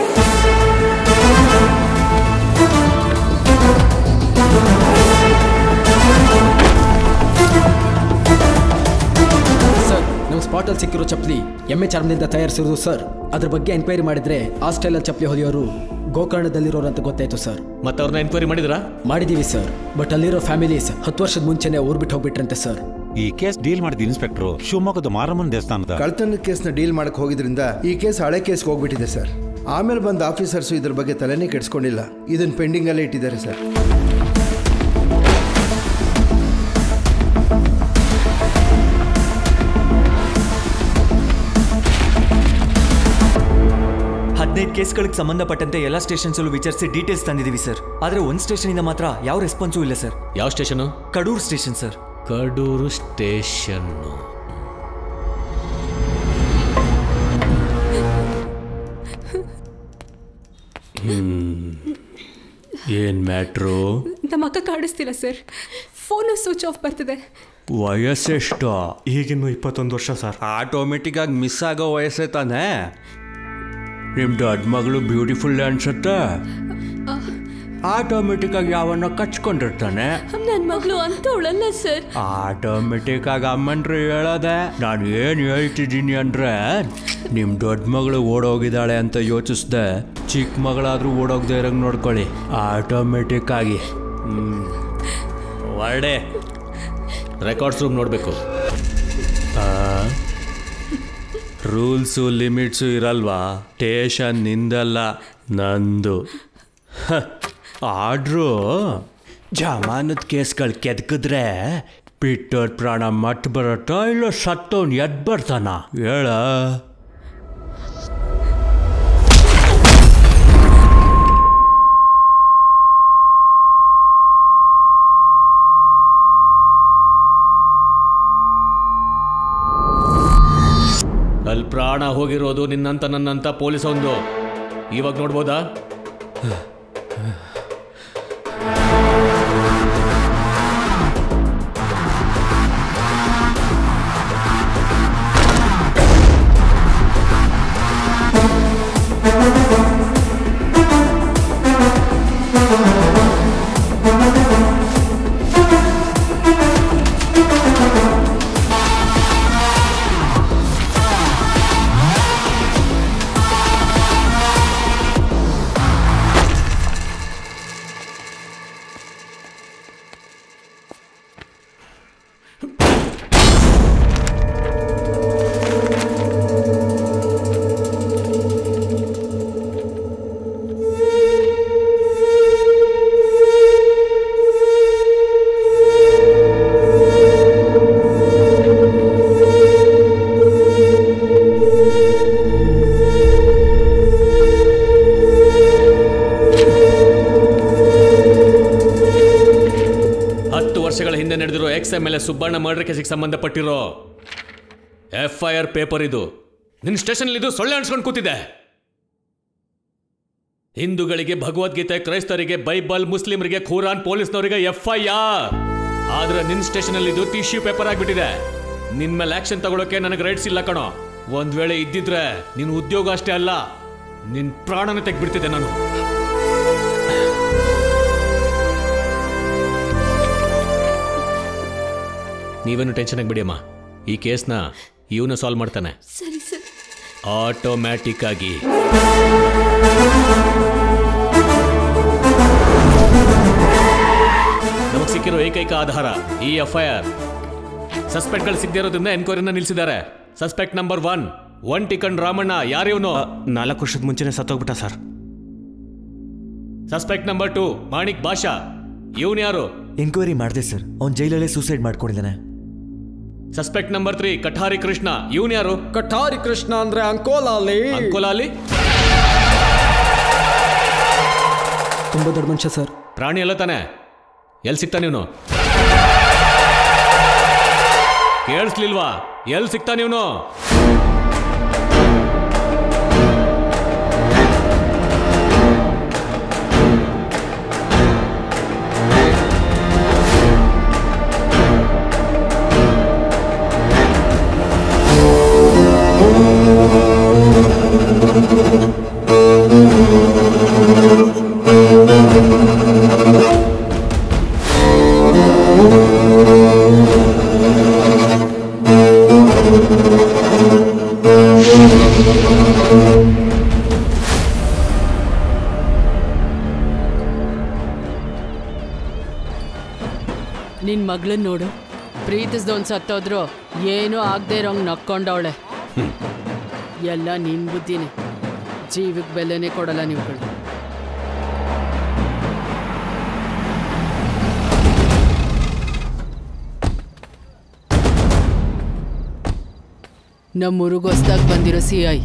ಸರ್, ನಮ್ಮ ಸ್ಪಾಟಲ್ಲಿ ಸಿಕ್ಕಿರೋ ಚಪ್ಪಲಿ ಎಮ್ಮೆ ಚರ್ಮದಿಂದ ತಯಾರಿಸಿರೋದು ಸರ್. ಅದ್ರ ಬಗ್ಗೆ ಎನ್ಕ್ವೈರಿ ಮಾಡಿದ್ರೆ ಆ ಸ್ಟೈಲಲ್ಲಿ ಚಪ್ಪಲಿ ಹೊಲಿಯೋರು ಗೋಕರ್ಣದಲ್ಲಿರೋರು ಅಂತ ಗೊತ್ತಾಯ್ತು ಸರ್. ಮತ್ತೆ ಅವ್ರನ್ನ ಎನ್ಕ್ವೈರಿ ಮಾಡಿದ್ರಾ? ಮಾಡಿದೀವಿ ಸರ್. ಬಟ್ ಅಲ್ಲಿರೋ ಫ್ಯಾಮಿಲೀಸ್ 10 ವರ್ಷದ ಮುಂಚೆನೆ ಊರ್ ಬಿಟ್ಟು ಹೋಗ್ಬಿಟ್ರಂತೆ ಸರ್. ಈ ಕೇಸ್ ಡೀಲ್ ಮಾಡಿದ ಇನ್ಸ್ಪೆಕ್ಟರ್ ಶಿವಮೊಗ್ಗದ ಮಾರಮ್ಮನ ದೇವಸ್ಥಾನದ ಕಳ್ತನದ ಕೇಸ್ನ ಡೀಲ್ ಮಾಡಕ್ ಹೋಗಿದ್ರಿಂದ ಈ ಕೇಸ್ ಹಳೆ ಕೇಸ್ಗೆ ಹೋಗ್ಬಿಟ್ಟಿದೆ ಸರ್. ಆಮೇಲೆ ಬಂದ ಆಫೀಸರ್ಸು ಇದ್ರ ಬಗ್ಗೆ ತಲೆನೇ ಕೆಡಿಸ್ಕೊಂಡಿಲ್ಲ. ಇದನ್ನ ಪೆಂಡಿಂಗ್ ಅಲ್ಲೇ ಇಟ್ಟಿದ್ದಾರೆ ಸರ್. ಕೇಸ್ಗಳಿಗೆ ಸಂಬಂಧಪಟ್ಟಂತೆ ಎಲ್ಲ ಸ್ಟೇಷನ್ಸಲ್ಲೂ ವಿಚಾರಿಸಿ ಡೀಟೇಲ್ಸ್ ತಂದಿದ್ದೀವಿ ಸರ್. ಆದರೆ ಒಂದು ಸ್ಟೇಷನಿಂದ ಮಾತ್ರ ಯಾವ ರೆಸ್ಪಾನ್ಸೂ ಇಲ್ಲ ಸರ್. ಯಾವ station? Kadur station sir. Kadur station. ಏನ್ ಮ್ಯಾಟ್ರು? ನಮ್ಮ ಅಕ್ಕ ಕಾಡಿಸ್ತಿಲ್ಲ ಸರ್. ಫೋನು ಸ್ವಿಚ್ ಆಫ್ ಬರ್ತಿದೆ. ವಯಸ್ಸೆಷ್ಟು? ಈಗಿನ್ನು 21 ವರ್ಷ ಸರ್. ಆಟೋಮೆಟಿಕ್ ಆಗಿ ಮಿಸ್ ಆಗೋ ವಯಸ್ಸೇ ತಾನೇ. ನಿಮ್ಮ ದೊಡ್ಡ ಮಗಳು ಬ್ಯೂಟಿಫುಲ್ ಅನ್ಸುತ್ತೆ. ಆಟೋಮೆಟಿಕ್ ಆಗಿ ಯಾವನ್ನ ಕಚ್ಕೊಂಡಿರ್ತಾನೆ. ನನ್ನ ಮಗಳು ಅಂತವಳಲ್ಲ ಸರ್. ಆಟೋಮೆಟಿಕ್ ಆಗಿ ಅಮ್ಮನ್ರಿ ಹೇಳೋದೆ. ನಾನು ಏನು ಹೇಳ್ತಿದ್ದೀನಿ ಅಂದ್ರೆ, ನಿಮ್ಮ ದೊಡ್ಡ ಮಗಳು ಓಡೋಗಿದ್ದಾಳೆ ಅಂತ ಯೋಚಿಸ್ದೆ, ಚಿಕ್ಕ ಮಗಳಾದ್ರೂ ಓಡೋಗದೆ ಇರಂಗೆ ನೋಡ್ಕೊಳ್ಳಿ ಆಟೋಮೆಟಿಕ್ ಆಗಿ. ಒಳ್ಳೆ ರೆಕಾರ್ಡ್ಸ್ ರೂಮ್ ನೋಡಬೇಕು. ರೂಲ್ಸು ಲಿಮಿಟ್ಸು ಇರಲ್ವಾ? ಸ್ಟೇಷನ್ ನಿಂದಲ್ಲ, ನಂದು. ಆಡ್ರು ಜಮಾನದ ಕೇಸ್ಗಳು ಕೆದಕಿದ್ರೆ ಬಿಟ್ಟೋರ್ ಪ್ರಾಣ ಮಟ್ ಬರತ್ತೋ ಇಲ್ಲ ಸತ್ತೋನ್ ಎದ್ ಬರ್ತಾನ ಹೇಳ? ಅಲ್ಲಿ ಪ್ರಾಣ ಹೋಗಿರೋದು ನಿನ್ನಂತ ನನ್ನಂತ ಪೊಲೀಸ್ ಒಂದು. ಇವಾಗ ನೋಡ್ಬೋದಾ? XMLA ಸುಬ್ಬಣ್ಣ ಮರ್ಡರ್ ಕೇಸಿಗೆ ಸಂಬಂಧಪಟ್ಟಿರೋ FIR ಪೇಪರ್ ಇದು. ನಿನ್ನ ಸ್ಟೇಷನ್ ಇದು ಸೊಳ್ಳೆ ಅನ್ಸ್ಕೊಂಡು ಕೂತಿದೆ. ಹಿಂದೂಗಳಿಗೆ ಭಗವದ್ಗೀತೆ, ಕ್ರೈಸ್ತರಿಗೆ ಬೈಬಲ್, ಮುಸ್ಲಿಮರಿಗೆ ಖುರಾನ್, ಪೊಲೀಸ್ನವರಿಗೆ FIR. ಆದ್ರೆ ನಿನ್ನ ಸ್ಟೇಷನ್ ಇದು ಟಿಶ್ಯೂ ಪೇಪರ್ ಆಗ್ಬಿಟ್ಟಿದೆ. ನಿನ್ ಮೇಲೆ ಆಕ್ಷನ್ ತಗೊಳಕ್ಕೆ ನನಗೆ ರೈಟ್ಸ್ ಇಲ್ಲ ಕಣೋ. ಒಂದ್ ವೇಳೆ ಇದ್ದಿದ್ರೆ ನಿನ್ ಉದ್ಯೋಗ ಅಷ್ಟೇ ಅಲ್ಲ, ನಿನ್ ಪ್ರಾಣನ ತೆಗ್ಬಿಡ್ತಿದ್ದೆ ನಾನು. ನೀವೇನು ಟೆನ್ಷನ್ ಆಗ್ಬಿಡಿ ಅಮ್ಮ. ಈ ಕೇಸ್ನ ಇವನು ಸಾಲ್ವ್ ಮಾಡ್ತಾನೆ ಆಟೋಮ್ಯಾಟಿಕ್ ಆಗಿ. ನಮಗೆ ಸಿಕ್ಕಿರೋ ಏಕೈಕ ಆಧಾರ ಈ FIR. ಸಸ್ಪೆಕ್ಟ್ಗಳು ಸಿಗದೇ ಇರೋದ್ರಿಂದ ಎನ್ಕ್ವೈರಿನ ನಿಲ್ಲಿಸಿದ್ದಾರೆ. ಸಸ್ಪೆಕ್ಟ್ ನಂಬರ್ 1 ಟಿಕಣ್ ರಾಮಣ್ಣ. ಯಾರಿವನು? 4 ವರ್ಷದ ಮುಂಚೆನೆ ಸತ್ತೋಗ್ಬಿಟ್ಟ sir. Suspect number 2 Manik Basha. ಇವನು ಯಾರು? ಎನ್ಕ್ವೈರಿ ಮಾಡಿದೆ ಸರ್, ಅವ್ನು ಜೈಲಲ್ಲೇ ಸೂಸೈಡ್ ಮಾಡ್ಕೊಂಡಿದ್ದಾನೆ. Suspect number 3 Kathari Krishna. ಇವನು ಯಾರು? ಕಠಾರಿ ಕೃಷ್ಣ ಅಂದ್ರೆ ಅಂಕೋಲಾಲಿ. ತುಂಬಾ ದೊಡ್ಡ ಮನುಷ್ಯ ಸರ್. ಪ್ರಾಣಿ ಎಲ್ಲ ತಾನೆ? ಎಲ್ಲಿ ಸಿಗ್ತಾನೆ ಇವನು? ಕೇಳಿಸ್ಲಿಲ್ವಾ? ಎಲ್ಲಿ ಸಿಗ್ತಾನೆ ಇವನು? ನಿನ್ ಮಗಳನ್ನ ನೋಡು, ಪ್ರೀತಿಸ್ದವನ್ ಸತ್ತೋದ್ರು ಏನೂ ಆಗದೆ ಇರೋಂಗ್ ನಕ್ಕೊಂಡವಳೆ. ಎಲ್ಲ ನಿನ್ ಬುದ್ಧಿನೇ. ಜೀವಕ್ಕೆ ಬೆಲೆನೇ ಕೊಡಲ್ಲ ನೀವುಗಳು. ನಮ್ಮೂರಿಗೆ ಹೊಸ್ದಾಗಿ ಬಂದಿರೋ CI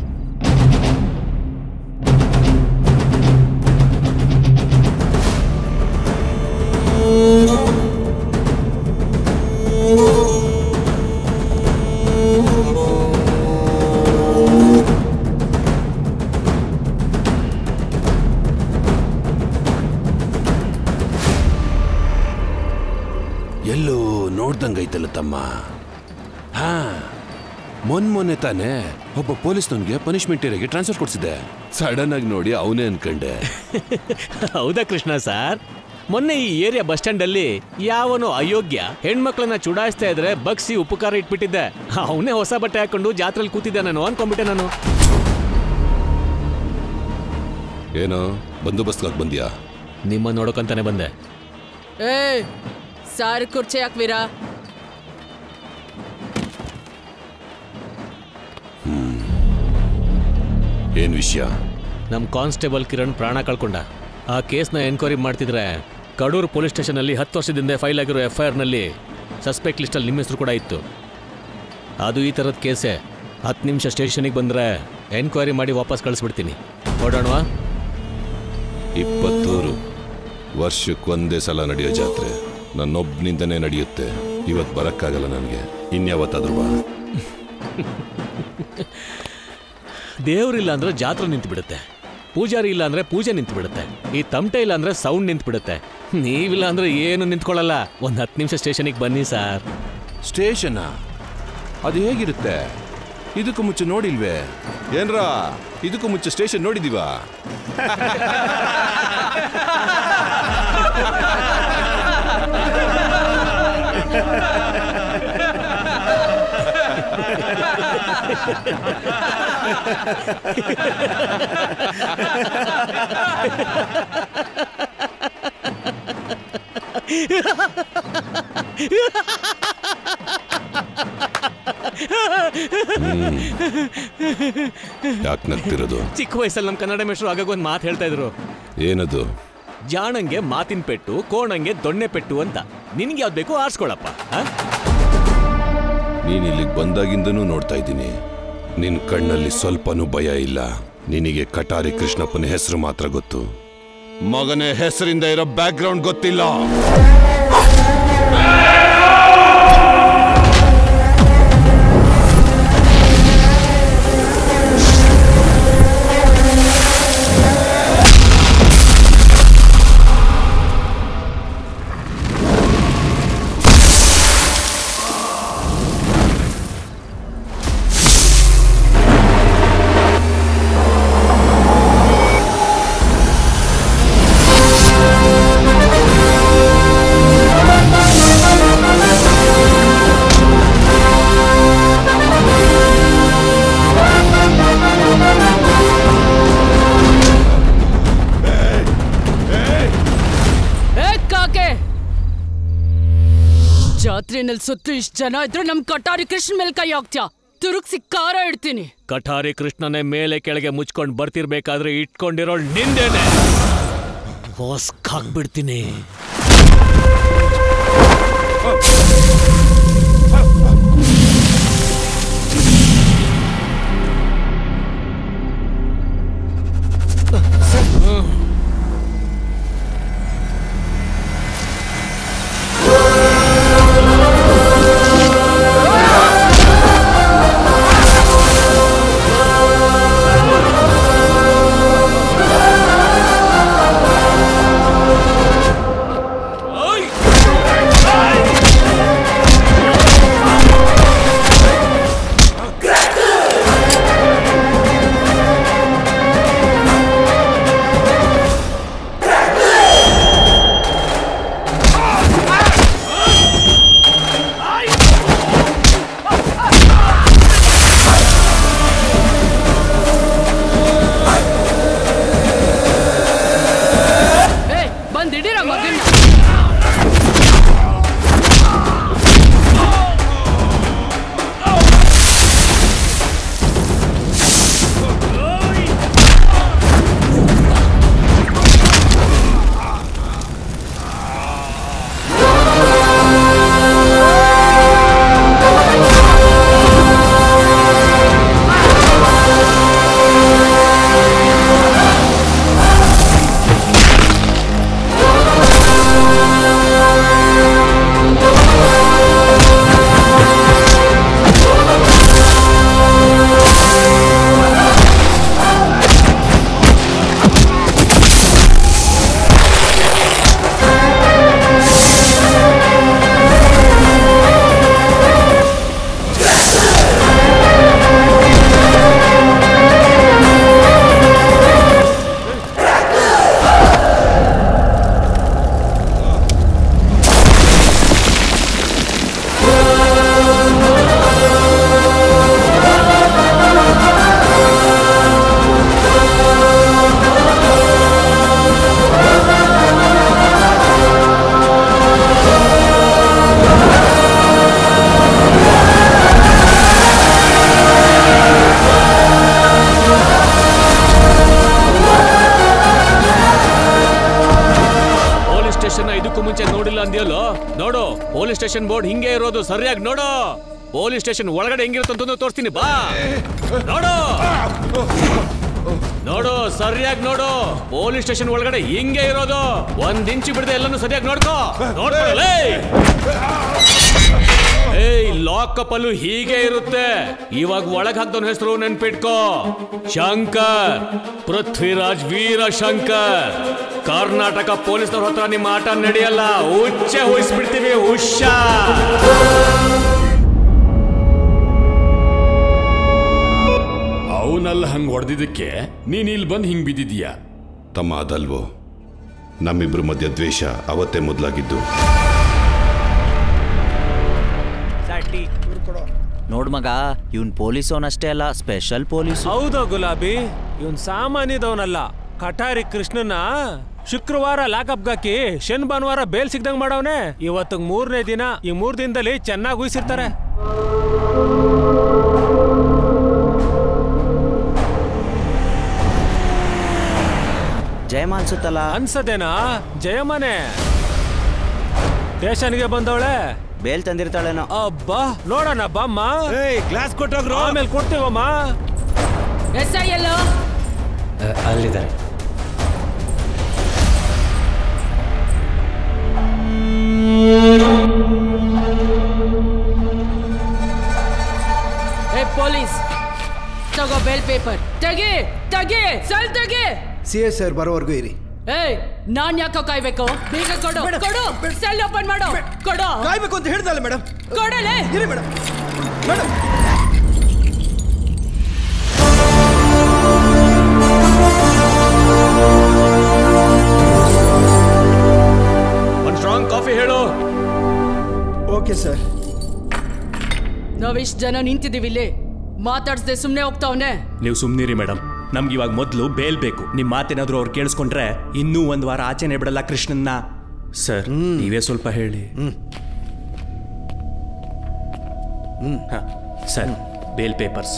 ಎಲ್ಲೋ ನೋಡ್ದಂಗೈತಲ್ಲ ತಮ್ಮ. ಹಾ, ಮೊನ್ನೆ ತಾನೆ ಒಬ್ಬ ಪೊಲೀಸ್ನವನಿಗೆ ಪನಿಷ್ಮೆಂಟ್ ಏರಿಯಾಗೆ ಟ್ರಾನ್ಸ್ಫರ್ ಕೊಡ್ಸಿದೆ. ಸಡನ್ ಆಗಿ ನೋಡಿ ಅವನೇ ಅನ್ಕಂಡೆ. ಹೌದಾ ಕೃಷ್ಣ ಸರ್? ಮೊನ್ನೆ ಈ ಏರಿಯಾ ಬಸ್ ಸ್ಟ್ಯಾಂಡ್ ಅಲ್ಲಿ ಯಾವನೋ ಅಯೋಗ್ಯ ಹೆಣ್ಮಕ್ಳನ್ನ ಚುಡಾಯಿಸ್ತಾ ಇದ್ರೆ ಬಗ್ಸಿ ಉಪಕಾರ ಇಟ್ಬಿಟ್ಟಿದ್ದೆ. ಅವನೇ ಹೊಸ ಬಟ್ಟೆ ಹಾಕೊಂಡು ಜಾತ್ರೆಯಲ್ಲಿ ಕೂತಿದ್ದೆ ನಾನು ಅನ್ಕೊಂಡ್ಬಿಟ್ಟೆ ನಾನು. ಏನೋ ಬಂದೋಬಸ್ತ್ಗಾಗಿ ಬಂದ್ಯಾ? ನಿಮ್ಮ ನೋಡೋಕಂತಾನೆ ಬಂದೆ. ಸಾರು ಕುರ್ಚಿ ಹಾಕ್ವೀರಾ? ಏನ್ ವಿಷಯ? ನಮ್ಮ ಕಾನ್ಸ್ಟೇಬಲ್ ಕಿರಣ್ ಪ್ರಾಣ ಕಳ್ಕೊಂಡ. ಆ ಕೇಸ್ನ ಎನ್ಕ್ವೈರಿ ಮಾಡ್ತಿದ್ರೆ ಕಡೂರು ಪೊಲೀಸ್ ಸ್ಟೇಷನಲ್ಲಿ 10 ವರ್ಷದಿಂದ ಫೈಲ್ ಆಗಿರೋ FIR ನಲ್ಲಿ ಸಸ್ಪೆಕ್ಟ್ ಲಿಸ್ಟಲ್ಲಿ ನಿಮ್ಮ ಹೆಸರು ಕೂಡ ಇತ್ತು. ಅದು ಈ ಥರದ ಕೇಸೇ. 10 ನಿಮಿಷ ಸ್ಟೇಷನಿಗೆ ಬಂದರೆ ಎನ್ಕ್ವೈರಿ ಮಾಡಿ ವಾಪಸ್ ಕಳಿಸ್ಬಿಡ್ತೀನಿ. ಹೊಡೋಣವಾ? 20 ವರ್ಷಕ್ಕೊಂದೇ ಸಲ ನಡೆಯೋ ಜಾತ್ರೆ ನನ್ನೊಬ್ಬನಿಂದನೇ ನಡೆಯುತ್ತೆ. ಇವತ್ತು ಬರೋಕ್ಕಾಗಲ್ಲ ನನಗೆ, ಇನ್ಯಾವತ್ತಾದ್ರೂ ಬಾ. ದೇವ್ರಿಲ್ಲ ಅಂದ್ರೆ ಜಾತ್ರೆ ನಿಂತು ಬಿಡುತ್ತೆ, ಪೂಜಾರಿ ಇಲ್ಲ ಅಂದ್ರೆ ಪೂಜೆ ನಿಂತು ಬಿಡುತ್ತೆ, ಈ ತಮಟೆ ಇಲ್ಲ ಅಂದ್ರೆ ಸೌಂಡ್ ನಿಂತು ಬಿಡುತ್ತೆ. ನೀವಿಲ್ಲ ಅಂದ್ರೆ ಏನು ನಿಂತ್ಕೊಳ್ಳಲ್ಲ. ಒಂದು 10 ನಿಮಿಷ ಸ್ಟೇಷನಿಗೆ ಬನ್ನಿ ಸರ್. ಸ್ಟೇಷನ್ ಅದು ಹೇಗಿರುತ್ತೆ? ಇದಕ್ಕೂ ಮುಂಚೆ ನೋಡಿಲ್ವೇ ಏನ್ರ? ಇದಕ್ಕೂ ಮುಂಚೆ ಸ್ಟೇಷನ್ ನೋಡಿದೀವಾ? ಯಾಕೆ ನಗ್ತಿರೋದು? ಚಿಕ್ಕ ವಯಸ್ಸಲ್ಲಿ ನಮ್ಮ ಕನ್ನಡ ಮೇಷ್ಟ್ರು ಆಗಾಗ ಒಂದು ಮಾತು ಹೇಳ್ತಾ ಇದ್ರು. ಏನದು? ಜಾಣಂಗೆ ಮಾತಿನ ಪೆಟ್ಟು, ಕೋಣಂಗೆ ದೊಣ್ಣೆ ಪೆಟ್ಟು ಅಂತ. ನಿನ್ಗೆ ಯಾವ್ದು ಬೇಕು ಆರಿಸ್ಕೊಳಪ್ಪ. ನೀನ್ ಇಲ್ಲಿಗೆ ಬಂದಾಗಿಂದನೂ ನೋಡ್ತಾ ಇದ್ದೀನಿ, ನಿನ್ ಕಣ್ಣಲ್ಲಿ ಸ್ವಲ್ಪನೂ ಭಯ ಇಲ್ಲ. ನಿನಗೆ ಕಟಾರಿ ಕೃಷ್ಣಪ್ಪನ ಹೆಸರು ಮಾತ್ರ ಗೊತ್ತು, ಮಗನೇ ಹೆಸರಿಂದ ಇರೋ ಬ್ಯಾಕ್ ಗ್ರೌಂಡ್ ಗೊತ್ತಿಲ್ಲ. ಜಾತ್ರೆನಲ್ಲಿ ಸುತ್ತಲೂ ಇಷ್ಟು ಜನ ಇದ್ರು ನಮ್ ಕಟಾರಿ ಕೃಷ್ಣ ಮೇಲೆ ಕೈ ಹಾಕ್ತ್ಯಾ ತುರುಕ್ಸಿ ಕಾರ ಇಡ್ತೀನಿ. ಕಟಾರಿ ಕೃಷ್ಣನೇ ಮೇಲೆ ಕೆಳಗೆ ಮುಚ್ಕೊಂಡು ಬರ್ತಿರ್ಬೇಕಾದ್ರೆ ಇಟ್ಕೊಂಡಿರೋ ನಿಂದೇನೆ ಹಾಕ್ಬಿಡ್ತೀನಿ. ಪೊಲೀಸ್ ಸ್ಟೇಷನ್ ಬೋರ್ಡ್ ಹಿಂಗೆ ಇರೋದು ಸರಿಯಾಗಿ ನೋಡು. ಪೊಲೀಸ್ ಸ್ಟೇಷನ್ ಒಳಗಡೆ ಹೆಂಗಿರುತ್ತೆ ಅಂತ ತೋರಿಸ್ತೀನಿ ಬಾ. ನೋಡು ನೋಡು ಸರಿಯಾಗಿ ನೋಡು. ಪೊಲೀಸ್ ಸ್ಟೇಷನ್ ಒಳಗಡೆ ಹಿಂಗೆ ಇರೋದು. 1 ಇಂಚು ಬಿಡದೆ ಎಲ್ಲಾನು ಸರಿಯಾಗಿ ನೋಡ್ಕೋ. ನೋಡ್ಕೊಳ್ಳೇ. ಏಯ್ ಲಾಕಪ್ ಅಲ್ಲೂ ಹೀಗೆ ಇರುತ್ತೆ. ಇವಾಗ ಒಳಗ್ ಹಾಕ್ದವನ ಹೆಸರು ನೆನ್ಪಿಟ್ಕೋ. ಶಂಕರ್, ಪೃಥ್ವಿರಾಜ್ ವೀರ ಶಂಕರ್. ಕರ್ನಾಟಕ ಪೊಲೀಸ್ನವ್ರ ಹತ್ರ ನಿಮ್ಮ ಆಟ ನಡೆಯಲ್ಲ. ಹುಚ್ಚೆ ಹೋಯಿಸ್ಬಿಡ್ತೀವಿ. ಹುಷಾರ್. ಅವನಲ್ಲ ಹಂಗ್ ಹೊಡೆದಿದ್ದಕ್ಕೆ ನೀನ್ ಇಲ್ಲಿ ಬಂದು ಹಿಂಗ್ ಬಿದ್ದಿದೀಯ. ತಮ್ಮ ಅದಲ್ವೋ, ನಮ್ಮಿಬ್ರು ಮಧ್ಯ ದ್ವೇಷ ಅವತ್ತೇ ಮೊದಲಾಗಿದ್ದು. ನೋಡ್ ಮಗ, ಇವನ್ ಪೊಲೀಸ್ ಅವನಷ್ಟೇ ಅಲ್ಲ, ಸ್ಪೆಷಲ್ ಪೊಲೀಸ್. ಹೌದು ಗುಲಾಬಿ, ಇವನ್ ಸಾಮಾನ್ಯದವನಲ್ಲ. ಕಟಾರಿ ಕೃಷ್ಣನ ಶುಕ್ರವಾರ ಲಾಕಪ್ ಹಾಕಿ ಭಾನುವಾರ ಬೇಲ್ ಸಿಗ್ದಂಗ್ ಮಾಡವನೆ. ಇವತ್ತು 3ನೇ ದಿನ. ಈ 3 ದಿನದಲ್ಲಿ ಚೆನ್ನಾಗಿ ಉಯಿಸಿರ್ತಾರೆ. ಜಯಮ್ಮ ಅನ್ಸುತ್ತಲ್ಲ. ಅನ್ಸದೇನಾ? ಜಯಮ್ಮನೆ ಸ್ಟೇಷನ್ಗೆ ಬಂದವಳೆ. ಬೇಲ್ ತಂದಿರ್ತಾಳೇನೋ. ಅಬ್ಬಾ ನೋಡೋಣ ಬಾಮ್ಮ. ಗ್ಲಾಸ್ ಕೊಟ್ಟೋಗ್ರು. ಆಮೇಲೆ ಕೊಡ್ತೀವಮ್ಮ. S I? ಅಲ್ಲಿದ್ದಾರೆ. ಪೊಲೀಸ್ ತಗೋ ಬೇಲ್ ಪೇಪರ್. ತೆಗಿ ತೆಗಿ ಸಲ್ ತೆಗಿ. CS ಸರ್ ಬರೋವರೆಗೂ ಇರಿ. ಏಯ್ ನಾನ್ ಯಾಕೋ ಕಾಯ್ಬೇಕು? ಬೇಗ ಕೊಡು ಕೊಡು. ಸೆಲ್ ಓಪನ್ ಮಾಡು. ಕೊಡು. ಕಾಯ್ಬೇಕು ಅಂತ ಹೇಳ್ದಲ್ಲ ಮೇಡಮ್. ಕೊಡಲೇ. ಇರಿ ಮೇಡಮ್. ಮೇಡಮ್ ಒಂದು ಸ್ಟ್ರಾಂಗ್ ಕಾಫಿ ಹೇಳು. Okay sir. ನಾವಿಷ್ಟು ಜನ ನಿಂತಿದ್ದೀವಿ ಇಲ್ಲಿ. ಮಾತಾಡ್ಸದೆ ಸುಮ್ಮನೆ ಹೋಗ್ತಾವನೆ. ನೀವು ಸುಮ್ಮನಿರಿ ಮೇಡಮ್. ನಮ್ಗೆ ಇವಾಗ ಮೊದಲು ಬೇಲ್ ಬೇಕು. ನಿಮ್ಮ ಮಾತೇನಾದ್ರೂ ಅವ್ರು ಕೇಳಿಸ್ಕೊಂಡ್ರೆ ಇನ್ನೂ 1 ವಾರ ಆಚೆನೆ ಬಿಡಲ್ಲ ಕೃಷ್ಣನ್ನ. ಸರ್ ನೀವೇ ಸ್ವಲ್ಪ ಹೇಳಿ. Sir bail papers.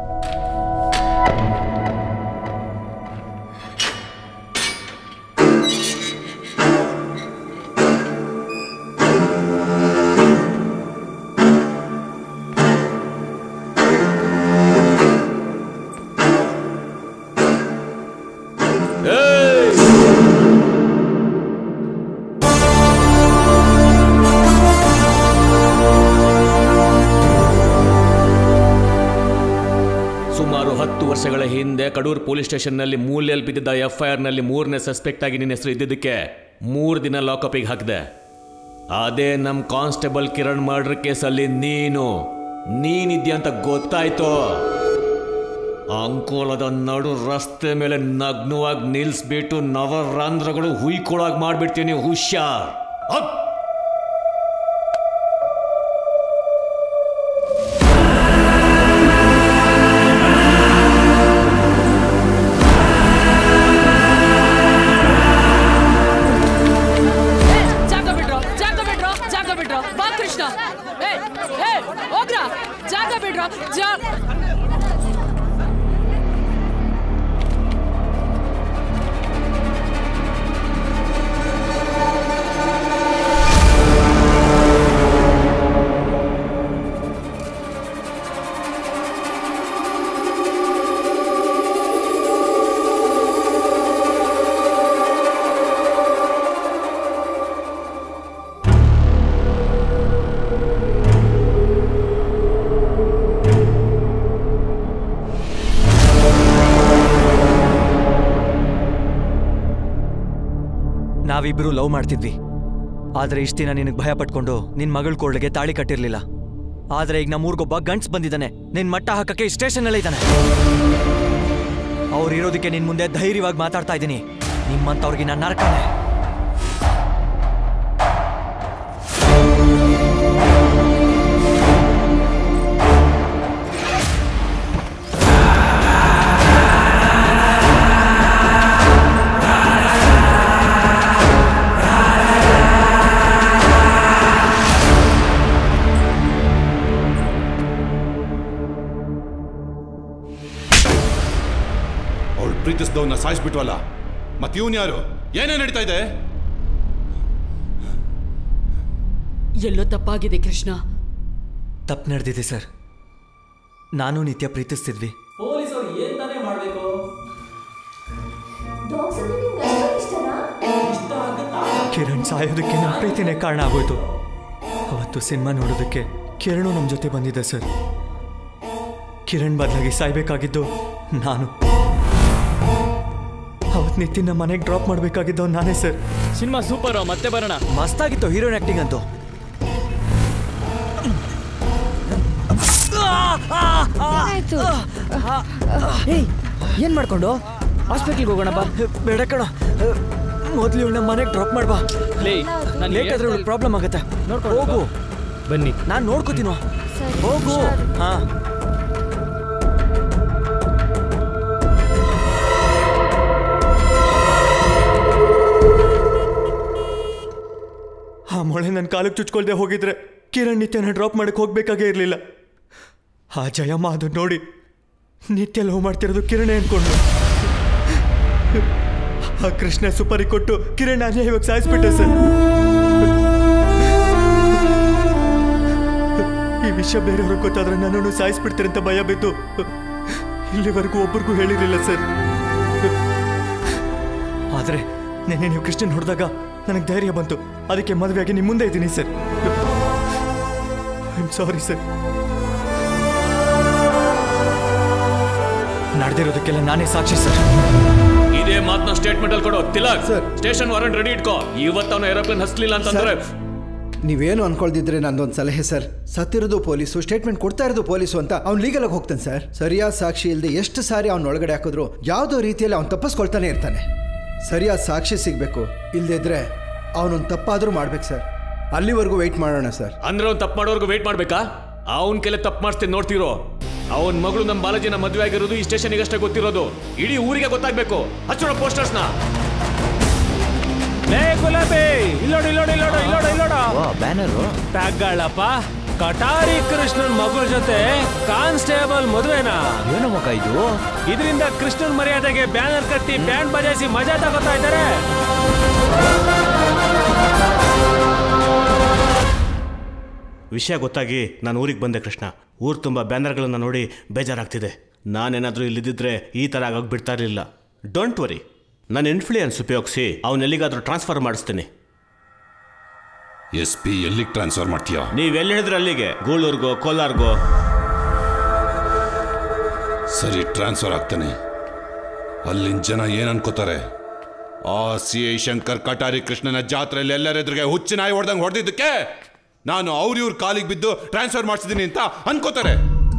ವರ್ಷಗಳ ಹಿಂದೆ ಕಡೂರು ಪೊಲೀಸ್ ಸ್ಟೇಷನ್ನಲ್ಲಿ ಮೂಲೆಯಲ್ಲಿ ಬಿದ್ದಿದ್ದ FIRನಲ್ಲಿ 3ನೇ ಸಸ್ಪೆಕ್ಟ್ ಆಗಿ ನಿನ್ನ ಹೆಸರು ಇದ್ದಿದ್ದಕ್ಕೆ 3 ದಿನ ಲಾಕಪ್ಪಿಗೆ ಹಾಕಿದೆ. ಅದೇ ನಮ್ಮ ಕಾನ್ಸ್ಟೇಬಲ್ ಕಿರಣ್ ಮರ್ಡರ್ ಕೇಸಲ್ಲಿ ನೀನಿದ್ಯಾ ಅಂತ ಗೊತ್ತಾಯ್ತು. ಅಂಕೋಲದ ನಡು ರಸ್ತೆ ಮೇಲೆ ನಗ್ನವಾಗಿ ನಿಲ್ಲಿಸ್ಬಿಟ್ಟು ನವರಂಧ್ರಗಳು ಹುಯ್ಕೊಳಾಗಿ ಮಾಡ್ಬಿಡ್ತೀನಿ. ಹುಷಾರ್. ನಾವಿಬ್ರು ಲವ್ ಮಾಡ್ತಿದ್ವಿ. ಆದರೆ ಇಷ್ಟು ದಿನ ನಿನಗೆ ಭಯ ಪಟ್ಕೊಂಡು ನಿನ್ನ ಮಗಳ ಕೋಳ್ಗೆ ತಾಳಿ ಕಟ್ಟಿರ್ಲಿಲ್ಲ. ಆದರೆ ಈಗ ನಮ್ಮೂರ್ಗೊಬ್ಬ ಗಂಟ್ಸ್ ಬಂದಿದ್ದಾನೆ. ನಿನ್ನ ಮಟ್ಟ ಹಾಕಕ್ಕೆ ಸ್ಟೇಷನ್ನಲ್ಲೇ ಇದ್ದಾನೆ. ಅವ್ರು ಇರೋದಕ್ಕೆ ನಿನ್ನ ಮುಂದೆ ಧೈರ್ಯವಾಗಿ ಮಾತಾಡ್ತಾ ಇದ್ದೀನಿ. ನಿಮ್ಮಂಥವ್ರಿಗೆ ನಾನು ನರಕನೆ. ಪ್ರೀತಿಸಿದವನ್ನ ಸಾಯಿಸ್ಬಿಟ್ವಲ್ಲ, ಮತ್ತೆ ಇವನ್ ಯಾರು? ಏನೇ ನಡೀತಾ ಇದೆ? ಎಲ್ಲೋ ತಪ್ಪಾಗಿದೆ ಕೃಷ್ಣ. ತಪ್ಪು ನಡೆದಿದೆ ಸರ್. ನಾನು ನಿತ್ಯ ಪ್ರೀತಿಸ್ತಿದ್ವಿ. ಪೊಲೀಸರು ಏನ್ ತಾನೇ ಮಾಡಬೇಕು? ಕಿರಣ್ ಸಾಯೋದಕ್ಕೆ ನಮ್ಮ ಪ್ರೀತಿನೇ ಕಾರಣ ಆಗೋಯ್ತು. ಅವತ್ತು ಸಿನಿಮಾ ನೋಡೋದಕ್ಕೆ ಕಿರಣು ನಮ್ಮ ಜೊತೆ ಬಂದಿದ್ದೆ ಸರ್. ಕಿರಣ್ ಬದಲಾಗಿ ಸಾಯ್ಬೇಕಾಗಿದ್ದು ನಾನು. ಅವತ್ತು ನಿತಿನ್ ಮನೆಗೆ ಡ್ರಾಪ್ ಮಾಡಬೇಕಾಗಿದ್ದು ನಾನೇ ಸರ್. ಸಿನಿಮಾ ಸೂಪರ್, ಮತ್ತೆ ಬರೋಣ. ಮಸ್ತಾಗಿತ್ತು ಹೀರೋಯಿನ್ ಆಕ್ಟಿಂಗ್ ಅಂತೂ. ಏನ್ ಮಾಡ್ಕೊಂಡು ಹಾಸ್ಪಿಟ್ಲಿಗೆ ಹೋಗೋಣ ಬಾ. ಬೇಡ ಕಣ, ಮೊದಲು ಇವಳನ್ನ ಮನೆಗೆ ಡ್ರಾಪ್ ಮಾಡ್ಬಾ. ನಾನು ಲೇಟ್ ಆದ್ರೆ ಇವಳು ಪ್ರಾಬ್ಲಮ್ ಆಗುತ್ತೆ. ಹೋಗು. ಬನ್ನಿ, ನಾನು ನೋಡ್ಕೋತೀನೋ. ಹೋಗು. ಹಾ, ಆ ಮೊಳೆ ನನ್ನ ಕಾಲಕ್ಕೆ ಚುಚ್ಕೊಳ್ದೆ ಹೋಗಿದ್ರೆ ಕಿರಣ್ ನಿತ್ಯನ ಡ್ರಾಪ್ ಮಾಡಕ್ಕೆ ಹೋಗ್ಬೇಕಾಗೇ ಇರಲಿಲ್ಲ. ಆ ಜಯಮ್ಮ ಅದು ನೋಡಿ ನಿತ್ಯ ಲವ್ ಮಾಡ್ತಿರೋದು ಕಿರಣೆ ಅನ್ಕೊಂಡು ಆ ಕೃಷ್ಣ ಸುಪಾರಿ ಕೊಟ್ಟು ಕಿರಣ್ ಅನ್ಯಾಯವಾಗಿ ಸಾಯಿಸ್ಬಿಟ್ಟೆ ಸರ್. ಈ ವಿಷಯ ಬೇರೆಯವ್ರಿಗೆ ಗೊತ್ತಾದ್ರೆ ನನ್ನನ್ನು ಸಾಯಿಸ್ಬಿಡ್ತಾರೆ ಅಂತ ಭಯ ಬಿದ್ದು ಇಲ್ಲಿವರೆಗೂ ಒಬ್ಬರಿಗೂ ಹೇಳಿರಲಿಲ್ಲ ಸರ್. ಆದರೆ ನೆನ್ನೆ ನೀವು ಕೃಷ್ಣನ್ ಹೊಡೆದಾಗ ನನಗೆ ಧೈರ್ಯ ಬಂತು. ಅದಕ್ಕೆ ಮದುವೆಯಾಗಿ ನಿಮ್ಮ ಮುಂದೆ ಇದ್ದೀನಿ sir. I am sorry sir. ನಡೆದಿರೋದಕ್ಕೆಲ್ಲ ನಾನೇ ಸಾಕ್ಷಿ ಸರ್. ಇದೇ ಮಾತನ್ನ ಸ್ಟೇಟ್ಮೆಂಟ್ ಅಲ್ಲಿ ಕೊಡೋ. Tilak sir, station warrant ready ಇಟ್ಕೋ. ಇವತ್ತು ಅವನು ಏರೋಪ್ಲೇನ್ ಹಸ್ಲಿಲ್ಲ ಅಂತಂದ್ರೆ ನೀವೇನು ಅನ್ಕೊಳ್ದಿದ್ರೆ ನಂದೊಂದು ಸಲಹೆ ಸರ್. ಸತ್ತಿರೋದು ಪೊಲೀಸು, ಸ್ಟೇಟ್ಮೆಂಟ್ ಕೊಡ್ತಾ ಇರೋದು ಪೊಲೀಸು ಅಂತ ಅವ್ನು ಲೀಗಲಾಗಿ ಹೋಗ್ತಾನೆ ಸರ್. ಸರಿಯಾದ ಸಾಕ್ಷಿ ಇಲ್ಲದೆ ಎಷ್ಟು ಸಾರಿ ಅವ್ನ ಒಳಗಡೆ ಹಾಕಿದ್ರು ಯಾವುದೋ ರೀತಿಯಲ್ಲಿ ಅವ್ನು ತಪ್ಪಿಸ್ಕೊಳ್ತಾನೆ ಇರ್ತಾನೆ. ಸರಿಯಾದ ಸಾಕ್ಷಿ ಸಿಗಬೇಕು, ಇಲ್ಲದೇ ಇದ್ರೆ ಅವನೊಂದು ತಪ್ಪಾದರೂ ಮಾಡ್ಬೇಕು ಸರ್. ಅಲ್ಲಿವರೆಗೂ ವೆಯ್ಟ್ ಮಾಡೋಣ ಸರ್. ಅಂದ್ರೆ ಅವ್ನು ತಪ್ಪು ಮಾಡೋರ್ಗು ವೆಯ್ಟ್ ಮಾಡ್ಬೇಕಾ? ಅವನ ಕೆಲ ತಪ್ಪು ಮಾಡಿಸ್ತೀನಿ ನೋಡ್ತಿರೋ. ಅವನ ಮಗಳು ನಮ್ಮ ಬಾಲಾಜಿನ ಮದುವೆ ಆಗಿರೋದು ಈ ಸ್ಟೇಷನ್ಗೆ ಅಷ್ಟೇ ಗೊತ್ತಿರೋದು. ಇಡೀ ಊರಿಗೆ ಗೊತ್ತಾಗ್ಬೇಕು. ಹಚ್ಚೋಣ ಪೋಸ್ಟರ್ಸ್ನ. ಲೇ ಗುಲಾಬಿ, ಇಲ್ಲೋಡು ಇಲ್ಲೋಡು ಇಲ್ಲೋಡು ಇಲ್ಲೋಡು ಇಲ್ಲೋಡು ಬ್ಯಾನರು ತಗಳಪ್ಪ. ಕಟಾರಿ ಕೃಷ್ಣನ್ ಮಗಳ ಜೊತೆ ಕಾನ್ಸ್ಟೇಬಲ್ ಮದುವೆನಾ? ಏನೋ ಮಗ ಇದು? ಇದರಿಂದ ಕೃಷ್ಣನ್ ಮರ್ಯಾದೆಗೆ ಬ್ಯಾನರ್ ಕಟ್ಟಿ ಬ್ಯಾಂಡ್ ಬಜಾಯಿಸಿ ಮಜಾ ತಗೋತಾ ಇದ್ದಾರೆ. ವಿಷಯ ಗೊತ್ತಾಗಿ ನಾನು ಊರಿಗೆ ಬಂದೆ ಕೃಷ್ಣ. ಊರು ತುಂಬ ಬ್ಯಾನರ್ಗಳನ್ನು ನೋಡಿ ಬೇಜಾರಾಗ್ತಿದೆ. ನಾನೇನಾದರೂ ಇಲ್ಲಿದ್ದಿದ್ರೆ ಈ ಥರ ಆಗೋಗಿ ಬಿಡ್ತಾ ಇರಲಿಲ್ಲ. ಡೋಂಟ್ ವರಿ, ನನ್ನ ಇನ್ಫ್ಲೂಯೆನ್ಸ್ ಉಪಯೋಗಿಸಿ ಅವನೆಲ್ಲಿಗಾದರೂ ಟ್ರಾನ್ಸ್ಫರ್ ಮಾಡಿಸ್ತೀನಿ. SP ಎಲ್ಲಿಗೆ ಟ್ರಾನ್ಸ್ಫರ್ ಮಾಡ್ತೀಯಾ? ನೀವೆಲ್ಲಿ ಹೇಳಿದ್ರೆ ಅಲ್ಲಿಗೆ, ಗೂಳೂರ್ಗೋ ಕೋಲಾರ್ಗೋ. ಸರಿ, ಟ್ರಾನ್ಸ್ಫರ್ ಆಗ್ತಾನೆ. ಅಲ್ಲಿನ ಜನ ಏನು ಅನ್ಕೋತಾರೆ? ಆ CI ಶಂಕರ್ ಕಟಾರಿ ಕೃಷ್ಣನ ಜಾತ್ರೆಯಲ್ಲಿ ಎಲ್ಲರೆದುರಿಗೆ ಹುಚ್ಚು ನಾಯಿ ಹೊಡೆದಂಗೆ ಹೊಡೆದಿದ್ದಕ್ಕೆ ನಾನು ಇವ್ರ ಕಾಲಿಗೆ ಬಿದ್ದು ಟ್ರಾನ್ಸ್ಫರ್ ಮಾಡಿಸಿದ್ದೀನಿ ಅಂತ ಅನ್ಕೋತಾರೆ.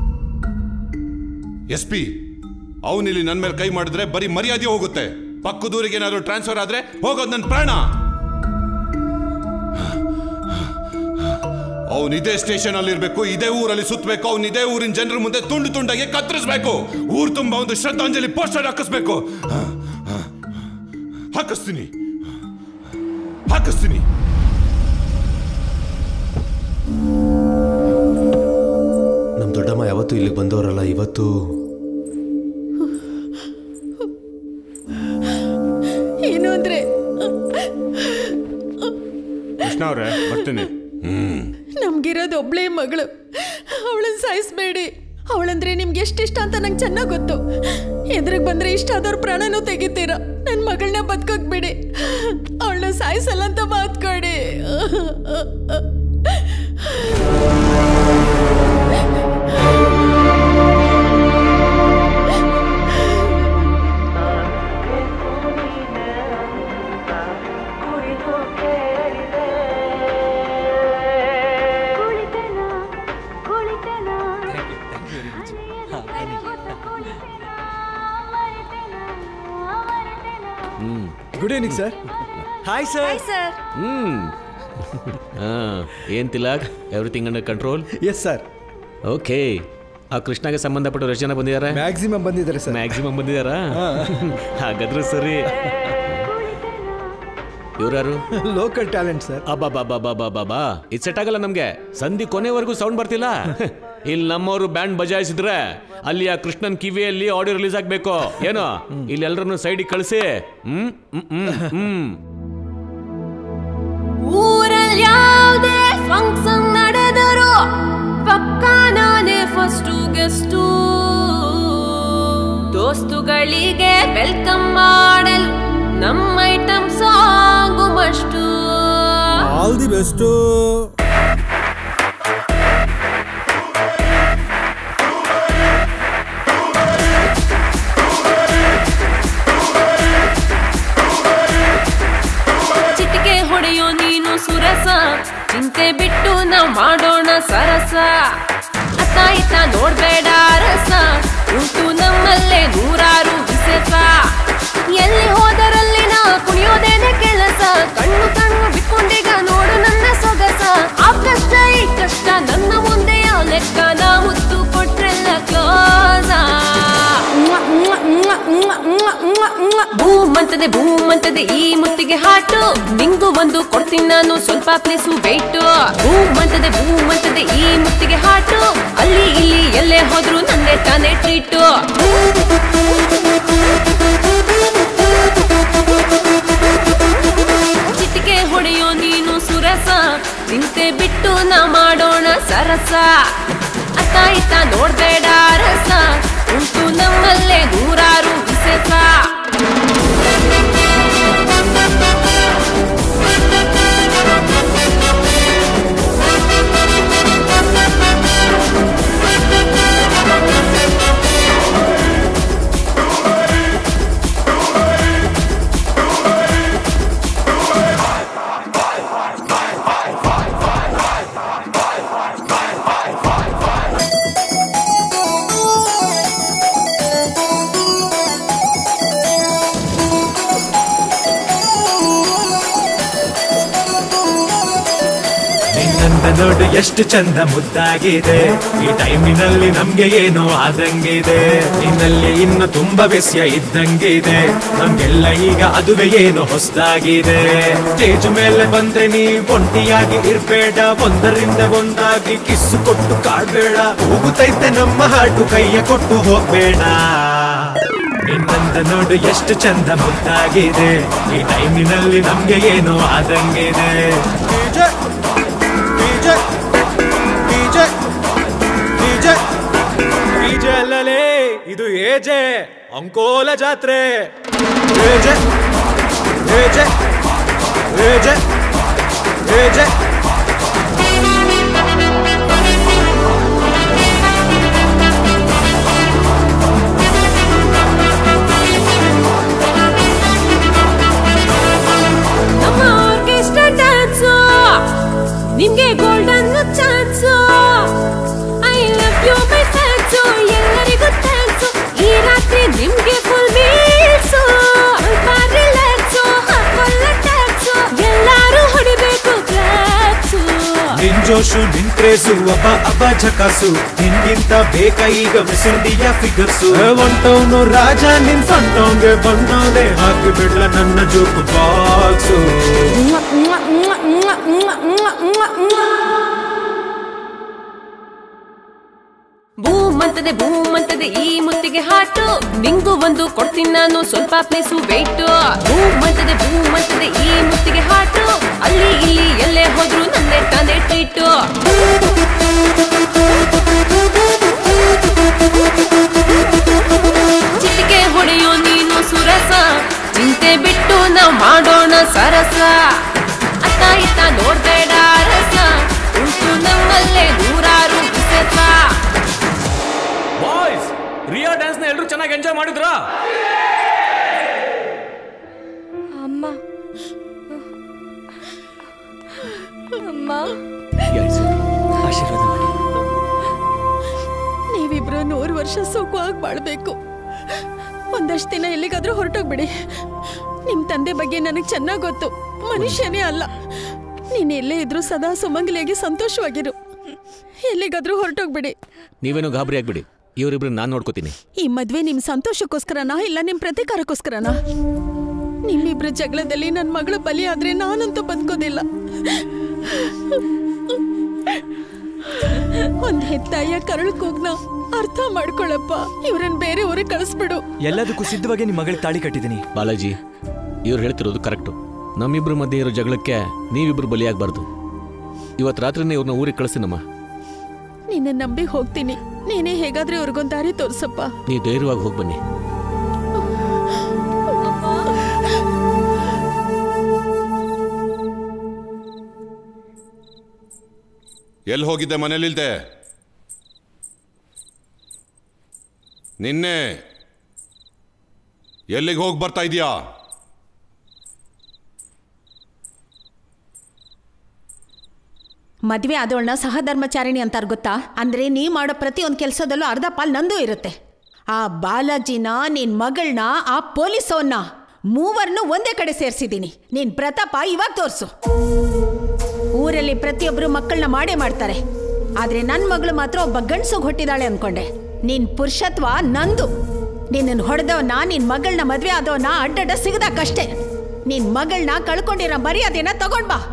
SP ಅವನಿಲ್ಲಿ ನನ್ನ ಮೇಲೆ ಕೈ ಮಾಡಿದ್ರೆ ಬರೀ ಮರ್ಯಾದೆ ಹೋಗುತ್ತೆ. ಪಕ್ಕದೂರಿಗೆ ಏನಾದರೂ ಟ್ರಾನ್ಸ್ಫರ್ ಆದ್ರೆ ಹೋಗೋದು ನನ್ನ ಪ್ರಾಣ. ಅವನು ಇದೇ ಸ್ಟೇಷನ್ ಅಲ್ಲಿ ಇರಬೇಕು, ಇದೇ ಊರಲ್ಲಿ ಸುತ್ತಬೇಕು, ಅವನು ಇದೇ ಊರಿನ ಜನರ ಮುಂದೆ ತುಂಡು ತುಂಡಾಗಿ ಕತ್ತರಿಸಬೇಕು. ಊರು ತುಂಬ ಒಂದು ಶ್ರದ್ಧಾಂಜಲಿ ಪೋಸ್ಟರ್ ಹಾಕಿಸ್ಬೇಕು. ಹಾಕಿಸ್ತೀನಿ. ನಮ್ಮ ದೊಡ್ಡಮ್ಮ ಯಾವತ್ತೂ ಇಲ್ಲಿಗೆ ಬಂದವರಲ್ಲ, ಇವತ್ತು ಏನು ಅಂದ್ರೆ ಕೃಷ್ಣ ಅವರೇ ಬರ್ತೀನಿ. ನಮ್ಗಿರೋದು ಒಬ್ಳೇ ಮಗಳು, ಅವಳನ್ನ ಸಾಯಿಸ್ಬೇಡಿ. ಅವಳಂದ್ರೆ ನಿಮ್ಗೆ ಎಷ್ಟಿಷ್ಟ ಅಂತ ನಂಗೆ ಚೆನ್ನಾಗಿ ಗೊತ್ತು. ಎದುರಿಗೆ ಬಂದ್ರೆ ಇಷ್ಟ ಆದವ್ರ ಪ್ರಾಣನೂ ತೆಗಿತೀರ. ನನ್ನ ಮಗಳನ್ನ ಬದುಕೋಕ್ ಬಿಡಿ, ಅವಳನ್ನ ಸಾಯಿಸಲ್ಲ ಅಂತ ಮಾತ್ಕೊಡಿ. Good evening sir. Hi sir. ಏನ್ Tilak, everything under control? Yes sir. Okay, ಆ ಕೃಷ್ಣಗೆ ಸಂಬಂಧಪಟ್ಟ ಎಷ್ಟು ಜನ ಬಂದಿದ್ದಾರೆ? ಮ್ಯಾಕ್ಸಿಮಮ್ ಬಂದಿದ್ದಾರೆ ಸರ್. ಮ್ಯಾಕ್ಸಿಮಮ್ ಬಂದಿದ್ದಾರಾ? ಹಾಗಾದ್ರೂ ಸರಿ. ಇವ್ರಾರು? Local talent sir. ಅಬ್ಬಾ, ಇದು ಸೆಟ್ ಆಗಲ್ಲ ನಮ್ಗೆ. ಸಂಧಿ ಕೊನೆವರೆಗೂ ಸೌಂಡ್ ಬರ್ತಿಲ್ಲ. ಇಲ್ಲಿ ನಮ್ಮವರು ಬ್ಯಾಂಡ್ ಬಜಾಯಿಸಿದ್ರೆ ಅಲ್ಲಿ ಆ ಕೃಷ್ಣನ್ ಕಿವಿಯಲ್ಲಿ ಆಡಿಯೋ ರಿಲೀಸ್ ಆಗ್ಬೇಕು. ಏನೋ ಇಲ್ಲಿ ಎಲ್ಲರನ್ನು ಸೈಡಿಗೆ ಕಳಿಸಿ. ಊರಲ್ಲಿ ಯಾವುದೇ ಫಂಕ್ಷನ್ ನಡೆದರು ಪಕ್ಕ ನಾನೇ ಫಸ್ಟ್ ಗೆಸ್ಟು. ದೋಸ್ತುಗಳಿಗೆ ವೆಲ್ಕಮ್ ಮಾಡಲು ನಮ್ಮ item song must. All the best. ಚಿಟಿಕೆ ಹೊಡೆಯೋ ನೀನು ಸುರಸ, ಚಿಂತೆ ಬಿಟ್ಟು ನಾವು ಮಾಡೋಣ ಸರಸ. ಅತ್ತ ಇತ್ತ ನೋಡ್ಬೇಡ ರಸ, ಉಂಟು ನಮ್ಮಲ್ಲೇ ನೂರಾರು ವಿಸಸ. ಎಲ್ಲಿ ಹೋದರಲ್ಲಿ ನಾ ಕುಣಿಯೋದೇನೆ ಕೆಲಸ. ಕಣ್ಣು ಬಿಟ್ಕೊಂಡೀಗ ನೋಡು ನನ್ನ ಸೊಗಸ. ಆ ಕಷ್ಟ ಈ ಕಷ್ಟ ನನ್ನ ಮುಂದೆ ಯಾವ ಲೆಕ್ಕ. ನಾ ಮುತ್ತು ಕೊಟ್ರೆಲ್ಲ ಕ್ಲೋಸ. ಬೂಮ್ ಅಂತದೆ ಈ ಮುತ್ತಿಗೆ ಹಾಟು. ನಿಂಗು ಒಂದು ಕೊಡ್ತೀನಿ ನಾನು ಸ್ವಲ್ಪ ಪ್ಲೇಸು ವೇಟು. ಬೂಮ್ ಅಂತದೆ ಈ ಮುತ್ತಿಗೆ ಹಾಟು. ಅಲ್ಲಿ ಇಲ್ಲಿ ಎಲ್ಲೇ ಹೋದ್ರು ನಂದೇ ತಾನೇ ಟ್ರೀಟು. ಚಿಟಿಕೆ ಹೊಡೆಯೋ ನೀನು ಸುರಸ, ಚಿಂತೆ ಬಿಟ್ಟು ನಾ ಮಾಡೋಣ ಸರಸ. ಅತ್ತ ಇತ್ತ ನೋಡ್ಬೇಡ ರಸ, ಉಂಟು ನಮ್ಮಲ್ಲೇ ನೂರಾರು ವಿಸಸ. ನೋಡು ಎಷ್ಟು ಚಂದ ಮುದ್ದಾಗಿದೆ, ಈ ಟೈಮಿನಲ್ಲಿ ನಮ್ಗೆ ಏನೋ ಆದಂಗಿದೆ, ನಿನ್ನಲ್ಲಿ ಇನ್ನು ತುಂಬಾ ವ್ಯಸ್ಯ ಇದ್ದಂಗಿದೆ, ನಮ್ಗೆಲ್ಲ ಈಗ ಅದುವೇ ಏನೋ ಹೊಸದಾಗಿದೆ. ಸ್ಟೇಜ್ ಮೇಲೆ ಬಂದ್ರೆ ನೀ ಒಂಟಿಯಾಗಿ ಇರ್ಬೇಡ, ಒಂದರಿಂದ ಒಂದಾಗಿ ಕಿಸ್ಸು ಕೊಟ್ಟು ಕಾಡ್ಬೇಡ, ಹೋಗುತ್ತೈತೆ ನಮ್ಮ ಹಾಟು ಕೈಯ ಕೊಟ್ಟು ಹೋಗ್ಬೇಡ. ನಿನ್ನಂದ ನೋಡು ಎಷ್ಟು ಚಂದ ಮುದ್ದಾಗಿದೆ, ಈ ಟೈಮಿನಲ್ಲಿ ನಮ್ಗೆ ಏನೋ ಆದಂಗಿದೆ. ಡಿಜೆ ಅಲ್ಲಲೇ ಇದು ಏಜೆ ಅಂಕೋಲ ಜಾತ್ರೆ. ಏಜೆ ಏಜೆ ಏಜೆ ಏಜೆ ನಮ್ಮ ಆರ್ಕೆಸ್ಟ್ರಾ ಡ್ಯಾನ್ಸು ನಿಮ್ಗೆ golden chance. I love you my fans, ಎಲ್ಲರಿಗೂ ಥ್ಯಾಂಕ್ಸು. ಈ ರಾತ್ರಿ ನಿಮ್ಗೆ ಫುಲ್ ಮೀಲ್ಸು, ಸ್ವಲ್ಪ ರಿಲ್ಯಾಕ್ಸು, ಹಾಕಲ್ಲ ಟ್ಯಾಕ್ಸು, ಎಲ್ಲರೂ ಹೊಡಿಬೇಕು ಕ್ಲಾಪ್ಸು. ನಿನ್ ಜೋಶು ನಿನ್ ಕ್ರೇಜು ಅಬ್ಬ ಅಬ್ಬ ಝಕಾಸು, ನಿನ್ಗಿಂತ ಬೇಕ ಈಗ ಮಿಸ್ ಇಂಡಿಯಾ ಫಿಗರ್ಸು. ಒಂಟವನು ರಾಜ ನಿನ್ ಸೊಂಟೋಂಗೆ ಬಂದವನೆ, ಹಾಕಿ ಬಿಡ್ಲ ನನ್ನ ಜೋಕು ಬಾಕ್ಸು. ಬೂಮ್ ಅಂತದೆ ಈ ಮುತ್ತಿಗೆ ಹಾಟು, ನಿಂಗೂ ಒಂದು ಕೊಡ್ತೀನಿ ನಾನು ಸ್ವಲ್ಪ ಪ್ಲೇಸು ವೇಟು. ಬೂಮ್ ಅಂತದೆ ಈ ಮುತ್ತಿಗೆ ಹಾಟು, ಅಲ್ಲಿ ಇಲ್ಲಿ ಎಲ್ಲೇ ಹೋದ್ರು ನನ್ನೇ ತಾನೇ ಟ್ರೀಟು. ಚಿಟಿಕೆ ಹೊಡೆಯೋ ನೀನು ಸುರಸ, ಚಿಂತೆ ಬಿಟ್ಟು ನಾವ್ ಮಾಡೋಣ ಸರಸ. ಅತ್ತ ಇತ್ತ ನೋಡ್ಬೇಡ ರಸ, ಉಂಟು ನಮ್ಮಲ್ಲೇ ನೂರಾರು ವಿಸಸ. ಬಾಯ್ಸ್, ರಿಯಾ ಡ್ಯಾನ್ಸ್ ನ ಎಲ್ಲರೂ ಚೆನ್ನಾಗಿ ಎಂಜಾಯ್ ಮಾಡಿದ್ರಾ? ಅಮ್ಮ ಅಮ್ಮ ಆಶೀರ್ವಾದ ಮಾಡಿ. ನೀವಿಬ್ರು 100 ವರ್ಷ ಸುಖವಾಗಿ ಬಾಳ್ಬೇಕು. ಒಂದಷ್ಟು ದಿನ ಎಲ್ಲಿಗಾದ್ರೂ ಹೊರಟೋಗ್ಬಿಡಿ. ನಿಮ್ ತಂದೆ ಬಗ್ಗೆ ನನಗೆ ಚೆನ್ನಾಗಿ ಗೊತ್ತು, ಮನುಷ್ಯನೇ ಅಲ್ಲ. ನೀನ್ ಎಲ್ಲೇ ಇದ್ರು ಸದಾ ಸುಮಂಗಲಿಯಾಗಿ ಸಂತೋಷವಾಗಿರು. ಎಲ್ಲಿಗಾದ್ರೂ ಹೊರಟೋಗ್ಬಿಡಿ. ನೀವೇನು ಗಾಬರಿ ಆಗ್ಬಿಡಿ, ಇವರಿಬ್ರು ನಾನು ನೋಡ್ಕೋತೀನಿ. ಈ ಮದ್ವೆ ನಿಮ್ ಸಂತೋಷಕ್ಕೋಸ್ಕರನಾ ಇಲ್ಲ ನಿಮ್ ಪ್ರತೀಕಾರಕ್ಕೋಸ್ಕರನಾ? ನಿಮ್ಮಿಬ್ರ ಜಗಳದಲ್ಲಿ ನನ್ನ ಮಗಳು ಬಲಿ ಆದ್ರೆ ನಾನಂತೂ ಬದುಕೋದಿಲ್ಲ. ಒಂದ್ ಹೆತ್ತಾಯ ಕರಳು ಕೂಗ್ನ ಅರ್ಥ ಮಾಡ್ಕೊಳಪ್ಪ. ಇವ್ರನ್ನ ಬೇರೆ ಊರಿಗೆ ಕಳಿಸ್ಬಿಡು. ಎಲ್ಲದಕ್ಕೂ ಸಿದ್ಧವಾಗಿ ನಿಮ್ಮ ಮಗಳಿಗೆ ತಾಳಿ ಕಟ್ಟಿದ್ದೀನಿ. ಬಾಲಾಜಿ, ಇವ್ರು ಹೇಳ್ತಿರೋದು ಕರೆಕ್ಟು. ನಮ್ಮಿಬ್ರ ಮಧ್ಯೆ ಇರೋ ಜಗಳಕ್ಕೆ ನೀವಿಬ್ರು ಬಲಿಯಾಗಬಾರ್ದು. ಇವತ್ತು ರಾತ್ರಿನೇ ಇವ್ರನ್ನ ಊರಿಗೆ ಕಳಿಸ್ತೀನಮ್ಮ. ನಿನ್ನ ನಂಬಿ ಹೋಗ್ತೀನಿ, ನೀನೇ ಹೇಗಾದ್ರೆ ಅವ್ರಿಗೊಂದು ದಾರಿ ತೋರ್ಸಪ್ಪ. ನೀವು ಧೈರ್ಯವಾಗಿ ಹೋಗಿ ಬನ್ನಿ. ಎಲ್ಲಿ ಹೋಗಿದ್ದೆ? ಮನೇಲಿಲ್ದೆ? ನಿನ್ನೆ ಎಲ್ಲಿಗೆ ಹೋಗಿ ಬರ್ತಾ ಇದೀಯಾ? ಮದ್ವೆ ಆದವಳನ್ನ ಸಹಧರ್ಮಚಾರಿಣಿ ಅಂತಾರ ಗೊತ್ತಾ? ಅಂದ್ರೆ ನೀ ಮಾಡೋ ಪ್ರತಿಯೊಂದು ಕೆಲಸದಲ್ಲೂ ಅರ್ಧ ಪಾಲ್ ನಂದು ಇರುತ್ತೆ. ಆ ಬಾಲಾಜಿನ, ನಿನ್ ಮಗಳನ್ನ, ಆ ಪೊಲೀಸವನ್ನ, ಮೂವರನ್ನು ಒಂದೇ ಕಡೆ ಸೇರಿಸಿದ್ದೀನಿ. ನೀನ್ ಪ್ರತಾಪ ಇವಾಗ ತೋರ್ಸು. ಊರಲ್ಲಿ ಪ್ರತಿಯೊಬ್ಬರು ಮಕ್ಕಳನ್ನ ಮಾಡೇ ಮಾಡ್ತಾರೆ, ಆದ್ರೆ ನನ್ನ ಮಗಳು ಮಾತ್ರ ಒಬ್ಬ ಗಂಡ್ಸೋಗಿ ಹೊಟ್ಟಿದಾಳೆ ಅನ್ಕೊಂಡೆ. ನಿನ್ ಪುರುಷತ್ವ ನಂದು. ನಿನ್ನ ಹೊಡೆದವನ್ನ, ನಿನ್ ಮಗಳನ್ನ ಮದ್ವೆ ಆದವನ್ನ ಅಡ್ಡಡ್ಡ ಸಿಗದಾಕಷ್ಟೇ. ನಿನ್ ಮಗಳನ್ನ ಕಳ್ಕೊಂಡಿರೋ ಮರ್ಯಾದೆನ ತಗೊಂಡ್ ಬಾ.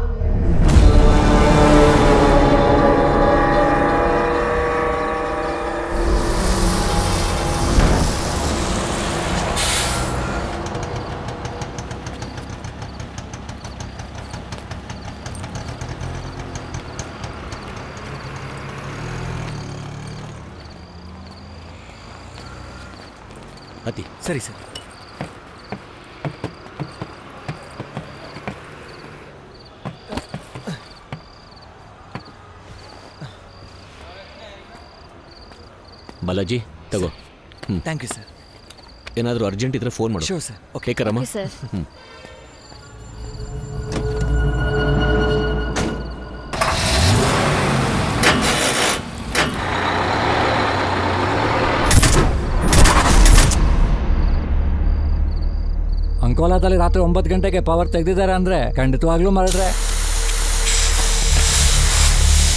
ಅತಿ ಸರಿ ಸರ್. ಬಾಲಾಜಿ ತಗೋ. Thank you sir. ಏನಾದರೂ ಅರ್ಜೆಂಟ್ ಇದ್ರೆ ಫೋನ್ ಮಾಡು. Sure sir. ಓಕೆ ಕರಮ್ಮ. ಅಂಕೋಲಾದಲ್ಲಿ ರಾತ್ರಿ 9 ಗಂಟೆಗೆ ಪವರ್ ತೆಗೆದಿದ್ದಾರೆ ಅಂದರೆ ಖಂಡಿತವಾಗ್ಲೂ ಮರಡ್ರೆ.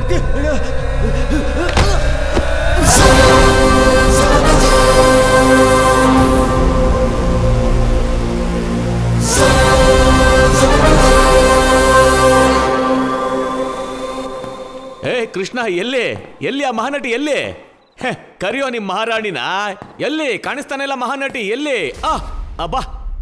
ಏ ಕೃಷ್ಣ, ಎಲ್ಲಿ ಎಲ್ಲಿ ಆ ಮಹಾನಟಿ ಎಲ್ಲಿ? ಕರಿಯೋ ನಿಮ್ಮ ಮಹಾರಾಣಿನ. ಎಲ್ಲಿ ಕಾಣಿಸ್ತಾನೆ ಇಲ್ಲ ಮಹಾನಟಿ, ಎಲ್ಲಿ? ಅಬ್ಬಾ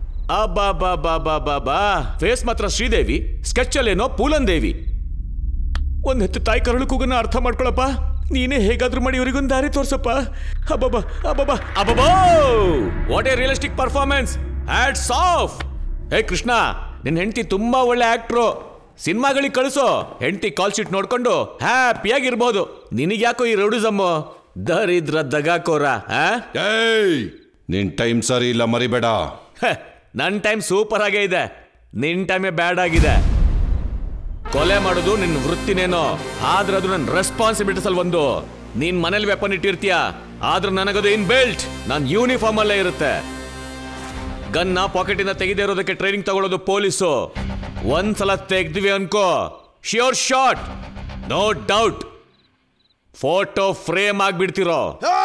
ಅಬ್ಬಾ ಫೇಸ್ ಮಾತ್ರ ಶ್ರೀದೇವಿ, ಸ್ಕೆಚ್ ಅಲ್ಲೇನೋ ಪೂಲನ್ ದೇವಿ. ಒಂದ್ ಹೆತ್ತು ತಾಯಿ ಕರಳು ಕೂಗನ್ನ ಅರ್ಥ ಮಾಡ್ಕೊಳಪ್ಪ. ನೀನೇ ಹೇಗಾದ್ರೂ ಮಾಡಿ ಇವರಿಗೊಂದು ದಾರಿ ತೋರ್ಸಪ್ಪ. ಅಬ್ಬಬ್ಬಾ ಅಬ್ಬಬ್ಬಾ ಅಬ್ಬಬ್ಬೋ, what a realistic performance, hats off. ಹೇ ಕೃಷ್ಣ, ನಿನ್ನ ಹೆಂಡತಿ ತುಂಬಾ ಒಳ್ಳೆ ಆಕ್ಟ್ರು. ಸಿನಿಮಾಗಳಿಗೆ ಕಳಿಸೋ, ಹೆಂಡತಿ ಕಾಲ್ ಶೀಟ್ ನೋಡ್ಕೊಂಡು ಹ್ಯಾಪಿಯಾಗಿರ್ಬೋದು. ನಿನಗ್ಯಾಕೋ ಈ ರೌಡಿಸಮ್ಮು? ದರಿದ್ರ ದಗಾಕೋರ. ನಿನ್ ಟೈಮ್ ಸರಿ ಇಲ್ಲ, ಮರಿಬೇಡ. ನನ್ನ ಟೈಮ್ ಸೂಪರ್ ಆಗೇ ಇದೆ, ನಿನ್ ಟೈಮೇ ಬ್ಯಾಡ್ ಆಗಿದೆ. ಕೊಲೆ ಮಾಡೋದು ನಿನ್ನ ವೃತ್ತಿನೇನೋ, ಆದ್ರೆ ಅದು ನನ್ನ ರೆಸ್ಪಾನ್ಸಿಬಿಲಿಟೀಸ್ ಅಲ್ಲಿ ಒಂದು. ನೀನ್ ಮನೇಲಿ ವೆಪನ್ ಇಟ್ಟಿರ್ತೀಯ, ಆದ್ರೆ ನನಗದು ಇನ್ ಬೆಲ್ಟ್, ನನ್ನ ಯೂನಿಫಾರ್ಮ್ ಅಲ್ಲೇ ಇರುತ್ತೆ. ಗನ್ನ ಪಾಕೆಟಿಂದ ತೆಗೆದೇ ಇರೋದಕ್ಕೆ ಟ್ರೈನಿಂಗ್ ತಗೊಳ್ಳೋದು ಪೊಲೀಸು. ಒಂದ್ಸಲ ತೆಗ್ದ್ವಿ ಅನ್ಕೋ, sure shot, no doubt, photo frame ಆಗ್ಬಿಡ್ತಿರೋ.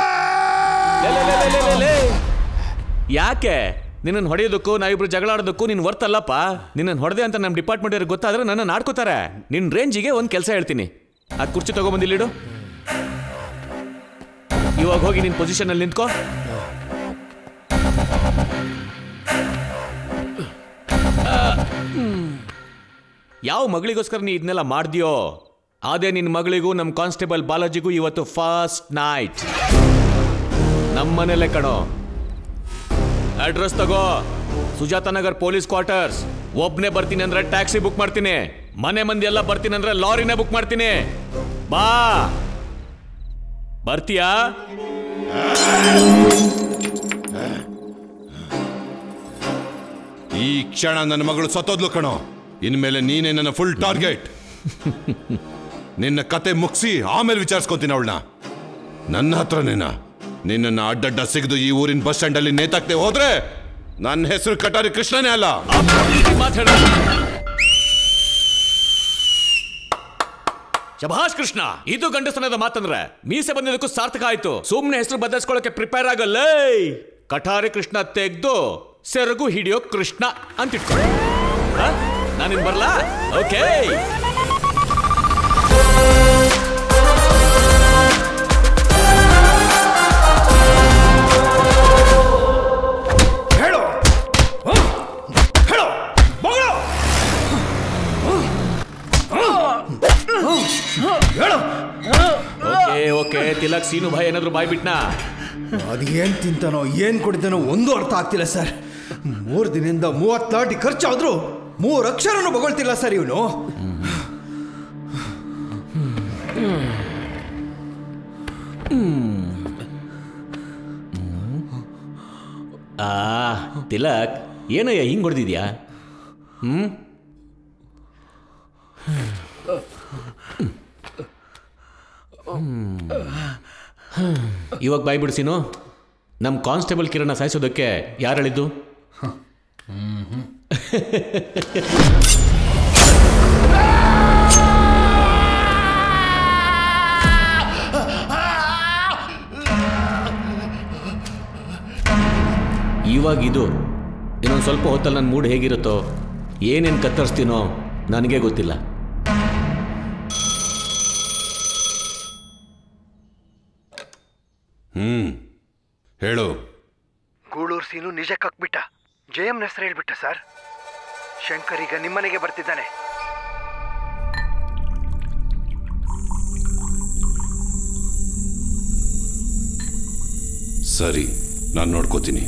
ಯಾಕೆ ನಿನ್ನನ್ನು ಹೊಡೆಯೋದಕ್ಕೂ ನಾವಿಬ್ರು ಜಗಳ ಆಡೋದಕ್ಕೂ ನೀನು ವರ್ತ್ ಅಲ್ಲಪ್ಪ. ನಿನ್ನನ್ನು ಹೊಡೆದೆ ಅಂತ ನಮ್ಮ ಡಿಪಾರ್ಟ್ಮೆಂಟ್ ಅವ್ರಿಗೆ ಗೊತ್ತಾದ್ರೆ ನನ್ನ ಆಡ್ಕೋತಾರೆ. ನಿನ್ನ ರೇಂಜಿಗೆ ಒಂದು ಕೆಲಸ ಹೇಳ್ತೀನಿ, ಆ ಕುರ್ಚಿ ತಗೊಂಬಂದಿಲ್ಲಿಡು. ಇವಾಗ ಹೋಗಿ ನಿನ್ನ ಪೊಸಿಷನಲ್ಲಿ ನಿಂತ್ಕೋ. ಯಾವ ಮಗಳಿಗೋಸ್ಕರ ನೀ ಇದನ್ನೆಲ್ಲ ಮಾಡ್ದ್ಯೋ ಅದೇ ನಿನ್ನ ಮಗಳಿಗೂ ನಮ್ಮ ಕಾನ್ಸ್ಟೇಬಲ್ ಬಾಲಾಜಿಗೂ ಇವತ್ತು ಫಸ್ಟ್ ನೈಟ್. ನಮ್ಮನೇಲೆ ಕಣೋ. ಅಡ್ರೆಸ್ ತಗೋ, ಸುಜಾತ ನಗರ್ ಪೊಲೀಸ್ ಕ್ವಾರ್ಟರ್ಸ್. ಒಬ್ನೇ ಬರ್ತೀನಿ ಅಂದ್ರೆ ಟ್ಯಾಕ್ಸಿ ಬುಕ್ ಮಾಡ್ತೀನಿ, ಮನೆ ಮಂದಿ ಎಲ್ಲ ಬರ್ತೀನಿ ಅಂದ್ರೆ ಲಾರಿನೇ ಬುಕ್ ಮಾಡ್ತೀನಿ. ಬಾ, ಬರ್ತೀಯಾ? ಈ ಕ್ಷಣ ನನ್ನ ಮಗಳು ಸತ್ತೋದ್ಲು ಕಣೋ. ಇನ್ಮೇಲೆ ನೀನೇ ನನ್ನ ಫುಲ್ ಟಾರ್ಗೆಟ್. ನಿನ್ನ ಕತೆ ಮುಗಿಸಿ ಆಮೇಲೆ ವಿಚಾರಿಸ್ಕೊತೀನಿ ಅವಳನ್ನ. ನನ್ನ ಹತ್ರನೇನಾ? ನಿನ್ನನ್ನು ಅಡ್ಡಡ್ಡ ಸಿಗದು ಈ ಊರಿನ ಬಸ್ ಸ್ಟ್ಯಾಂಡ್ ಅಲ್ಲಿ ನೇತಾಕ್ತೆ ಹೋದ್ರೆ ನನ್ನ ಹೆಸರು ಕಟಾರಿ ಕೃಷ್ಣನೇ ಅಲ್ಲ. ಶಭಾಷ್ ಕೃಷ್ಣ, ಇದು ಗಂಡಸನದ ಮಾತಂದ್ರೆ ಮೀಸೆ ಬಂದಿದ್ದಕ್ಕೂ ಸಾರ್ಥಕ ಆಯ್ತು. ಸುಮ್ನೆ ಹೆಸರು ಬದಲಿಸ್ಕೊಳ್ಳೋಕೆ ಪ್ರಿಪೇರ್ ಆಗಲ್ಲ. ಕಟಾರಿ ಕೃಷ್ಣ ತೆಗ್ದು ಸೆರಗು ಹಿಡಿಯೋ ಕೃಷ್ಣ ಅಂತ ಇಟ್ಕೊ. ನಾನಿನ್ ಬರ್ಲಾ? ಓಕೆ. ಓಕೆ ತಿಲಕ್, ಸೀನು ಭಾಯ್ ಏನಾದ್ರು ಬಾಯ್ ಬಿಟ್ನಾ? ಅದೇನ್ ತಿಂತಾನೋ ಏನ್ ಕುಡಿತಾನೋ ಒಂದು ಅರ್ಥ ಆಗ್ತಿಲ್ಲ ಸರ್. 3 ದಿನದಿಂದ 30 ಲಾಟಿ ಖರ್ಚಾದ್ರೂ 3 ಅಕ್ಷರನೂ ಬಗೊಳ್ತಿಲ್ಲ ಸರ್ ಇವನು. ತಿಲಕ್, ಏನಯ್ಯ ಹಿಂಗ್ ಹೊಡೆದಿದ್ಯಾ? ಇವಾಗ ಬಾಯ್ ಬಿಡ್ಸಿನು. ನಮ್ಮ ಕಾನ್ಸ್ಟೇಬಲ್ ಕಿರಣ ಸಾಯಿಸೋದಕ್ಕೆ ಯಾರು ಹೇಳಿದ್ದು? ಇವಾಗ ಇದು ಇನ್ನೊಂದು ಸ್ವಲ್ಪ ಹೊತ್ತಲ್ಲಿ ನನ್ನ ಮೂಡ್ ಹೇಗಿರುತ್ತೋ, ಏನೇನು ಕತ್ತರಿಸ್ತೀನೋ ನನಗೆ ಗೊತ್ತಿಲ್ಲ. ಹೇಳು. ಗೂಳೂರು ಸೀನು ನಿಜ ಕಕ್ಬಿಟ್ಟ. ಜಯಮ್ನ ಹೆಸರು ಹೇಳ್ಬಿಟ್ಟ ಸರ್. ಶಂಕರ್ ಈಗ ನಿಮ್ಮನೆಗೆ ಬರ್ತಿದ್ದಾನೆ. ಸರಿ, ನಾನು ನೋಡ್ಕೋತೀನಿ.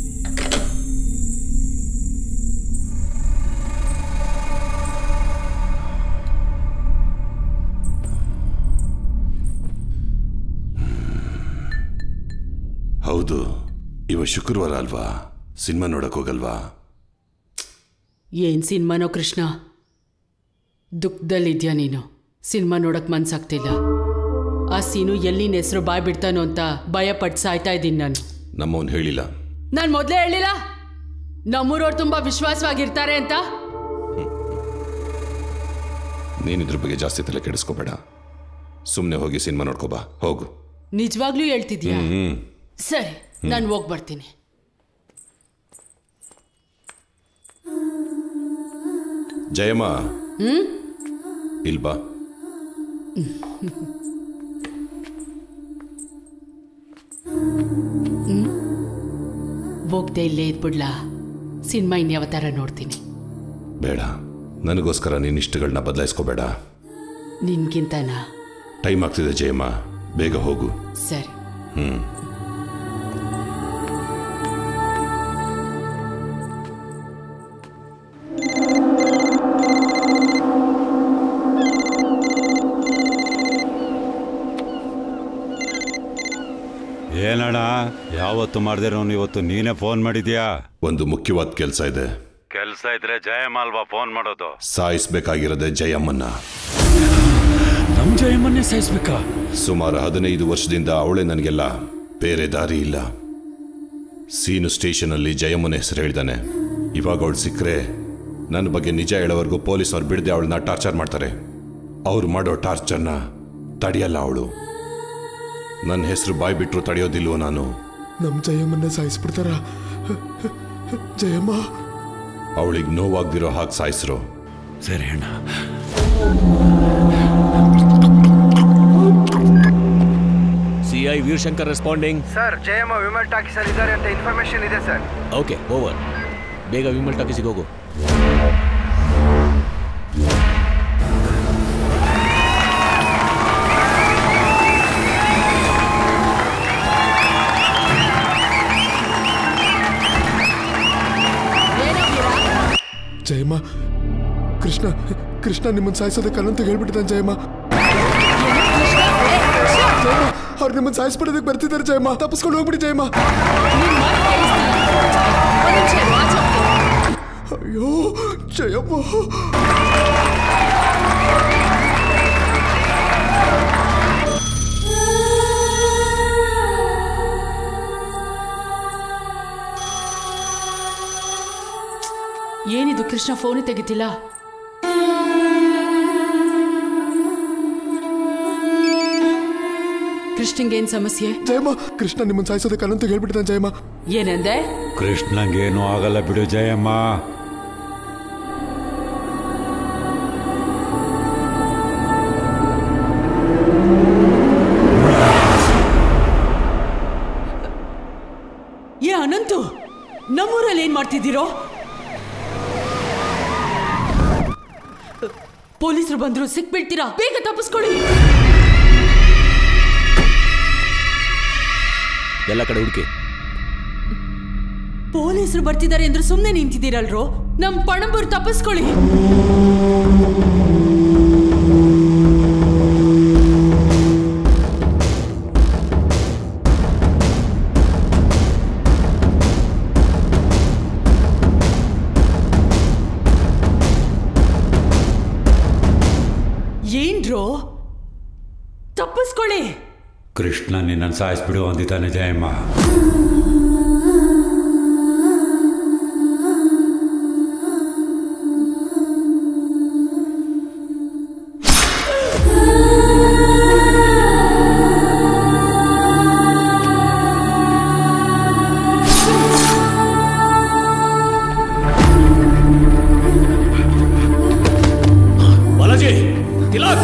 ಹೌದು, ಇವ ಶುಕ್ರವಾರ ಅಲ್ವಾ? ಸಿನಿಮಾ ನೋಡಕ್ ಹೋಗಲ್ವಾ? ಏನ್ ಸಿನಿಮಾನೋ ಕೃಷ್ಣ, ದುಃಖದಲ್ಲಿದ್ಯಾ ನೀನು? ಸಿನಿಮಾ ನೋಡಕ್ ಮನ್ಸಾಗ್ತಿಲ್ಲ. ಆ ಸೀನು ಎಲ್ಲಿನ ಹೆಸರು ಬಾಯ್ ಬಿಡ್ತಾನೋ ಅಂತ ಭಯ ಪಟ್ಟು ಸಾಯ್ತಾ ಇದ್ದೀನಿ ನಾನು. ನಮ್ಮವನ್ ಹೇಳಿಲ್ಲ. ನಾನು ಮೊದಲೇ ಹೇಳಿಲ್ಲ ನಮ್ಮೂರವ್ರು ತುಂಬಾ ವಿಶ್ವಾಸವಾಗಿರ್ತಾರೆ ಅಂತ? ನೀನಿದ್ರ ಬಗ್ಗೆ ಜಾಸ್ತಿ ತಲೆ ಕೆಡಿಸ್ಕೋಬೇಡ. ಸುಮ್ಮನೆ ಹೋಗಿ ಸಿನಿಮಾ ನೋಡ್ಕೋಬಾ, ಹೋಗು. ನಿಜವಾಗ್ಲೂ ಹೇಳ್ತಿದ್ಯಾ? ಸರಿ, ನಾನು ಹೋಗಿ ಬರ್ತೀನಿ. ಜಯಮ್ಮ, ಇಲ್ಬಾ. ಹೋಗ್ದೆ ಇಲ್ಲೇ ಇದ್ಬಿಡ್ಲಾ? ಸಿನಿಮಾ ಇನ್ಯಾವತಾರ ನೋಡ್ತೀನಿ. ಬೇಡ, ನನಗೋಸ್ಕರ ನಿನ್ನ ಇಷ್ಟಗಳನ್ನ ಬದಲಾಯಿಸ್ಕೋಬೇಡ. ನಿನ್ಗಿಂತನಾ? ಟೈಮ್ ಆಗ್ತಿದೆ ಜಯಮ್ಮ, ಬೇಗ ಹೋಗು. ಸರಿ. ಏನಣ್ಣ, ಯಾವತ್ತು ಮಾಡ್ದಿರೋನು ಇವತ್ತು ನೀನೇ ಫೋನ್ ಮಾಡಿದ್ಯಾ? ಒಂದು ಮುಖ್ಯವಾದ ಕೆಲಸ ಇದೆ. ಕೆಲಸ ಇದ್ರೆ ಜಯಮ್ಮ ಅಲ್ವಾ ಫೋನ್ ಮಾಡೋದು? ಸಾಯಿಸ್ಬೇಕಾಗಿರೋದೆ ಜಯಮ್ಮನ್ನ. ನಮ್ ಜಯಮ್ಮನ್ನೇ ಸಾಯಿಸ್ಬೇಕಾ? ಸುಮಾರು 15 ವರ್ಷದಿಂದ ಅವಳೇ ನನಗೆಲ್ಲ, ಬೇರೆ ದಾರಿ ಇಲ್ಲ. ಸೀನು ಸ್ಟೇಷನಲ್ಲಿ ಜಯಮ್ಮನ ಹೆಸರು ಹೇಳ್ದಾನೆ. ಇವಾಗ ಅವಳು ಸಿಕ್ಕರೆ ನನ್ನ ಬಗ್ಗೆ ನಿಜ ಹೇಳೋವರೆಗೂ ಪೊಲೀಸವ್ರು ಬಿಡದೆ ಅವಳನ್ನ ಟಾರ್ಚರ್ ಮಾಡ್ತಾರೆ. ಅವ್ರು ಮಾಡೋ ಟಾರ್ಚರ್ನ ತಡೆಯಲ್ಲ ಅವಳು. ನನ್ನ ಹೆಸರು ಬಾಯ್ ಬಿಟ್ರು ತಡೆಯೋದಿಲ್ವೋ ನಾನು? ನಮ್ಮ ಜಯಮ್ಮನ್ನ ಸಾಯಿಸ್ಬಿಡ್ತಾರ? ಜಯಮ್ಮ ಅವಳಿಗೆ ನೋವಾಗ್ದಿರೋ ಹಾಗೆ ಸಾಯಿಸ್ರು. ಸರಿ ಅಣ್ಣ. CI Veerashankar responding. Sir, Jayamma Vimal talkies ಅಲ್ಲಿ ಇದ್ದಾರೆ ಅಂತ ಇನ್ಫಾರ್ಮೇಶನ್ ಇದೆ ಸರ್. Okay, over. ಬೇಗ ವಿಮಲ್ ಟಾಕೀಸಿಗೆ ಹೋಗು. ಜಯಮ್ಮ, ಕೃಷ್ಣ ನಿಮ್ಮನ್ನು ಸಾಯಿಸೋದಕ್ಕೆ ಅನಂತ ಹೇಳ್ಬಿಟ್ಟಿದ್ದಾನೆ. ಜಯಮ್ಮ, ಅವ್ರು ನಿಮ್ಮನ್ನು ಸಾಯಿಸ್ಬಿಡೋದಕ್ಕೆ ಬರ್ತಿದ್ದಾರೆ. ಜಯಮ್ಮ, ತಪ್ಪಿಸ್ಕೊಂಡು ಹೋಗ್ಬಿಡಿ. ಜಯಮ್ಮ, ಅಯ್ಯೋ ಜಯಮ್ಮ. ಏನಿದು, ಕೃಷ್ಣ ಫೋನ್ ತೆಗಿತಿಲ್ಲ? ಕೃಷ್ಣಂಗೆ ಏನ್ ಸಮಸ್ಯೆ? ಜಯಮ್ಮ, ಕೃಷ್ಣ ನಿಮ್ಮನ್ನು ಸಾಯಿಸೋದಕ್ಕೆ ಅನಂತ ಹೇಳ್ಬಿಟ್ಟಿದ್ದಾನೆ. ಜಯಮ್ಮ, ಏನಂದೆ? ಕೃಷ್ಣಂಗೇನು ಆಗಲ್ಲ ಬಿಡು ಜಯಮ್ಮ. ಏ ಅನಂತು, ನಮ್ಮೂರಲ್ಲಿ ಏನ್ ಮಾಡ್ತಿದ್ದೀರೋ? ಪೊಲೀಸರು ಬಂದ್ರು, ಸಿಕ್ಬಿಡ್ತೀರಾ, ಬೇಗ ತಪ್ಪಿಸ್ಕೊಳ್ಳಿ. ಎಲ್ಲ ಕಡೆ ಹುಡುಕಿ. ಪೊಲೀಸರು ಬರ್ತಿದ್ದಾರೆ ಅಂದ್ರೆ ಸುಮ್ಮನೆ ನಿಂತಿದ್ದೀರಲ್ರೋ? ನಮ್ ಪಣಂಬರು ತಪ್ಪಿಸ್ಕೊಳ್ಳಿ. ಏನ್ರೋ, ತಪ್ಪಿಸ್ಕೊಳ್ಳಿ. ಕೃಷ್ಣ ನಿನ್ನನ್ನು ಸಾಯಿಸ್ಬಿಡು ಅಂದಿದ್ದಾನೆ ಜಯಮ್ಮ. ಬಾಲಾಜಿ, ತಿಲಕ್,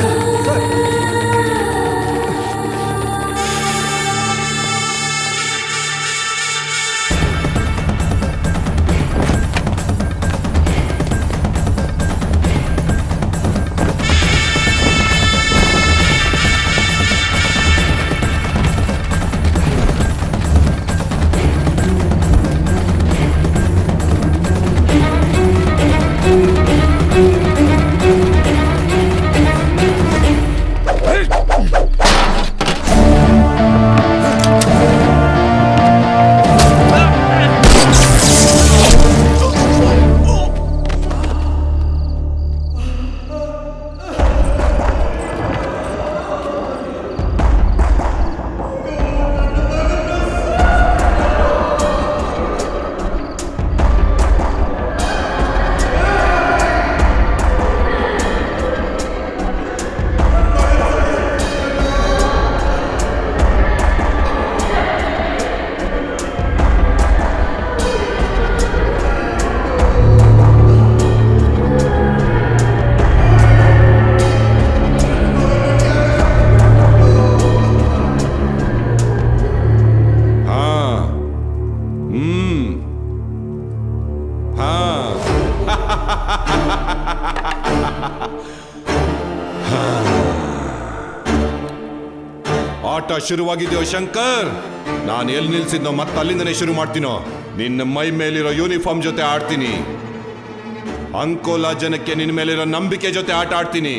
ಆಟ ಶುರುವಾಗಿದೆಯೋ ಶಂಕರ್? ನಾನು ಎಲ್ಲಿ ನಿಲ್ಸಿದ್ನೋ ಮತ್ತೆ ಅಲ್ಲಿಂದನೇ ಶುರು ಮಾಡ್ತೀನೋ. ನಿನ್ನ ಮೈ ಮೇಲಿರೋ ಯೂನಿಫಾರ್ಮ್ ಜೊತೆ ಆಡ್ತೀನಿ. ಅಂಕೋಲಾ ಜನಕ್ಕೆ ನಿನ್ನ ಮೇಲಿರೋ ನಂಬಿಕೆ ಜೊತೆ ಆಟ ಆಡ್ತೀನಿ.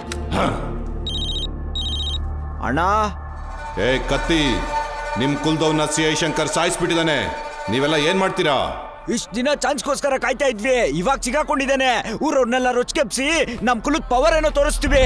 ಅಣ್ಣ ಏ ಕತ್ತಿ, ನಿಮ್ ಕುಲ್ದವ್ನ CI ಶಂಕರ್ ಸಾಯಿಸ್ಬಿಟ್ಟಿದ್ದಾನೆ. ನೀವೆಲ್ಲ ಏನ್ ಮಾಡ್ತೀರಾ? ಇಷ್ಟು ದಿನ ಚಾನ್ಸ್ಗೋಸ್ಕರ ಕಾಯ್ತಾ ಇದ್ವಿ, ಇವಾಗ ಸಿಗಾಕೊಂಡಿದ್ದಾನೆ. ಊರವ್ರನ್ನೆಲ್ಲ ರೊಚ್ಕೆಪ್ಸಿ ನಮ್ ಕುಲದ ಪವರ್ ಏನೋ ತೋರಿಸ್ತೀವಿ.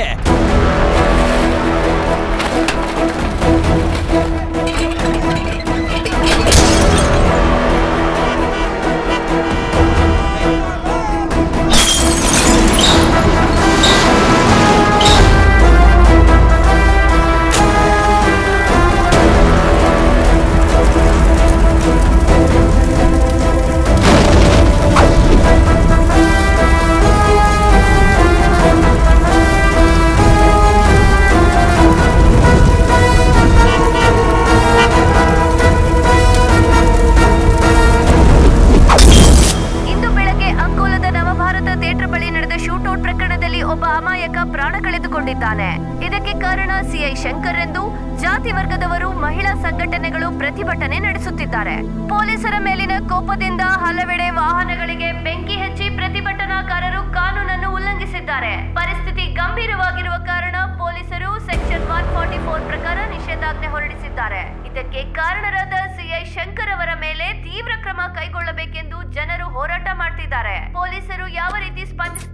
ಇದಕ್ಕೆ ಕಾರಣ CI ಶಂಕರ್ ಎಂದು ಜಾತಿ ವರ್ಗದವರು ಮಹಿಳಾ ಸಂಘಟನೆಗಳು ಪ್ರತಿಭಟನೆ ನಡೆಸುತ್ತಿದ್ದಾರೆ. ಪೊಲೀಸರ ಮೇಲಿನ ಕೋಪದಿಂದ ಹಲವೆಡೆ ವಾಹನಗಳಿಗೆ ಬೆಂಕಿ ಹಚ್ಚಿ ಪ್ರತಿಭಟನಾಕಾರರು ಕಾನೂನನ್ನು ಉಲ್ಲಂಘಿಸಿದ್ದಾರೆ. ಪರಿಸ್ಥಿತಿ ಗಂಭೀರವಾಗಿರುವ ಕಾರಣ ಪೊಲೀಸರು ಸೆಕ್ಷನ್ 144 ಪ್ರಕಾರ ನಿಷೇಧಾಜ್ಞೆ ಹೊರಡಿಸಿದ್ದಾರೆ. ಇದಕ್ಕೆ ಕಾರಣರಾದ CI ಶಂಕರ್ ಅವರ ಮೇಲೆ ತೀವ್ರ ಕ್ರಮ ಕೈಗೊಳ್ಳಬೇಕೆಂದು ಜನರು ಹೋರಾಟ ಮಾಡ್ತಿದ್ದಾರೆ. ಪೊಲೀಸರು ಯಾವ ರೀತಿ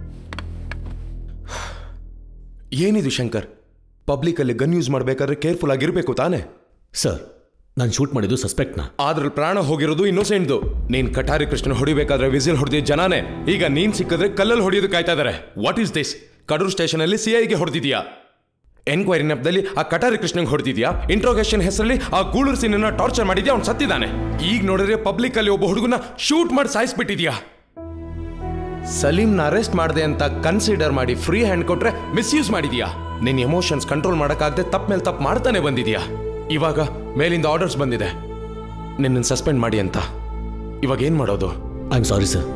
ಏನಿದು ಶಂಕರ್? ಪಬ್ಲಿಕ್ ಅಲ್ಲಿ ಗನ್ ಯೂಸ್ ಮಾಡಬೇಕಾದ್ರೆ ಕೇರ್ಫುಲ್ ಆಗಿರ್ಬೇಕು ತಾನೆ? ಸರ್, ನಾನು ಶೂಟ್ ಮಾಡಿದ್ದು ಸಸ್ಪೆಕ್ಟ್ನ. ಅದ್ರಲ್ಲಿ ಪ್ರಾಣ ಹೋಗಿರೋದು ಇನ್ನೋಸೆಂಟ್ದು. ನೀನ್ ಕಟಾರಿ ಕೃಷ್ಣ ಹೊಡಿಬೇಕಾದ್ರೆ ವಿಸಿಲ್ ಹೊಡೆದಿದ್ದ ಜನಾನೇ ಈಗ ನೀನ್ ಸಿಕ್ಕಿದ್ರೆ ಕಲ್ಲಲ್ಲಿ ಹೊಡೆಯೋದು ಕಾಯ್ತಾ ಇದಾರೆ. What is this? Kadur station ಅಲ್ಲಿ CIಗೆ ಹೊಡೆದಿದ್ಯಾ? ಎನ್ಕ್ವೈರಿ ನೆಪದಲ್ಲಿ ಆ ಕಟಾರಿ ಕೃಷ್ಣಂಗೆ ಹೊಡೆದಿದ್ಯಾ? ಇಂಟ್ರೋಗೇಷನ್ ಹೆಸರಲ್ಲಿ ಆ ಗೂಳೂರು ಸೀನನ್ನ ಟಾರ್ಚರ್ ಮಾಡಿದ್ಯಾ? ಅವ್ನು ಸತ್ತಿದ್ದಾನೆ. ಈಗ ನೋಡಿದ್ರೆ ಪಬ್ಲಿಕ್ ಅಲ್ಲಿ ಒಬ್ಬ ಹುಡುಗನ ಶೂಟ್ ಮಾಡಿ ಸಾಯಿಸ್ಬಿಟ್ಟಿದ್ಯಾ. ಸಲೀಮ್ನ ಅರೆಸ್ಟ್ ಮಾಡಿದೆ ಅಂತ ಕನ್ಸಿಡರ್ ಮಾಡಿ ಫ್ರೀ ಹ್ಯಾಂಡ್ ಕೊಟ್ರೆ ಮಿಸ್ಯೂಸ್ ಮಾಡಿದ್ಯಾ. ನಿನ್ ಎಮೋಷನ್ಸ್ ಕಂಟ್ರೋಲ್ ಮಾಡಕ್ಕಾಗದೆ ತಪ್ಪ ಮೇಲೆ ತಪ್ಪು ಮಾಡ್ತಾನೆ ಬಂದಿದ್ಯಾ. ಇವಾಗ ಮೇಲಿಂದ ಆರ್ಡರ್ಸ್ ಬಂದಿದೆ ನಿನ್ನ ಸಸ್ಪೆಂಡ್ ಮಾಡಿ ಅಂತ. ಇವಾಗ ಏನ್ ಮಾಡೋದು? I am sorry sir.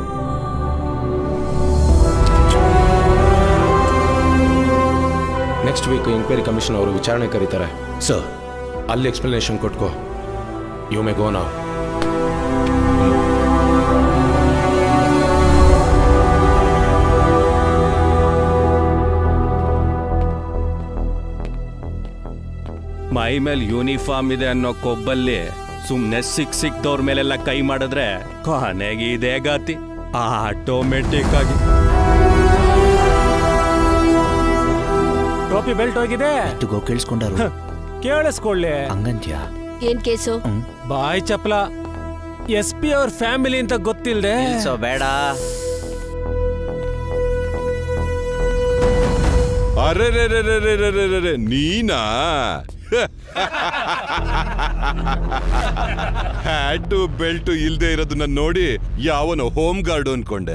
Next week enquiry commission ಅವರು ವಿಚಾರಣೆ ಕರೀತಾರೆ ಸರ್. ಅಲ್ಲಿ ಎಕ್ಸ್ಪ್ಲನೇಷನ್ ಕೊಟ್ಕೋ. You may go now. ಮೈ ಮೇಲೆ ಯೂನಿಫಾರ್ಮ್ ಇದೆ ಅನ್ನೋ ಕೊಬ್ಬಲ್ಲಿ ಸುಮ್ನೆ ಸಿಕ್ದವ್ರ ಮೇಲೆಲ್ಲ ಕೈ ಮಾಡಿದ್ರೆ ಕೊನೆಗೆ ಇದೇ ಗಾತಿ ಆಟೋಮೆಟಿಕ್ ಆಗಿ. ಟೋಪಿ ಬೆಲ್ಟ್ ಹೋಗಿದೆ. ಕೇಳಿಸ್ಕೊಂಡಾರು ಕೇಳಿಸ್ಕೊಳ್ಳಿ. ಹಂಗಂತ್ಯಾ? ಏನ್ ಕೇಸು? ಬಾಯ್ ಚಪ್ಲ. SP ಅವ್ರ ಫ್ಯಾಮಿಲಿ ಅಂತ ಗೊತ್ತಿಲ್ದೆ ಬೇಡ. ಅರೆ ನೀನಾ? ಹ್ಯಾಟು ಬೆಲ್ಟು ಇಲ್ದೇ ಇರೋದನ್ನ ನೋಡಿ ಯಾವನೋ ಹೋಮ್ ಗಾರ್ಡ್ ಅನ್ಕೊಂಡೆ.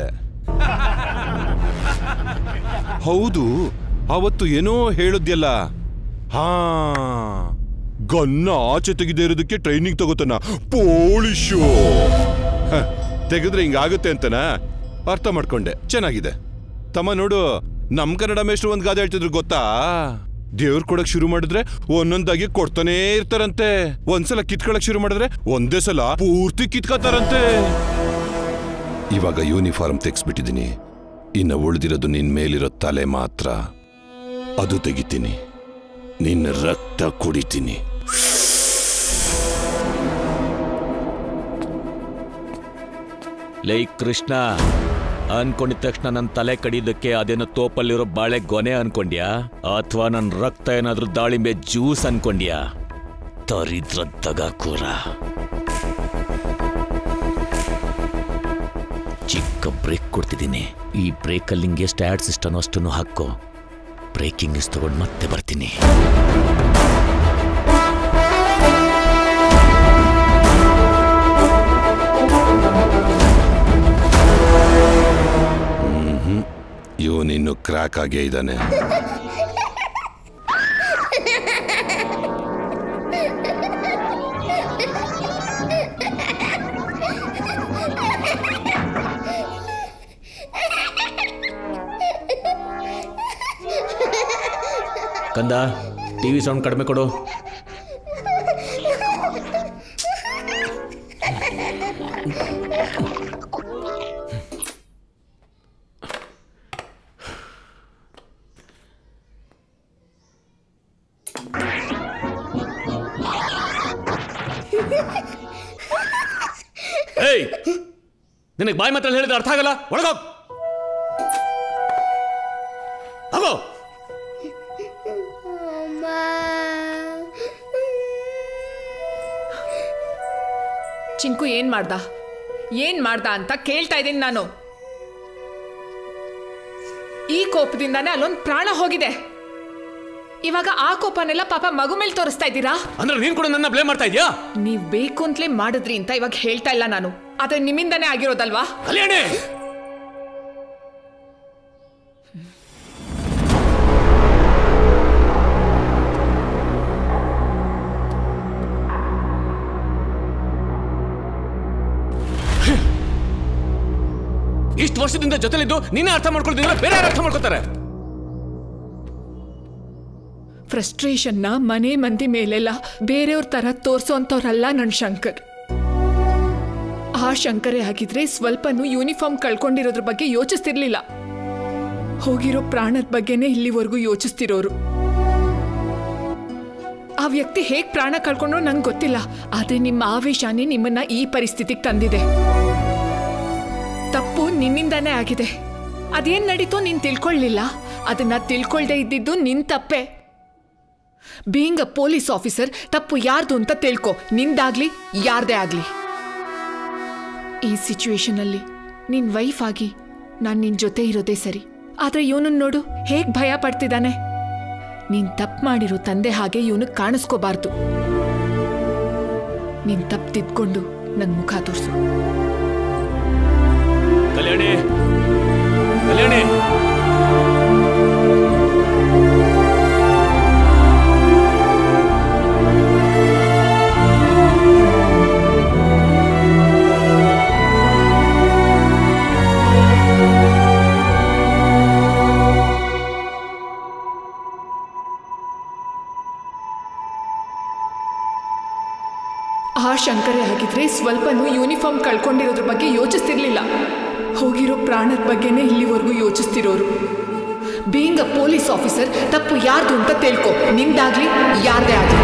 ಹೌದು, ಅವತ್ತು ಏನೋ ಹೇಳುದ್ಯಲ್ಲ. ಹಾ, ಗನ್ನ ಆಚೆ ತೆಗೆದೇ ಇರೋದಕ್ಕೆ ಟ್ರೈನಿಂಗ್ ತಗೋತಾನ ಪೊಲೀಶು. ತೆಗೆದ್ರೆ ಹಿಂಗಾಗುತ್ತೆ ಅಂತನಾ ಅರ್ಥ ಮಾಡ್ಕೊಂಡೆ. ಚೆನ್ನಾಗಿದೆ ತಮ್ಮ. ನೋಡು, ನಮ್ ಕನ್ನಡ ಮೇಷ್ಟ್ರು ಒಂದ್ ಗಾದೆ ಹೇಳ್ತಿದ್ರು ಗೊತ್ತಾ? ದೇವ್ರು ಕೊಡಕ್ ಶುರು ಮಾಡಿದ್ರೆ ಒಂದೊಂದಾಗಿ ಕೊಡ್ತಾನೇ ಇರ್ತಾರಂತೆ. ಒಂದ್ಸಲ ಕಿತ್ಕೊಳಕ್ ಶುರು ಮಾಡಿದ್ರೆ ಒಂದೇ ಸಲ ಪೂರ್ತಿ ಕಿತ್ಕೋತಾರಂತೆ. ಇವಾಗ ಯೂನಿಫಾರ್ಮ್ ತೆಗ್ಸ್ಬಿಟ್ಟಿದೀನಿ. ಇನ್ನು ಉಳಿದಿರೋದು ನಿನ್ ಮೇಲಿರೋ ತಲೆ ಮಾತ್ರ. ಅದು ತೆಗಿತೀನಿ. ನಿನ್ನ ರಕ್ತ ಕುಡಿತೀನಿ. ಲೈ ಕೃಷ್ಣ, ಅನ್ಕೊಂಡಿದ ತಕ್ಷಣ ನನ್ನ ತಲೆ ಕಡಿಯೋದಕ್ಕೆ ಅದೇನೋ ತೋಪಲ್ಲಿರೋ ಬಾಳೆ ಗೊನೆ ಅನ್ಕೊಂಡ್ಯಾ? ಅಥವಾ ನನ್ನ ರಕ್ತ ಏನಾದ್ರೂ ದಾಳಿಂಬೆ ಜ್ಯೂಸ್ ಅನ್ಕೊಂಡ್ಯಾ? ತರಿದ್ರದ್ದಗ ಕೂರ. ಚಿಕ್ಕ ಬ್ರೇಕ್ ಕೊಡ್ತಿದ್ದೀನಿ. ಈ ಬ್ರೇಕಲ್ಲಿ ನಿಂಗೆ ಎಷ್ಟು ಆ್ಯಡ್ಸ್ ಇಷ್ಟನೋ ಅಷ್ಟನ್ನು ಹಾಕೋ. ಬ್ರೇಕಿಂಗ್ ನ್ಯೂಸ್ ತಗೊಂಡು ಮತ್ತೆ ಬರ್ತೀನಿ. ಇವನಿನ್ನು ಕ್ರ್ಯಾಕ್ ಆಗೇ ಇದ್ದಾನೆ. ಕಂದ ಟಿವಿ ಸೌಂಡ್ ಕಡಿಮೆ ಕೊಡು. ಏಯ್, ನಿನಗೆ ಬಾಯಿ ಮಾತ್ರ ಹೇಳಿದ್ರೆ ಅರ್ಥ ಆಗಲ್ಲ. ಒಳಗೋಗ್. ಹೋಗೋ. ಚಿಂಕು ಏನ್ ಮಾಡ್ದ ಅಂತ ಕೇಳ್ತಾ ಇದ್ದೀನಿ ನಾನು. ಈ ಕೋಪದಿಂದಾನೇ ಅಲ್ಲೊಂದು ಪ್ರಾಣ ಹೋಗಿದೆ. ಇವಾಗ ಆ ಕೋಪನೆಲ್ಲ ಪಾಪ ಮಗು ಮೇಲೆ ತೋರಿಸ್ತಾ ಇದ್ದೀರಾ? ಅಂದ್ರೆ ನೀನ್ ಕೂಡ ನನ್ನ ಬ್ಲೇಮ್ ಮಾಡ್ತಾ ಇದೀಯಾ? ನೀವ್ ಬೇಕು ಅಂತಲೇ ಮಾಡಿದ್ರಿ ಅಂತ ಇವಾಗ ಹೇಳ್ತಾ ಇಲ್ಲ ನಾನು. ಆದ್ರೆ ನಿಮ್ಮಿಂದಾನೇ ಆಗಿರೋದಲ್ವಾ? ಕಲ್ಯಾಣಿ, ಇಷ್ಟು ವರ್ಷದಿಂದ ಜೊತೆಲಿದ್ದು ನೀನೇ ಅರ್ಥ ಮಾಡ್ಕೊಳ್ತಿದ್ರೆ ಬೇರೆ ಯಾರು ಅರ್ಥ ಮಾಡ್ಕೊತಾರೆ? ಫ್ರಸ್ಟ್ರೇಷನ್ನ ಮನೆ ಮಂದಿ ಮೇಲೆಲ್ಲ ಬೇರೆಯವ್ರ ತರ ತೋರ್ಸೋಂಥವ್ರಲ್ಲ ನನ್ನ ಶಂಕರ್. ಆ ಶಂಕರೇ ಆಗಿದ್ರೆ ಸ್ವಲ್ಪನೂ ಯೂನಿಫಾರ್ಮ್ ಕಳ್ಕೊಂಡಿರೋದ್ರ ಬಗ್ಗೆ ಯೋಚಿಸ್ತಿರ್ಲಿಲ್ಲ. ಹೋಗಿರೋ ಪ್ರಾಣದ ಬಗ್ಗೆನೇ ಇಲ್ಲಿವರೆಗೂ ಯೋಚಿಸ್ತಿರೋರು. ಆ ವ್ಯಕ್ತಿ ಹೇಗ್ ಪ್ರಾಣ ಕಳ್ಕೊಂಡ್ರು ನಂಗೆ ಗೊತ್ತಿಲ್ಲ. ಆದ್ರೆ ನಿಮ್ಮ ಆವೇಶನೇ ನಿಮ್ಮನ್ನ ಈ ಪರಿಸ್ಥಿತಿಗೆ ತಂದಿದೆ. ತಪ್ಪು ನಿನ್ನಿಂದಾನೇ ಆಗಿದೆ. ಅದೇನ್ ನಡೀತೋ ನೀನ್ ತಿಳ್ಕೊಳ್ಳಿಲ್ಲ. ಅದನ್ನ ತಿಳ್ಕೊಳ್ದೆ ಇದ್ದಿದ್ದು ನಿನ್ ತಪ್ಪೆ. ಬೀಯಿಂಗ್ ಅ ಪೊಲೀಸ್ ಆಫೀಸರ್ ತಪ್ಪು ಯಾರ್ದು ಅಂತ ತಿಳ್ಕೊ, ನಿಂದಾಗ್ಲಿ ಯಾರ್ದೇ ಆಗ್ಲಿ. ಈ ಸಿಚುವೇಶನ್ ಅಲ್ಲಿ ನಿನ್ ವೈಫ್ ಆಗಿ ನಾನ್ ನಿನ್ ಜೊತೆ ಇರೋದೇ ಸರಿ. ಆದ್ರೆ ಇವನನ್ನ ನೋಡು ಹೇಗ್ ಭಯ ಪಡ್ತಿದ್ದಾನೆ. ನೀನ್ ತಪ್ಪು ಮಾಡಿರೋ ತಂದೆ ಹಾಗೆ ಇವನು ಕಾಣಿಸ್ಕೋಬಾರ್ದು. ನೀನ್ ತಪ್ಪು ತಿದ್ಕೊಂಡು ನನ್ ಮುಖ ತೋರ್ಸು. ಕಲ್ಯಾಣಿ, ಕಲ್ಯಾಣಿ, ಆ ಶಂಕರೇ ಆಗಿದ್ರೆ ಸ್ವಲ್ಪನೂ ಯೂನಿಫಾರ್ಮ್ ಕಳ್ಕೊಂಡಿರೋದ್ರ ಬಗ್ಗೆ ಯೋಚಿಸ್ತಿರ್ಲಿಲ್ಲ. ಹೋಗಿರೋ ಪ್ರಾಣದ ಬಗ್ಗೆನೇ ಇಲ್ಲಿವರೆಗೂ ಯೋಚಿಸ್ತಿರೋರು. ಬೀಯಿಂಗ್ ಅ ಪೊಲೀಸ್ ಆಫೀಸರ್ ತಪ್ಪು ಯಾರ್ದು ಅಂತ ತಿಳ್ಕೊ, ನಿಂದಾಗ್ಲಿ ಯಾರ್ದೇ ಆಗ್ಲಿ.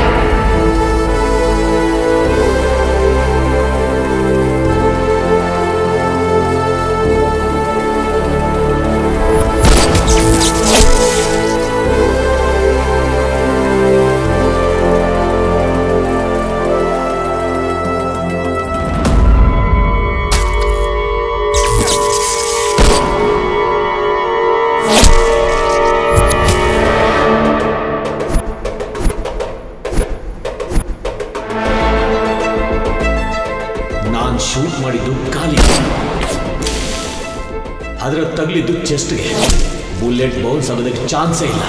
ಶೂಟ್ ಮಾಡಿದ್ದು ಖಾಲಿ, ಅದರ ತಗಲಿದ್ದು ಚೆಸ್ಟ್ಗೆ. ಬುಲೆಟ್ ಬೌನ್ಸ್ ಆಗೋದಕ್ಕೆ ಚಾನ್ಸೇ ಇಲ್ಲ.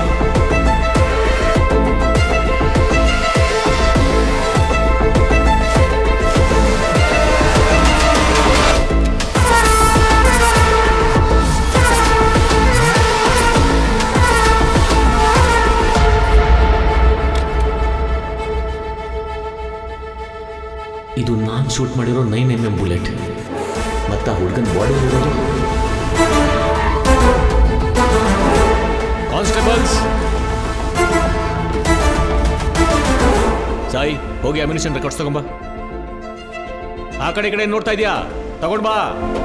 ಇದು ನಾನು ಶೂಟ್ ಮಾಡಿರೋ 9mm ಬುಲೆಟ್. ಮತ್ತು ಆ ಹುಡುಗನ ಬಾಡಿ ಇರೋದು. ಕಾನ್ಸ್ಟೇಬಲ್ಸ್, ಸಾಯಿ ಹೋಗಿ ಅಮ್ಯುನಿಷನ್ ರೆಕಾರ್ಡ್ಸ್ ತಗೊಂಬ. ಆ ಕಡೆ ಈ ಕಡೆ ನೋಡ್ತಾ ಇದೀಯಾ? ತಗೊಂಡ್ ಬಾ.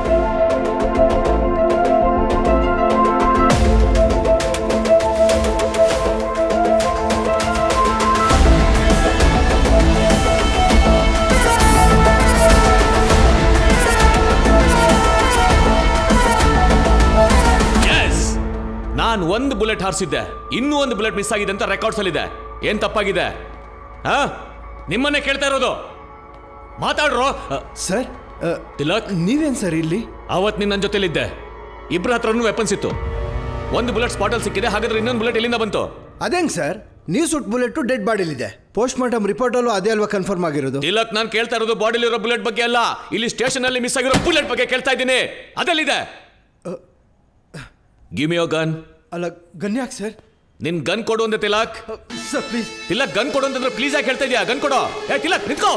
ನಾನು ಒಂದು ಬುಲೆಟ್ ಹಾರಿಸಿದ್ದೆ, ಇನ್ನೂ ಒಂದು ಬುಲೆಟ್ ಮಿಸ್ ಆಗಿದೆ ಅಂತ ರೆಕಾರ್ಡ್ಸ್ ಅಲ್ಲಿ ಇದೆ. ಏನ್ ತಪ್ಪಾಗಿದೆ? ನಿಮ್ಮನ್ನೇ ಕೇಳ್ತಾ ಇರೋದು. ಮಾತಾಡ್ರೋ ಸರ್. ತಿಲಕ್, ನೀವೇನ್ ಸರ್ ಇಲ್ಲಿ? ಅವತ್ತು ನೀನು ನನ್ನ ಜೊತೆಲಿದ್ದೆ. ಇಬ್ಬರ ಹತ್ರನೂ ವೆಪನ್ಸ್ ಇತ್ತು. ಒಂದು ಬುಲೆಟ್ ಸ್ಪಾಟಲ್ ಸಿಕ್ಕಿದೆ. ಹಾಗಾದ್ರೆ ಇನ್ನೊಂದು ಬುಲೆಟ್ ಎಲ್ಲಿಂದ ಬಂತು? ಅದೇಂಗ್ ಸರ್? ನೀವು ಸುಟ್ ಬುಲೆಟ್ ಡೆಡ್ ಬಾಡಿಲಿದೆ. ಪೋಸ್ಟ್ ಮಾರ್ಟಮ್ ರಿಪೋರ್ಟ್ ಅಲ್ಲೂ ಅದೇ ಅಲ್ವಾ ಕನ್ಫರ್ಮ್ ಆಗಿರೋದು? ತಿಲಕ್, ನಾನು ಕೇಳ್ತಾ ಇರೋದು ಬಾಡಿಲಿರೋ ಬುಲೆಟ್ ಬಗ್ಗೆ ಅಲ್ಲ, ಇಲ್ಲಿ ಸ್ಟೇಷನ್ ಅಲ್ಲಿ ಮಿಸ್ ಆಗಿರೋ ಬುಲೆಟ್ ಬಗ್ಗೆ ಕೇಳ್ತಾ ಇದ್ದೀನಿ. ಅದೆಲ್ಲಿದೆ? Give me your gun. ಅಲ್ಲ, ಗನ್ ಯಾಕೆ ಸರ್? ನಿನ್ ಗನ್ ಕೊಡು ಅಂದೆ ತಿಲಕ್. ತಿಲಕ್ ಗನ್ ಕೊಡು ಅಂತಂದ್ರೆ ಪ್ಲೀಸ್ ಯಾಕೆ ಹೇಳ್ತಾ ಇದೀಯಾ? ಗನ್ ಕೊಡು. ಏ ತಿಲಕ್ ನಿಂತ್ಕೋ.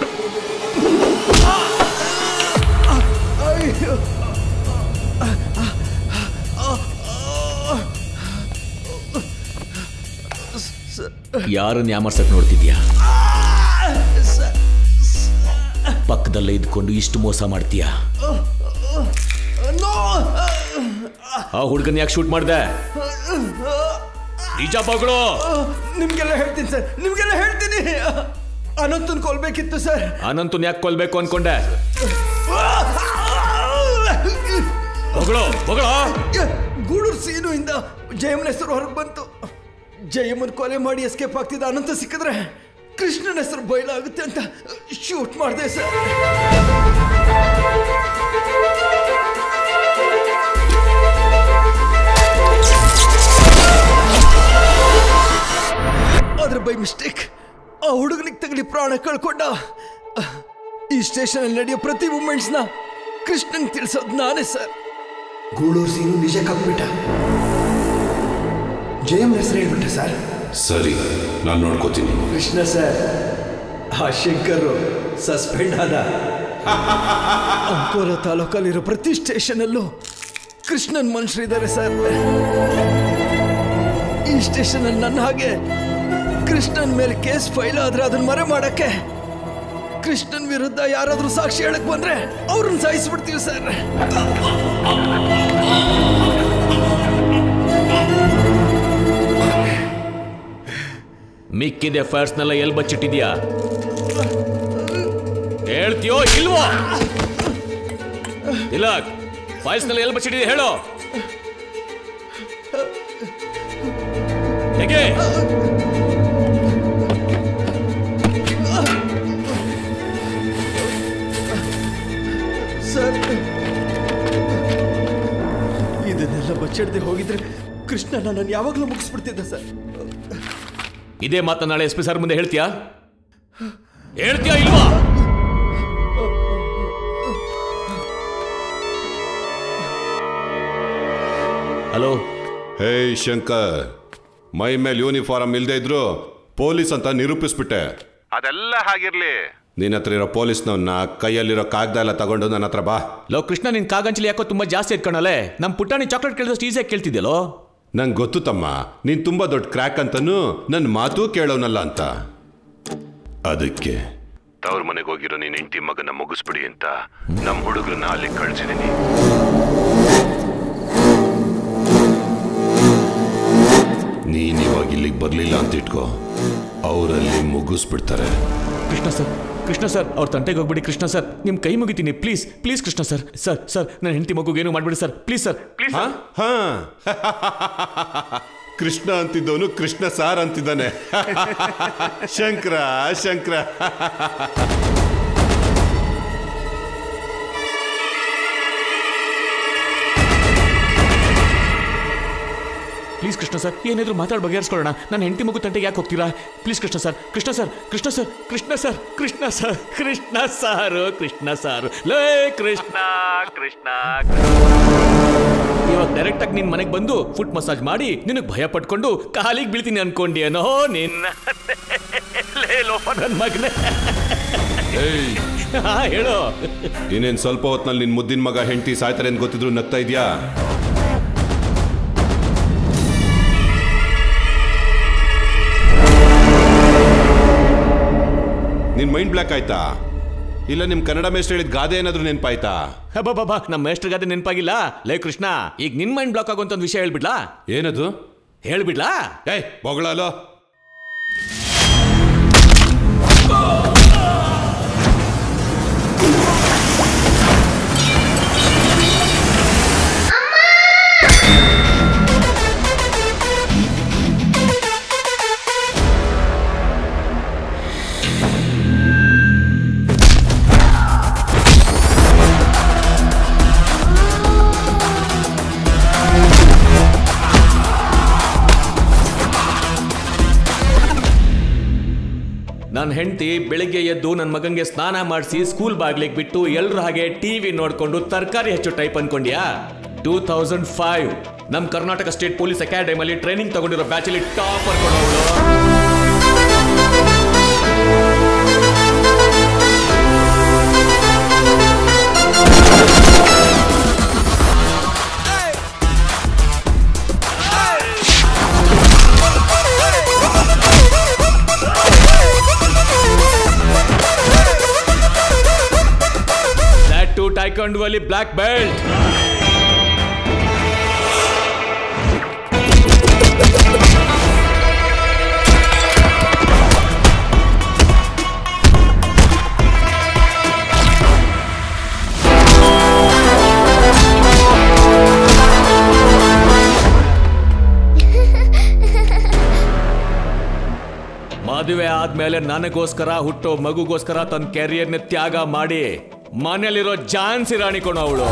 ಯಾರನ್ನ ಯಾಮರ್ಸಕ್ ನೋಡ್ತಿದ್ಯಾ? ಪಕ್ಕದಲ್ಲೇ ಇದ್ಕೊಂಡು ಇಷ್ಟು ಮೋಸ ಮಾಡ್ತೀಯಾ? ಆ ಹುಡುಗನ್ ಯಾಕೆ ಶೂಟ್ ಮಾಡ್ದೆ? ನಿಜ ಮಗಳು. ನಿಮ್ಗೆಲ್ಲ ಹೇಳ್ತೀನಿ ಸರ್, ನಿಮ್ಗೆಲ್ಲ ಹೇಳ್ತೀನಿ. ಅನಂತನ್ ಕೊಲ್ಬೇಕಿತ್ತು ಸರ್. ಅನಂತನ್ ಯಾಕೆ ಕೊಲ್ಬೇಕು ಅನ್ಕೊಂಡೆ? ಮಗಳು ಮಗಳು ಗೂಡೂರು ಸೀನು ಇಂದ ಜಯಮ್ಮನ ಹೆಸರು ಹೊರಗೆ ಬಂತು. ಜಯಮ್ಮನ್ ಕೊಲೆ ಮಾಡಿ ಎಸ್ಕೇಪ್ ಆಗ್ತಿದ್ದ ಅನಂತ ಸಿಕ್ಕಿದ್ರೆ ಕೃಷ್ಣನ ಹೆಸರು ಬಯಲಾಗುತ್ತೆ ಅಂತ ಶೂಟ್ ಮಾಡಿದೆ ಸರ್. ಆದ್ರೆ ಬೈ ಮಿಸ್ಟೇಕ್ ಆ ಹುಡುಗನಿಗೆ ತಗಲಿ ಪ್ರಾಣ ಕಳ್ಕೊಂಡ. ಈ ಸ್ಟೇಷನ್ ಅಲ್ಲಿ ನಡೆಯೋ ಪ್ರತಿ ಮೂಮೆಂಟ್ಸ್ನ ಕೃಷ್ಣನ್ ತಿಳಿಸೋದು ನಾನೇ ಸರ್. ಗೂಳೂರು ಸೀನು ನಿಜ ಕಪ್ಪಿಟ್ಟ, ಜಯಮ್ ಹೆಸರು ಹೇಳ್ಬಿಟ್ಟ ಸರ್. ಸರಿ, ನಾನು ನೋಡ್ಕೋತೀನಿ. ಕೃಷ್ಣ ಸರ್, ಆ ಶಂಕರ್ ಸಸ್ಪೆಂಡ್ ಆದ. ಅಂಕೋಲ ತಾಲೂಕಲ್ಲಿರೋ ಪ್ರತಿ ಸ್ಟೇಷನಲ್ಲೂ ಕೃಷ್ಣನ್ ಮನುಷ್ಯರಿದ್ದಾರೆ ಸರ್. ಈ ಸ್ಟೇಷನ್ ಅಲ್ಲಿ ನನ್ನ ಹಾಗೆ ಕೃಷ್ಣನ್ ಮೇಲೆ ಕೇಸ್ ಫೈಲ್ ಆದ್ರೆ ಅದನ್ನ ಮರೆ ಮಾಡಕ್ಕೆ ಕೃಷ್ಣನ್ ವಿರುದ್ಧ ಯಾರಾದ್ರೂ ಸಾಕ್ಷಿ ಹೇಳಕ್ ಬಂದ್ರೆ ಅವ್ರನ್ನ ಸಾಯಿಸ್ಬಿಡ್ತೀವಿ ಸರ್. ಮಿಕ್ಕಿದ ಎಫ್ಐಆರ್ಸ್ನೆಲ್ಲ ಎಲ್ಲಿ ಬಚ್ಚಿಟ್ಟಿದ್ಯಾ? ಹೇಳ್ತೀಯೋ ಇಲ್ವೋ? ಇಲ್ಲ, ಫೈಲ್ಸ್ನೆಲ್ಲ ಎಲ್ಲಿ ಬಚ್ಚಿಟ್ಟಿದ್ಯಾ ಹೇಳು. ಹೇಗೆ ಸರ್, ಇದನ್ನೆಲ್ಲ ಬಚ್ಚಿಡದೆ ಹೋಗಿದ್ರೆ ಕೃಷ್ಣ ನಾನು ಯಾವಾಗಲೂ ಮುಗಿಸ್ಬಿಡ್ತಿದ್ದೆ ಸರ್. ಇದೇ ಮಾತನ್ನ ನಾಳೆ SP ಸರ್ ಮುಂದೆ ಹೇಳ್ತೀಯಾ? ಹೇಳ್ತೀಯಾ ಇಲ್ವಾ? ಹಲೋ. ಹೇ ಶಂಕರ್, ಮೈ ಮೇಲೆ ಯೂನಿಫಾರ್ಮ್ ಇಲ್ದೇ ಇದ್ರು ಪೊಲೀಸ್ ಅಂತ ನಿರೂಪಿಸ್ಬಿಟ್ಟೆ. ಅದೆಲ್ಲ ಹಾಗಿರ್ಲಿ, ನಿನ್ನ ಹತ್ರ ಇರೋ ಪೊಲೀಸ್ನವನ್ನ ಕೈಯಲ್ಲಿರೋ ಕಾಗದ ಎಲ್ಲ ತಗೊಂಡು ನನ್ನ ಹತ್ರ ಬಾ. ಲೋ ಕೃಷ್ಣ, ನಿನ್ ಕಾಗಂಚಲಿ ಯಾಕೋ ತುಂಬಾ ಜಾಸ್ತಿ ಇಟ್ಕೊಳಲೆ. ನಮ್ ಪುಟ್ಟಾಣಿ ಚಾಕ್ಲೇಟ್ ಕೇಳಿದಷ್ಟು ಈಸಿಯಾಗಿ ಕೇಳ್ತಿದ್ಯಲ್ಲೋ. ನಂಗೆ ಗೊತ್ತು ತಮ್ಮ, ನೀನ್ ತುಂಬಾ ದೊಡ್ಡ ಕ್ರ್ಯಾಕ್ ಅಂತನೂ ನನ್ನ ಮಾತು ಕೇಳೋನಲ್ಲ ಅಂತ. ಅದಕ್ಕೆ ತವ್ರ ಮನೆಗೆ ಹೋಗಿರೋ ನೀನ್ ಹೆಂಡತಿ ಮಗನ ಮುಗಿಸ್ಬಿಡಿ ಅಂತ ನಮ್ಮ ಹುಡುಗರನ್ನ ಅಲ್ಲಿ ಕಳ್ಸಿದೀನಿ. ನೀನ್ ಇವಾಗ ಇಲ್ಲಿಗೆ ಬರ್ಲಿಲ್ಲ ಅಂತ ಇಟ್ಕೋ, ಅವರಲ್ಲಿ ಮುಗಿಸ್ಬಿಡ್ತಾರೆ. ಕೃಷ್ಣ ಸರ್ ಅವ್ರ ತಂಟೆಗೆ ಹೋಗ್ಬಿಡಿ. ಕೃಷ್ಣ ಸರ್, ನಿಮ್ ಕೈ ಮುಗಿತೀನಿ please please. Krishna sir, sir sir ನನ್ನ ಹೆಂಡತಿ ಮಗುಗೆ ಏನು ಮಾಡ್ಬಿಡಿ sir, please sir please. Krishna ಅಂತಿದ್ದವನು ಕೃಷ್ಣ ಸಾರ್ ಅಂತಿದ್ದಾನೆ. ಶಂಕರ ಶಂಕರ. ಪ್ಲೀಸ್ ಕೃಷ್ಣ ಸರ್, ಏನಾದ್ರು ಮಾತಾಡಿ ಬಗೆಹರಿಸ್ಕೊಳ್ಳೋಣ. ನನ್ನ ಹೆಂಡತಿ ಮಗು ತಂಟೆಗೆ ಯಾಕೆ ಹೋಗ್ತೀರಾ? Please Krishna sir, Krishna sir, Krishna sir, Krishna sir, Krishna sir, Krishna sir, Krishna ಸಾರು, ಲೇ ಕೃಷ್ಣ ಕೃಷ್ಣ. ಇವಾಗ ಡೈರೆಕ್ಟ್ ಆಗಿ ನಿನ್ ಮನೆಗೆ ಬಂದು ಫುಟ್ ಮಸಾಜ್ ಮಾಡಿ ನಿನಗೆ ಭಯ ಪಟ್ಕೊಂಡು ಕಾಲಿಗೆ ಬೀಳ್ತೀನಿ ಅನ್ಕೊಂಡೇನೋ ನಿನ್ನ ನನ್ನ ಮಗನೇ. ಹೇಳೋ, ಇನ್ನೇನ್ ಸ್ವಲ್ಪ ಹೊತ್ನಲ್ಲಿ ನಿನ್ ಮುದ್ದಿನ ಮಗ ಹೆಂಡತಿ ಸಾಯ್ತಾರೆ ಅಂತ ಗೊತ್ತಿದ್ರು ನಗ್ತಾ ಇದ್ಯಾ? ನಿನ್ ಮೈಂಡ್ ಬ್ಲಾಕ್ ಆಯ್ತಾ? ಇಲ್ಲ ನಿಮ್ ಕನ್ನಡ ಮೇಷ್ಟ್ರು ಹೇಳಿದ ಗಾದೆ ಏನಾದ್ರು ನೆನಪಾಯ್ತಾ? ಬಾಬಾ, ನಮ್ಮ ಮೇಷ್ಟ್ರ ಗಾದೆ ನೆನಪಾಗಿಲ್ಲ. ಲೇ ಕೃಷ್ಣ, ಈಗ ನಿನ್ ಮೈಂಡ್ ಬ್ಲಾಕ್ ಆಗುವಂತ ಒಂದು ವಿಷಯ ಹೇಳ್ಬಿಡ್ಲಾ? ಏನದು? ಹೇಳ್ಬಿಡ್ಲಾ? ಏಯ್ ಬೊಗಳೋ. ನನ್ನ ಹೆಂಡತಿ ಬೆಳಿಗ್ಗೆ ಎದ್ದು ನನ್ನ ಮಗಂಗೆ ಸ್ನಾನ ಮಾಡಿಸಿ ಸ್ಕೂಲ್ ಬಾಗ್ಲಿಗೆ ಬಿಟ್ಟು ಎಲ್ಲರೂ ಹಾಗೆ ಟಿವಿ ನೋಡ್ಕೊಂಡು ತರಕಾರಿ ಹೆಚ್ಚು ಟೈಪ್ ಅನ್ಕೊಂಡ್ಯಾ? 2005 ನಮ್ಮ ಕರ್ನಾಟಕ ಸ್ಟೇಟ್ ಪೊಲೀಸ್ ಅಕಾಡೆಮಿಯಲ್ಲಿ ಟ್ರೈನಿಂಗ್ ತಗೊಂಡಿರೋ ಬ್ಯಾಚಲ್ಲಿ ಟಾಪರ್ ಕೊಡೋಳು. That too taekwondo ಅಲ್ಲಿ ಬ್ಲಾಕ್ ಬೆಲ್ಟ್. ಮದುವೆ ಆದ್ಮೇಲೆ ನನಗೋಸ್ಕರ ಹುಟ್ಟೋ ಮಗುಗೋಸ್ಕರ ತನ್ನ ಕೆರಿಯರ್ನ ತ್ಯಾಗ ಮಾಡಿ ಮನೆಯಲ್ಲಿರೋ ಝಾನ್ಸಿ ರಾಣಿ ಕೊಣ ಅವಳು.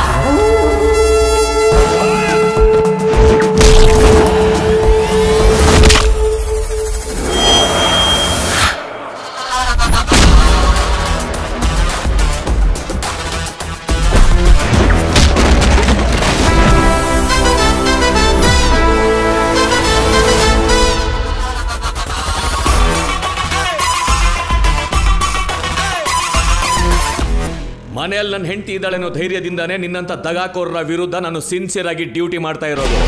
ಮನೆಯಲ್ಲಿ ನನ್ನ ಹೆಂಡತಿ ಇದ್ದಾಳೆ ಅನ್ನೋ ಧೈರ್ಯದಿಂದಾನೇ ನಿನ್ನಂತ ದಗಾಕೋರರ ವಿರುದ್ಧ ನಾನು ಸಿನ್ಸಿಯರ್ ಆಗಿ ಡ್ಯೂಟಿ ಮಾಡ್ತಾ ಇರೋದು.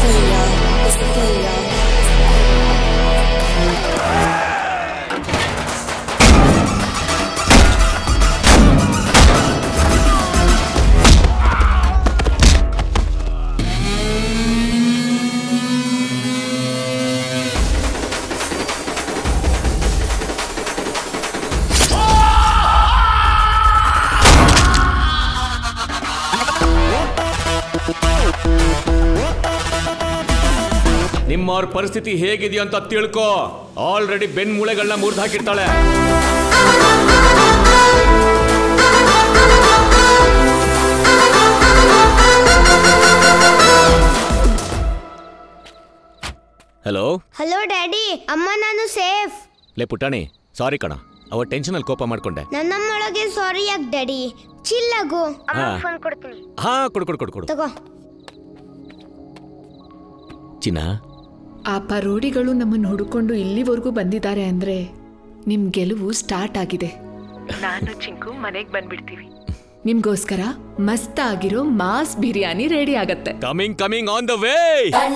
ನಿಮ್ಮವ್ರ ಪರಿಸ್ಥಿತಿ ಹೇಗಿದೆಯೋ ಅಂತ ತಿಳ್ಕೊ. ಆಲ್ರೆಡಿ ಬೆನ್ಮೂಳೆಗಳನ್ನ ಮುರಿದು ಹಾಕಿರ್ತಾಳೆ. ಹಲೋ ಹಲೋ ಡ್ಯಾಡಿ, ಅಮ್ಮ ನಾನು ಸೇಫ್. ಲೇ ಪುಟಾಣಿ, ಸಾರಿ ಕಣ, ಅವ ಟೆನ್ಷನ್ ಅಲ್ಲಿ ಕೋಪ ಮಾಡ್ಕೊಂಡೆ. ನನ್ನಮ್ಮೊಳಗೆ ಸಾರಿ ಯಾಕೆ ಡ್ಯಾಡಿ? ಚಿಲ್ಲಾಗು. ಫೋನ್ ಕೊಡ್ತೀನಿ. ಹಾ ಕೊಡು ತಗೋ. ಚಿನ್ನ, ಆ ಪರೋಡಿಗಳು ನಮ್ಮನ್ನು ಹುಡುಕೊಂಡು ಇಲ್ಲಿವರೆಗೂ ಬಂದಿದ್ದಾರೆ ಅಂದ್ರೆ ನಿಮ್ ಗೆಲುವು ಸ್ಟಾರ್ಟ್ ಆಗಿದೆ. ನಾನು ಚಿಂಕು ಮನೆಗೆ ಬಂದ್ಬಿಡ್ತೀವಿ. ನಿಮ್ಗೋಸ್ಕರ ಮಸ್ತ್ ಆಗಿರೋ ಮಾಸ್ ಬಿರಿಯಾನಿ ರೆಡಿ ಆಗತ್ತೆ. Coming on the way.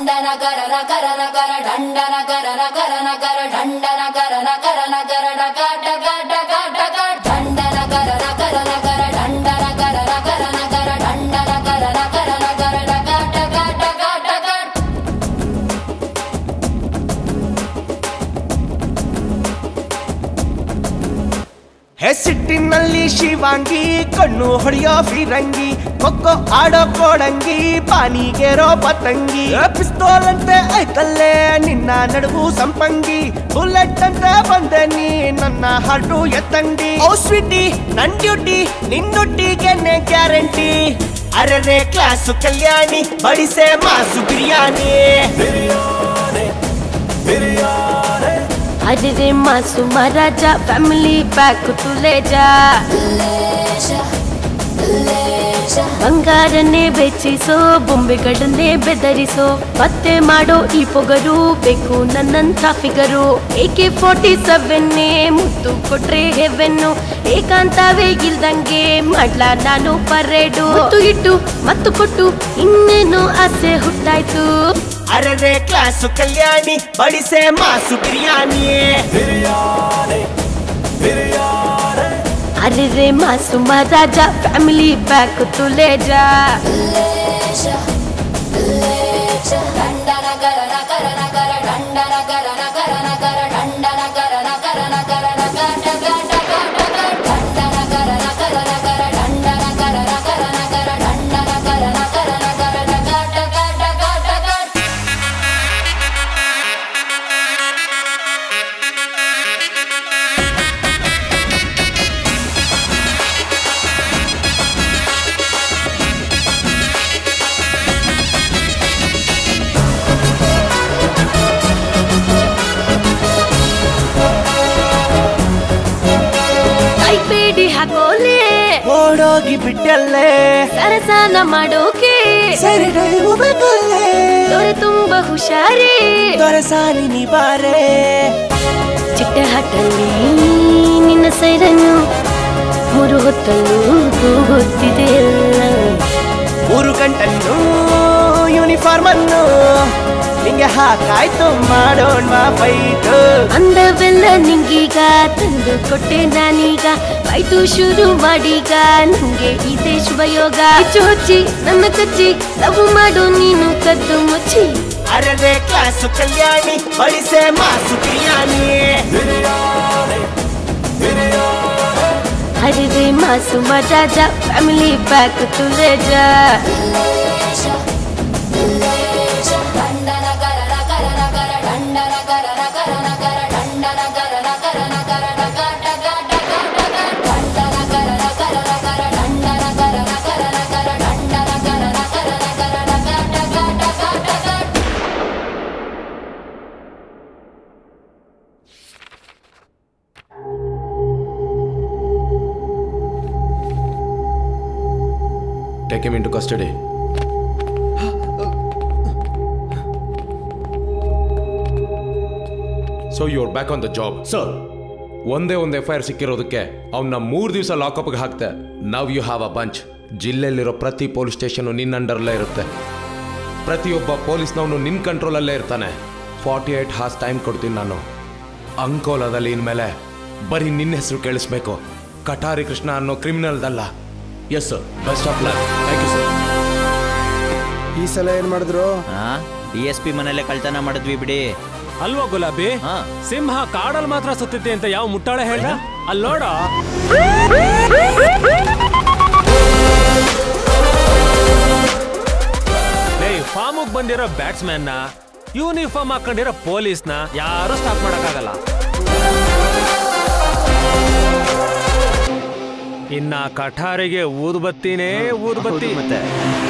ಸಿಟ್ಟಿನಲ್ಲಿ ಶಿವಾಂಗಿ, ಕಣ್ಣು ಹೊಡೆಯೋ ಫಿರಂಗಿ, ಕೊಕ್ಕೋ ಆಡೋ ಕೋಡಂಗಿ, ಪಾನಿಗೆರೋ ಪತಂಗಿ, ಪಿಸ್ತೋಲ್ ಅಂತೆ ಐತಲ್ಲೇ ನಿನ್ನ ನಡುವು ಸಂಪಂಗಿ, ಬುಲೆಟ್ ಅಂತ ಬಂದೆ ನೀ ನನ್ನ ಹಾರ್ಟು ಎತ್ತಂಗಿ. ಓ ಸ್ವೀಟಿ, ನನ್ ಡ್ಯೂಟಿ ನಿನ್ನೊಟ್ಟಿಗೆನೆ ಗ್ಯಾರಂಟಿ. ಅರೆ ಕ್ಲಾಸು ಕಲ್ಯಾಣಿ, ಬಡಿಸೆ ಮಾಸು ಬಿರಿಯಾನಿ. अरे मासूम राजा फैमिली पैक तू ले जा. ಬಂಗಾರನೇ ಬೆಚ್ಚಿಸೋ, ಬೊಂಬೆಗಳನ್ನೇ ಬೆದರಿಸೋ, ಮತ್ತೆ ಮಾಡೋ ಈ ಪೊಗರು ಬೇಕು ನನ್ನಂಥ ಫಿಗರು. AK-47 ಮುತ್ತು ಕೊಟ್ರೆ ಹೆವೆನ್ನು, ಏಕಾಂತವೇ ಇಲ್ದಂಗೆ ಮಾಡ್ಲಾ ನಾನು ಪರೇಡು. ಇಟ್ಟು ಮತ್ತು ಕೊಟ್ಟು ಇನ್ನೇನು ಆಸೆ ಹುಟ್ಟಾಯ್ತು. ಅರೆ ಕ್ಲಾಸು ಕಲ್ಯಾಣಿ, ಬಡಿಸೆ ಮಾಸು ಬಿರಿಯಾನಿ. अरे मासूम राजा फैमिली पैक तू ले जा. ಓಡೋಗಿ ಬಿಟ್ಟಲ್ಲೇ ಸರಸಾನ ಮಾಡೋಕೆ ಸರಿ ಟೈಮು ಬೇಕಲ್ಲೇ ದೊರೆ ತುಂಬಾ ಹುಷಾರೇ ದೊರೆ ಸಾರಿ ನೀ ಬಾರೆ ಚಿಟ್ಟೆ ಹಟ್ಟಲ್ಲಿ ನಿನ್ನ ಸೈರನ್ನು 3 ಹೊತ್ತಲ್ಲೂ ಕೂಗುತ್ತಿದೆ ಎಲ್ಲ 3 ಗಂಟನ್ನು ಯೂನಿಫಾರ್ಮ್ ಅನ್ನು ನಿಂಗೆ ಹಾಕಾಯ್ತು ಮಾಡೋಣ ಫೈಟ್ ಅಂದವೆಲ್ಲ ನಿಂಗೀಗ ತಂದು ಕೊಟ್ಟೆ ನಾನೀಗ ಫೈಟು ಶುರು ಮಾಡೀಗ ನಂಗೆ ಇದೆ ಶುಭಯೋಗ ಹಚ್ಚಿ ನನ್ನ ಕಚ್ಚಿ ಲವ್ ಮಾಡು ನೀನು ಕದ್ದು ಮುಚ್ಚಿ ಅರೆ ಕ್ಲಾಸು ಕಲ್ಯಾಣಿ ಬಡಿಸೆ ಮಾಸು ಬಿರಿಯಾನಿ ಅರೆ ಮಾಸು ಮಜಾ ಫ್ಯಾಮಿಲಿ ಪ್ಯಾಕ್ ತುಲೆ ಜಾ Take him into custody. So you're back on the job. Sir. ಒಂದೇ FIR ಸಿಕ್ಕಿರೋದಕ್ಕೆ ಅವನ್ನ 3 ದಿವಸ ಲಾಕಪ್ಗೆ ಹಾಕ್ತೆ. Now you have a bunch. ಜಿಲ್ಲೆಯಲ್ಲಿರೋ ಪ್ರತಿ ಪೊಲೀಸ್ ಸ್ಟೇಷನ್ ನಿನ್ನ ಅಂಡರ್ಲೇ ಇರುತ್ತೆ. ಪ್ರತಿಯೊಬ್ಬ ಪೊಲೀಸ್ನವನು ನಿನ್ನ ಕಂಟ್ರೋಲಲ್ಲೇ ಇರ್ತಾನೆ. 48 hours ಟೈಮ್ ಕೊಡ್ತೀನಿ ನಾನು. ಅಂಕೋಲಾದಲ್ಲಿ ಇನ್ಮೇಲೆ ಬರೀ ನಿನ್ನ ಹೆಸರು ಕೇಳಿಸ್ಬೇಕು. ಕಟಾರಿ ಕೃಷ್ಣ ಅನ್ನೋ ಕ್ರಿಮಿನಲ್ದಲ್ಲ. Yes sir. Best of luck. Thank you sir. ಈ ಸಲ ಏನ್ ಮಾಡಿದ್ರು? DSP ಮನೆಯಲ್ಲೇ ಕಳ್ತನ ಮಾಡಿದ್ವಿ ಬಿಡಿ. ಅಲ್ವಾ ಗುಲಾಬಿ? ಸಿಂಹ ಕಾಡಲ್ಲಿ ಮಾತ್ರ ಸುತ್ತಿತ್ತೆ ಅಂತ ಯಾವ ಮುಟ್ಟಾಳೆ ಹೇಳ್ದ? ಅಲ್ಲಿ ನೋಡ. ಫಾರ್ಮ್ಗೆ ಬಂದಿರೋ ಬ್ಯಾಟ್ಸ್ಮನ್ ನ ಯೂನಿಫಾರ್ಮ್ ಹಾಕೊಂಡಿರೋ ಪೊಲೀಸ್ನ ಯಾರು ಸ್ಟಾಪ್ ಮಾಡಕ್ಕಾಗಲ್ಲ. ಇನ್ನ ಕಠಾರಿಗೆ ಊದುಬತ್ತಿನೇ ಊದುಬತ್ತಿ. ಮತ್ತೆ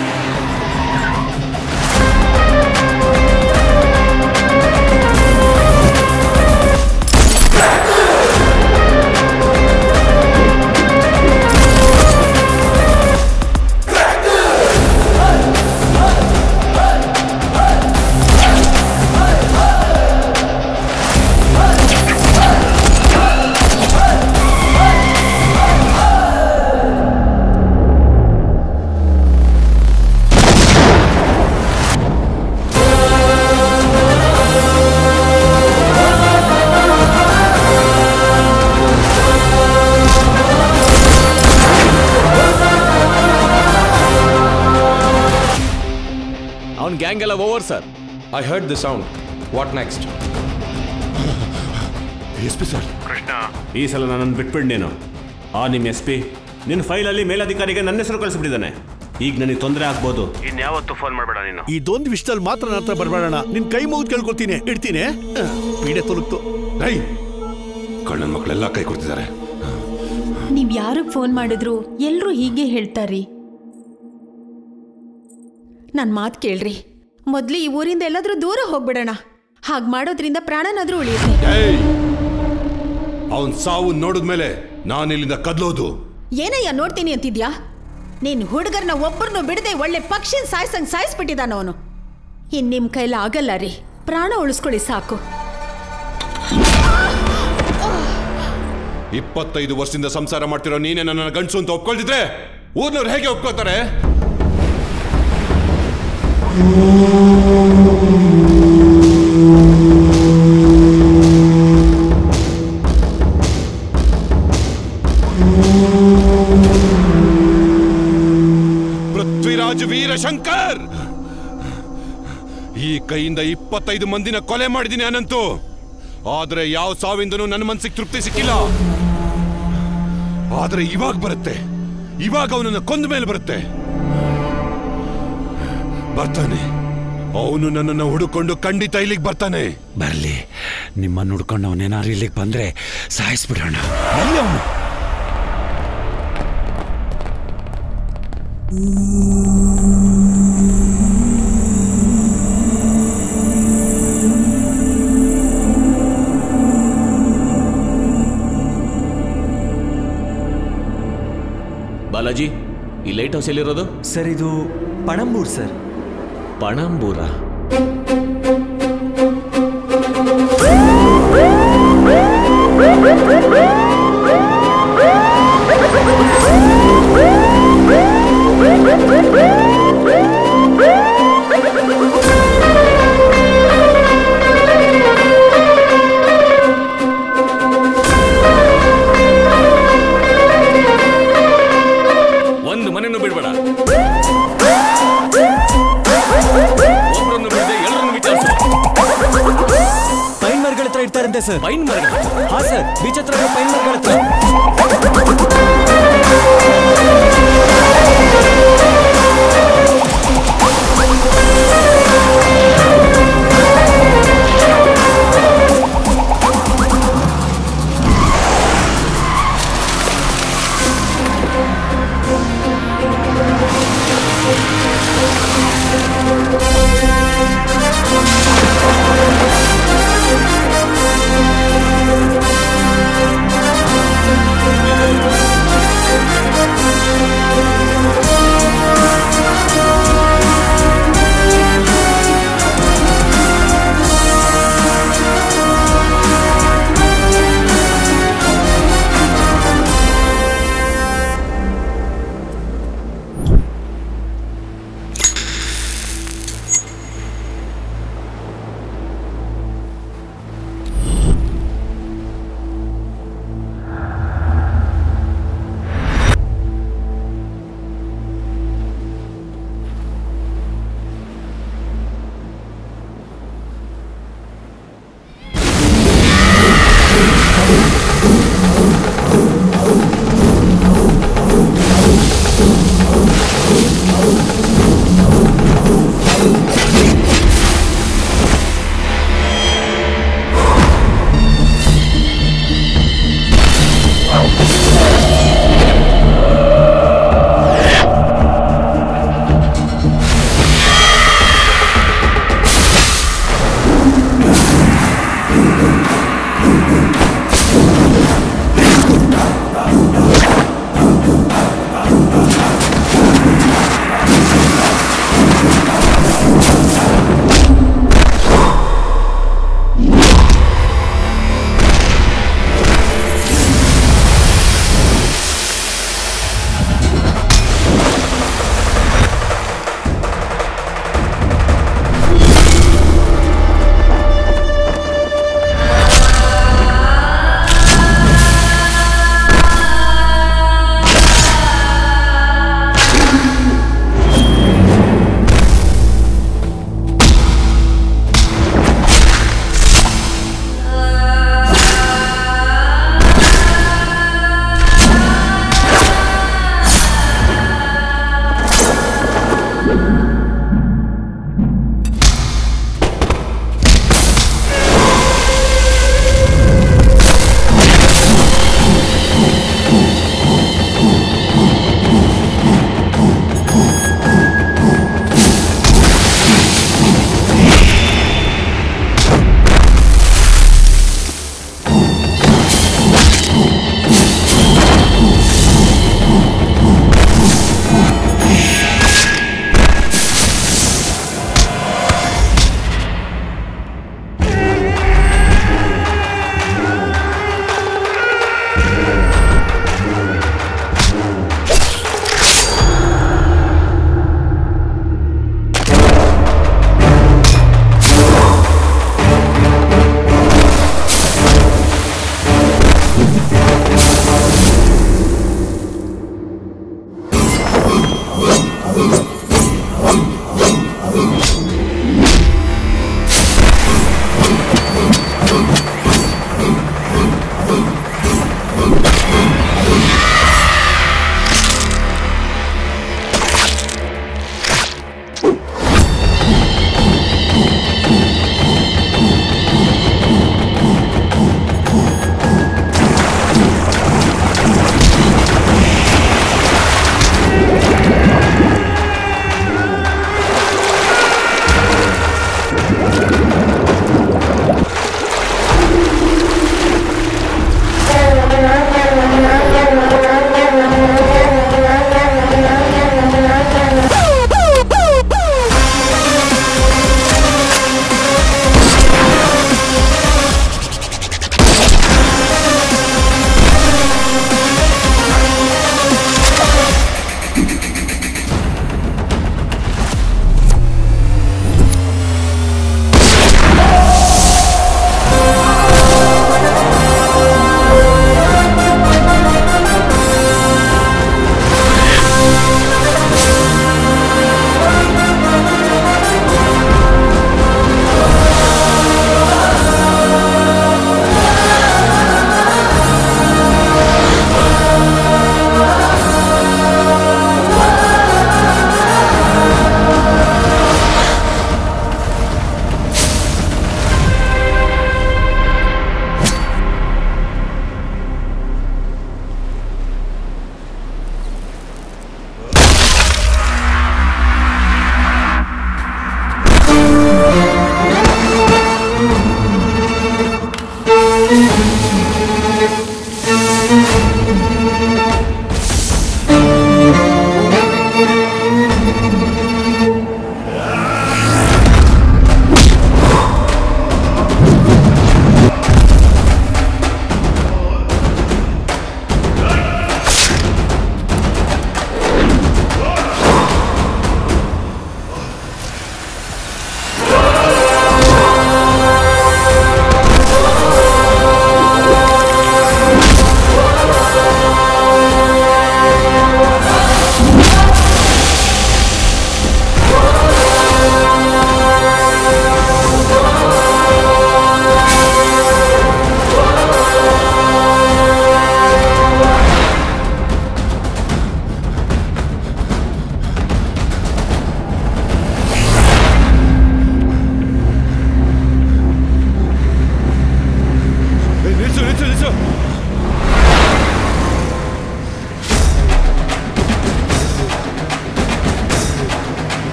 ಗ್ಯಾಂಗ್ ಎಲ್ಲ over sir. I heard the sound. What next? SP sir. Krishna, ಈ ಸಲ ನನ್ನನ್ನು ಬಿಟ್ಬಿಡ್ ನೀನು. ನಿಮ್ಮ SP ನಿನ್ನ ಫೈಲಲ್ಲಿ ಮೇಲಧಿಕಾರಿಗೆ ನನ್ನ ಹೆಸರು ಕಳಿಸ್ಬಿಟ್ಟಿದ್ದಾನೆ. ಈಗ ನನಗೆ ತೊಂದರೆ ಆಗ್ಬೋದು. ಇನ್ಯಾವತ್ತು ಫೋನ್ ಮಾಡಬೇಡ ನೀನು. ಇದೊಂದು ವಿಷಯದಲ್ಲಿ ಮಾತ್ರ ನನ್ನ ಹತ್ರ ಬರಬೇಡಣ. ನಿನ್ ಕೈ ಮುಗಿದು ಕೇಳ್ಕೊತೀನಿ. ಇಡ್ತೀನಿ. ಪೀಡೆ ತೊಲಗ್ತು. ಕಣ್ಣನ ಮಕ್ಕಳೆಲ್ಲ ಕೈ ಕೊಡ್ತಿದ್ದಾರೆ. ನೀವ್ ಯಾರಿಗೆ ಫೋನ್ ಮಾಡಿದ್ರು ಎಲ್ರೂ ಹೀಗೆ ಹೇಳ್ತಾರ್ರಿ. ನನ್ನ ಮಾತು ಕೇಳ್ರಿ. ಮೊದ್ಲು ಈ ಊರಿಂದ ಎಲ್ಲಾದ್ರೂ ದೂರ ಹೋಗ್ಬಿಡೋಣ. ಹಾಗೆ ಮಾಡೋದ್ರಿಂದ ಪ್ರಾಣನಾದ್ರೂ ಉಳಿಯುತ್ತೆ. ಅವನ್ ಸಾವು ನೋಡಿದ್ಮೇಲೆ ನಾನು ಇಲ್ಲಿಂದ ಕದ್ಲೋದು. ಏನಯ್ಯ ನೋಡ್ತೀನಿ ಅಂತಿದ್ಯಾ? ನೀನ್ ಹುಡುಗರನ್ನ ಒಬ್ಬರನ್ನು ಬಿಡದೆ ಒಳ್ಳೆ ಪಕ್ಷಿನ ಸಾಯಿಸಂಗ್ ಸಾಯಿಸ್ಬಿಟ್ಟಿದ್ದಾನ ಅವನು. ಇನ್ ನಿಮ್ ಕೈಲ ಆಗಲ್ಲ ರೀ. ಪ್ರಾಣ ಉಳಿಸ್ಕೊಳ್ಳಿ ಸಾಕು. 25 ವರ್ಷದಿಂದ ಸಂಸಾರ ಮಾಡ್ತಿರೋ ನೀನೇ ನನ್ನ ಗಂಡಸು ಅಂತ ಒಪ್ಕೊಳ್ತಿದ್ರೆ ಊರ್ನವ್ರು ಹೇಗೆ ಒಪ್ಕೋತಾರೆ? ಪೃಥ್ವಿರಾಜ್ ವೀರಶಂಕರ್, ಈ ಕೈಯಿಂದ 25 ಮಂದಿನ ಕೊಲೆ ಮಾಡಿದ್ದೀನಿ ಅನಂತು. ಆದ್ರೆ ಯಾವ ಸಾವಿಂದನೂ ನನ್ನ ಮನಸ್ಸಿಗೆ ತೃಪ್ತಿ ಸಿಕ್ಕಿಲ್ಲ. ಆದ್ರೆ ಇವಾಗ ಬರುತ್ತೆ. ಇವಾಗ ಅವನನ್ನ ಕೊಂದ ಮೇಲೆ ಬರುತ್ತೆ. ಬರ್ತಾನೆ. ಅವನು ನನ್ನನ್ನು ಹುಡುಕೊಂಡು ಖಂಡಿತ ಇಲ್ಲಿಗೆ ಬರ್ತಾನೆ. ಬರ್ಲಿ. ನಿಮ್ಮನ್ನು ಹುಡ್ಕೊಂಡು ಅವನೇನಾರು ಇಲ್ಲಿಗೆ ಬಂದ್ರೆ ಸಾಯಿಸ್ಬಿಡೋಣ. ಬರ್ಲಿ ಅವನು. ಬಾಲಾಜಿ, ಈ ಲೈಟ್ ಹೌಸ್ ಎಲ್ಲಿರೋದು? ಸರ್, ಇದು ಪಣಂಬೂರ್ ಸರ್. ಪಣಂಬೂರ? ಒಂದು ಮನೆಯನ್ನು ಬಿಡ್ಬೇಡ, ಒಬ್ಬರನ್ನು ಬಿಡದೆ ಎಲ್ಲರನ್ನು ವಿಚಾರಿಸು. ಪೈನ್ ಮರಗಳ ಹತ್ರ ಇರ್ತಾರಂತೆ ಸರ್. ಪೈನ್ ಮರಗಳ? ಹಾ ಸರ್, ಬೀಚ್ ಹತ್ರ ಪೈನ್ ಮರಗಳ ಹತ್ರ.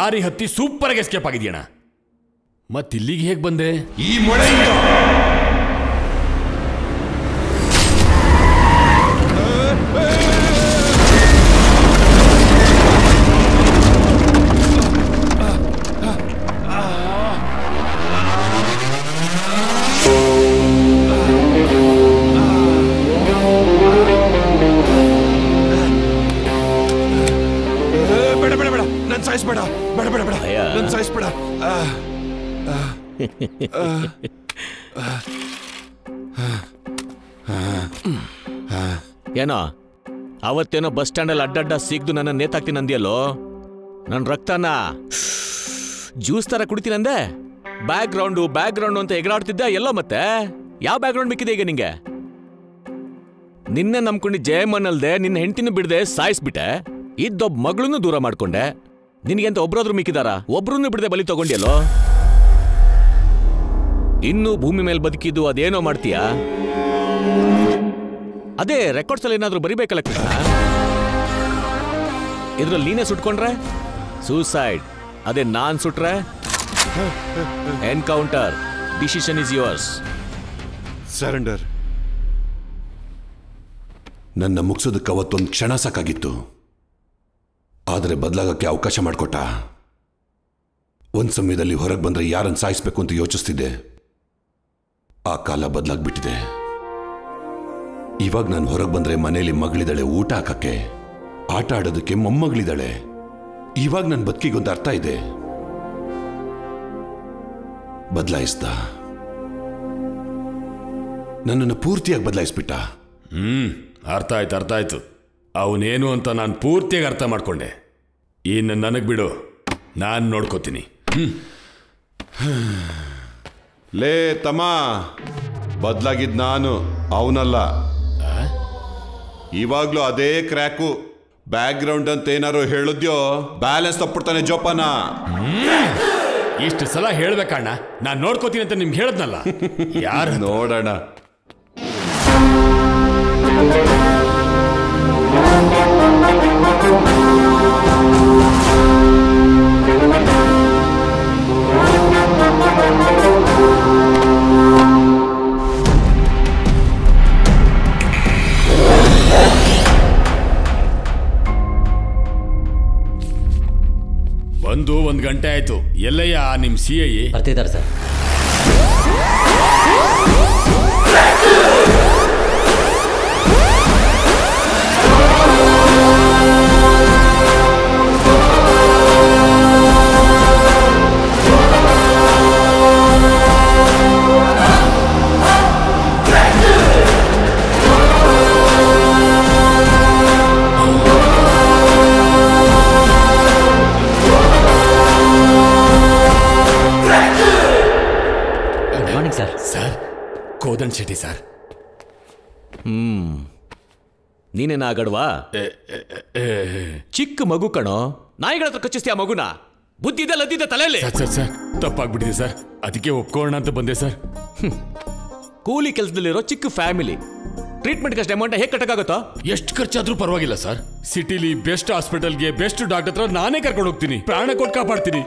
ಲಾರಿ ಹತ್ತಿ ಸೂಪರ್ ಆಗಿ ಎಸ್ಕೇಪ್ ಆಗಿದ್ಯಣ್ಣ. ಮತ್ತಿಲ್ಲಿಗೆ ಹೇಗೆ ಬಂದೆ? ಈ ಮೊಳೆಯಿಂದ. ಸಾಯಿಸ್ಬೇಡ, ಬೇಡ ಬೇಡ ಬೇಡ, ನನ್ನ ಸಾಯಿಸ್ಬೇಡ. ಏನೋ ಅವತ್ತೇನೋ ಬಸ್ ಸ್ಟ್ಯಾಂಡಲ್ಲಿ ಅಡ್ಡಡ್ಡ ಸಿಗ್ದು ನನ್ನ ನೇತಾಕ್ತೀನಿ ಅಂದ್ಯಲ್ಲೋ, ನನ್ನ ರಕ್ತನ ಜ್ಯೂಸ್ ತರ ಕುಡಿತೀನಂದೆ. ಬ್ಯಾಕ್ ಗ್ರೌಂಡು ಅಂತ ಎಗರಾಡ್ತಿದ್ದೆ ಎಲ್ಲೋ. ಮತ್ತೆ ಯಾವ ಬ್ಯಾಕ್ ಗ್ರೌಂಡ್ ಮಿಕ್ಕಿದೆ ಈಗ ನಿಂಗೆ? ನಿನ್ನೆ ನಂಬ್ಕೊಂಡು ಜಯಮ್ಮನಲ್ದೆ ನಿನ್ನ ಹೆಂಡತಿನೂ ಬಿಡದೆ ಸಾಯಿಸ್ಬಿಟ್ಟೆ. ಇದ್ದೊಬ್ಬ ಮಗಳನ್ನೂ ದೂರ ಮಾಡ್ಕೊಂಡೆ. ನಿನಗೆಂತ ಒಬ್ರಾದ್ರೂ ಮಿಕ್ಕಿದಾರ? ಒಬ್ರನ್ನೂ ಬಿಡದೆ ಬಲಿ ತಗೊಂಡ್ಯಲ್ಲೋ. ಇನ್ನೂ ಭೂಮಿ ಮೇಲೆ ಬದುಕಿದ್ದು ಅದೇನೋ ಮಾಡ್ತೀಯ. ಅದೇ ರೆಕಾರ್ಡ್ಸ್ ಅಲ್ಲಿ ಏನಾದ್ರೂ ಬರಿಬೇಕಲ್ಲ ಕೃಷ್ಣ. ಇದ್ರಲ್ಲಿ ನೀನೇ ಸುಟ್ಕೊಂಡ್ರೆ ಸೂಸೈಡ್, ಅದೇ ನಾನ್ ಸುಟ್ರೆ encounter. Decision is yours. Surrender. ನನ್ನ ಮುಗಿಸೋದಕ್ಕೆ ಅವತ್ತೊಂದು ಕ್ಷಣ ಸಾಕಾಗಿತ್ತು, ಆದರೆ ಬದಲಾಗಕ್ಕೆ ಅವಕಾಶ ಮಾಡಿಕೊಟ್ಟ. ಒಂದು ಸಮಯದಲ್ಲಿ ಹೊರಗೆ ಬಂದರೆ ಯಾರನ್ನು ಸಾಯಿಸ್ಬೇಕು ಅಂತ ಯೋಚಿಸ್ತಿದ್ದೆ. ಆ ಕಾಲ ಬದಲಾಗ್ಬಿಟ್ಟಿದೆ. ಇವಾಗ ನಾನು ಹೊರಗೆ ಬಂದರೆ ಮನೆಯಲ್ಲಿ ಮಗಳಿದ್ದಾಳೆ, ಊಟ ಹಾಕಕ್ಕೆ, ಆಟ ಆಡೋದಕ್ಕೆ ಮೊಮ್ಮಗಳಿದ್ದಾಳೆ. ಇವಾಗ ನನ್ನ ಬದುಕಿಗೊಂದು ಅರ್ಥ ಇದೆ. ಬದಲಾಯಿಸ್ದ, ನನ್ನನ್ನು ಪೂರ್ತಿಯಾಗಿ ಬದಲಾಯಿಸ್ಬಿಟ್ಟ. ಅರ್ಥ ಆಯ್ತು. ಅವನೇನು ಅಂತ ನಾನು ಪೂರ್ತಿಯಾಗಿ ಅರ್ಥ ಮಾಡ್ಕೊಂಡೆ. ಇನ್ನು ನನಗೆ ಬಿಡು, ನಾನು ನೋಡ್ಕೋತೀನಿ. ಲೇ ತಮ್ಮ, ಬದಲಾಗಿದ್ ನಾನು, ಅವನಲ್ಲ. ಇವಾಗ್ಲೂ ಅದೇ ಕ್ರ್ಯಾಕು. ಬ್ಯಾಕ್ ಗ್ರೌಂಡ್ ಅಂತ ಏನಾರು ಹೇಳಿದ್ಯೋ ಬ್ಯಾಲೆನ್ಸ್ ತಪ್ಪಿಡ್ತಾನೆ ಜೋಪಾನ. ಇಷ್ಟು ಸಲ ಹೇಳ್ಬೇಕಣ್ಣ, ನಾನು ನೋಡ್ಕೋತೀನಿ ಅಂತ ನಿಮ್ಗೆ ಹೇಳದ್ನಲ್ಲ. ಯಾರು ನೋಡೋಣ. ಬಂದು 1 ಗಂಟೆ ಆಯ್ತು. ಎಲ್ಲಯ್ಯ ನಿಮ್ CI? ಬರ್ತಿದ್ದಾರೆ sir. Sir, Kodand Shetty sir. ನೀನೇನಾ ಗಡ್ವಾ? ಚಿಕ್ಕ ಮಗು ಕಣೋ, ನಾಯಿಗಳ ಹತ್ರ ಕಚ್ಚಿಸ್ತೀಯ ಮಗುನ? ಬುದ್ಧಿ ಇದೆ ಲದ್ದಿದೆ ತಲೆಯಲ್ಲಿ? ಸರ್ ತಪ್ಪಾಗ್ಬಿಟ್ಟಿದೆ ಸರ್, ಅದಕ್ಕೆ ಒಪ್ಕೊಳ್ಳೋಣ ಅಂತ ಬಂದೆ ಸರ್. ಕೂಲಿ ಕೆಲಸದಲ್ಲಿರೋ ಚಿಕ್ಕ ಫ್ಯಾಮಿಲಿ ಟ್ರೀಟ್ಮೆಂಟ್ಗೆ ಅಷ್ಟು ಅಮೌಂಟ್ ಹೇಗೆ ಕಟ್ಟಕ್ಕಾಗುತ್ತೋ? ಎಷ್ಟು ಖರ್ಚಾದ್ರೂ ಪರವಾಗಿಲ್ಲ ಸರ್. ಸಿಟಿಲಿ ಬೆಸ್ಟ್ ಹಾಸ್ಪಿಟಲ್ಗೆ ಬೆಸ್ಟ್ ಡಾಕ್ಟರ್ ಹತ್ರ ನಾನೇ ಕರ್ಕೊಂಡು ಹೋಗ್ತೀನಿ, ಪ್ರಾಣ ಕೊಟ್ಟು ಕಾಪಾಡ್ತೀನಿ.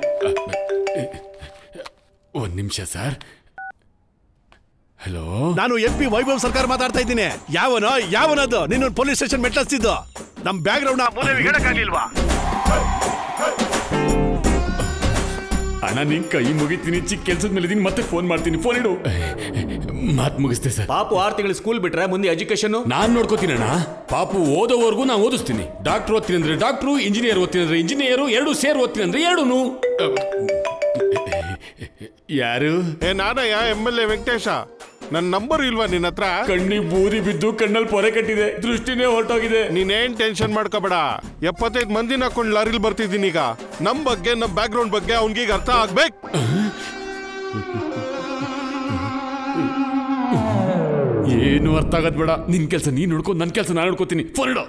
1 ನಿಮಿಷ ಸರ್. ಹಲೋ, ನಾನು MP ವೈಭವ್ ಸರ್ಕಾರ ಮಾತಾಡ್ತಾ ಇದ್ದೀನಿ. ಯಾವನದು ನಿನ್ನ ಪೊಲೀಸ್ ಸ್ಟೇಷನ್ ಮೆಟ್ಲಿಸ್ತಿದ್ದು? ನಮ್ ಬ್ಯಾಕ್ ಗ್ರೌಂಡ್ ಹೇಳಕ್ಕಾಗ್ಲಿಲ್ವಾ? ಅಣ್ಣ ನಿನ್ ಕೈ ಮುಗಿತೀನಿ, ಚಿಕ್ಕ ಕೆಲ್ಸದ ಮೇಲೆ ಇದೀನಿ, ಮತ್ತೆ ಫೋನ್ ಮಾಡ್ತೀನಿ. ಫೋನ್ ಇಡು. ಮಾತು ಮುಗಿಸ್ತೆ ಸರ್. ಪಾಪು 6 ತಿಂಗಳು ಸ್ಕೂಲ್ ಬಿಟ್ರೆ ಮುಂದೆ ಎಜುಕೇಶನ್ ನಾನ್ ನೋಡ್ಕೋತೀನಿ ಅಣ್ಣ. ಪಾಪು ಓದೋವರೆಗೂ ನಾ ಓದಿಸ್ತೀನಿ. ಡಾಕ್ಟರ್ ಓದ್ತೀನಿ ಅಂದ್ರೆ ಡಾಕ್ಟ್ರು, ಇಂಜಿನಿಯರ್ ಓದ್ತೀನಿ ಅಂದ್ರೆ ಇಂಜಿನಿಯರು, 2 ಸೇರ್ ಓದ್ತೀನಿ ಅಂದ್ರೆ 2. ಯಾರು? ನಾನಯ್ಯ MLA ವೆಂಕಟೇಶ. ನನ್ನ ನಂಬರ್ ಇಲ್ವಾ ನಿನ್ನ ಹತ್ರ? ಕಣ್ಣಿ ಬೂದಿ ಬಿದ್ದು ಕಣ್ಣಲ್ಲಿ ಪೊರೆ ಕಟ್ಟಿದೆ, ದೃಷ್ಟಿನೇ ಹೊರಟೋಗಿದೆ. ನೀನೇನ್ ಟೆನ್ಷನ್ ಮಾಡ್ಕೋಬೇಡ. 75 ಮಂದಿನ ಹಾಕೊಂಡು ಲಾರಿಲ್ ಬರ್ತಿದ್ದೀನಿ ಈಗ. ನಮ್ ಬಗ್ಗೆ, ನಮ್ ಬ್ಯಾಕ್ ಗ್ರೌಂಡ್ ಬಗ್ಗೆ ಅವನಿಗೆ ಅರ್ಥ ಆಗ್ಬೇಕು. ಏನು ಅರ್ಥ ಆಗದ್ ಬೇಡ. ನಿನ್ ಕೆಲಸ ನೀನ್ ನೋಡ್ಕೊಂಡು ನನ್ನ ಕೆಲಸ ನಾನು ನೋಡ್ಕೋತೀನಿ. ಫೋನ್ ಇಡು.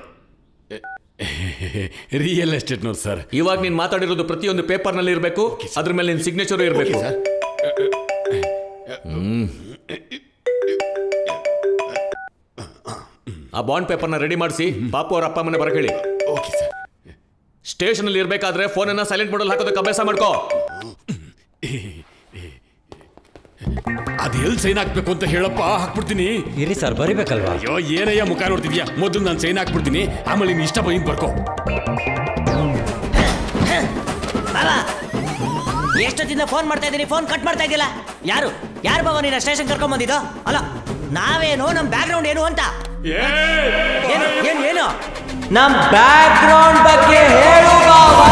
ರಿಯಲ್ ಎಸ್ಟೇಟ್ನವ್ರು ಸರ್. ಇವಾಗ ನೀನ್ ಮಾತಾಡಿರೋದು ಪ್ರತಿಯೊಂದು ಪೇಪರ್ ನಲ್ಲಿ ಇರಬೇಕು, ಅದ್ರ ಮೇಲೆ ನಿನ್ ಸಿಗ್ನೇಚರ್ ಇರಬೇಕು. ಆ ಬಾಂಡ್ ಪೇಪರ್ನ ರೆಡಿ ಮಾಡಿಸಿ ಪಾಪು ಅವ್ರ ಅಪ್ಪ ಅಮ್ಮನೆ ಬರಕ್ ಹೇಳಿ. Okay sir. ಸ್ಟೇಷನ್ ಅಲ್ಲಿ ಇರ್ಬೇಕಾದ್ರೆ ಫೋನನ್ನ ಸೈಲೆಂಟ್ ಮಾಡಲ್ ಹಾಕೋದಕ್ಕೆ ಅಭ್ಯಾಸ ಮಾಡ್ಕೋ. ಅದು ಎಲ್ಲಿ ಸೈನ್ ಹಾಕ್ಬೇಕು ಅಂತ ಹೇಳಪ್ಪ, ಹಾಕ್ಬಿಡ್ತೀನಿ. ಇರಿ ಸರ್, ಬರಿಬೇಕಲ್ವಾ? ಅಯ್ಯೋ ಏನಯ್ಯ ಮುಖ ನೋಡ್ತಿದ್ಯಾ? ಮೊದಲು ನಾನು ಸೈನ್ ಹಾಕ್ಬಿಡ್ತೀನಿ, ಆಮೇಲೆ ನೀನು ಇಷ್ಟ ಬಂದು ಬರ್ಕೋ. ಎಷ್ಟೊತ್ತಿಂದ ಫೋನ್ ಮಾಡ್ತಾ ಇದ್ದೀನಿ, ಫೋನ್ ಕಟ್ ಮಾಡ್ತಾ ಇದೆಯಲ್ಲ. ಯಾರು ಬಾಬಾ ನೀನು ಸ್ಟೇಷನ್ ಕರ್ಕೊಂಡ್ ಬಂದಿದ್ದು? ಅಲ್ಲ ನಾವೇನು, ನಮ್ ಬ್ಯಾಕ್ ಗ್ರೌಂಡ್ ಏನು ಅಂತ. ಏನು ನಮ್ ಬ್ಯಾಕ್ ಗ್ರೌಂಡ್ ಬಗ್ಗೆ ಹೇಳು ಬಾಬಾ.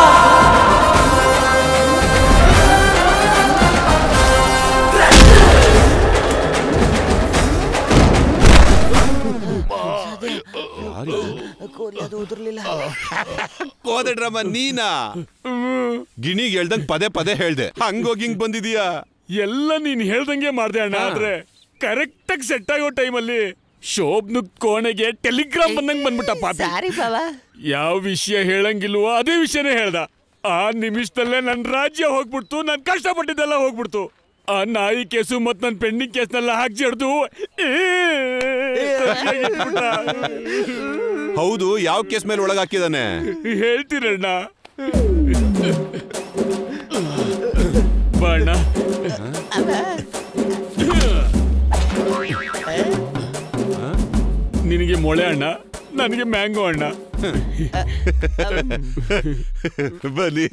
ಕೋದಡ್ರಮ್ಮ ನೀನಾ? ಗಿಣಿಗೆ ಹೇಳ್ದಂಗ್ ಪದೇ ಪದೇ ಹೇಳ್ದೆ, ಹಂಗೋಗಿ ಹಿಂಗ್ ಬಂದಿದೀಯಾ? ಎಲ್ಲ ನೀನ್ ಹೇಳ್ದಂಗೆ ಮಾಡ್ದೆ ಅಣ್ಣ. ಆದ್ರೆ ಕರೆಕ್ಟ್ ಆಗಿ ಸೆಟ್ ಆಗೋ ಟೈಮಲ್ಲಿ ಶೋಭ್ನು ಕೋಣೆಗೆ ಟೆಲಿಗ್ರಾಮ್ ಬಂದಂಗ್ ಬಂದ್ಬಿಟ್ಟ ಪಾಪಿ. ಯಾವ ವಿಷಯ ಹೇಳಂಗಿಲ್ವೋ ಅದೇ ವಿಷಯನೇ ಹೇಳ್ದ. ಆ ನಿಮಿಷದಲ್ಲೇ ನನ್ ರಾಜ್ಯ ಹೋಗ್ಬಿಡ್ತು, ನನ್ ಕಷ್ಟಪಟ್ಟಿದ್ದೆಲ್ಲ ಹೋಗ್ಬಿಡ್ತು. ಆ ನಾಯಿ ಕೇಸು ಮತ್ ನನ್ ಪೆಂಡಿಂಗ್ ಕೇಸ್ನೆಲ್ಲ ಹಾಕಿ ಜಡ್ದು. ಹೌದು, ಯಾವ ಕೇಸ್ ಮೇಲೆ ಒಳಗ್ ಹಾಕಿದಾನೆ ಹೇಳ್ತೀರಣ್ಣ. ಬಣ್ಣ ನಿನಗೆ ಮೊಳೆ ಅಣ್ಣ, ನನಗೆ ಮ್ಯಾಂಗೋ ಅಣ್ಣ. ಬನ್ನಿ.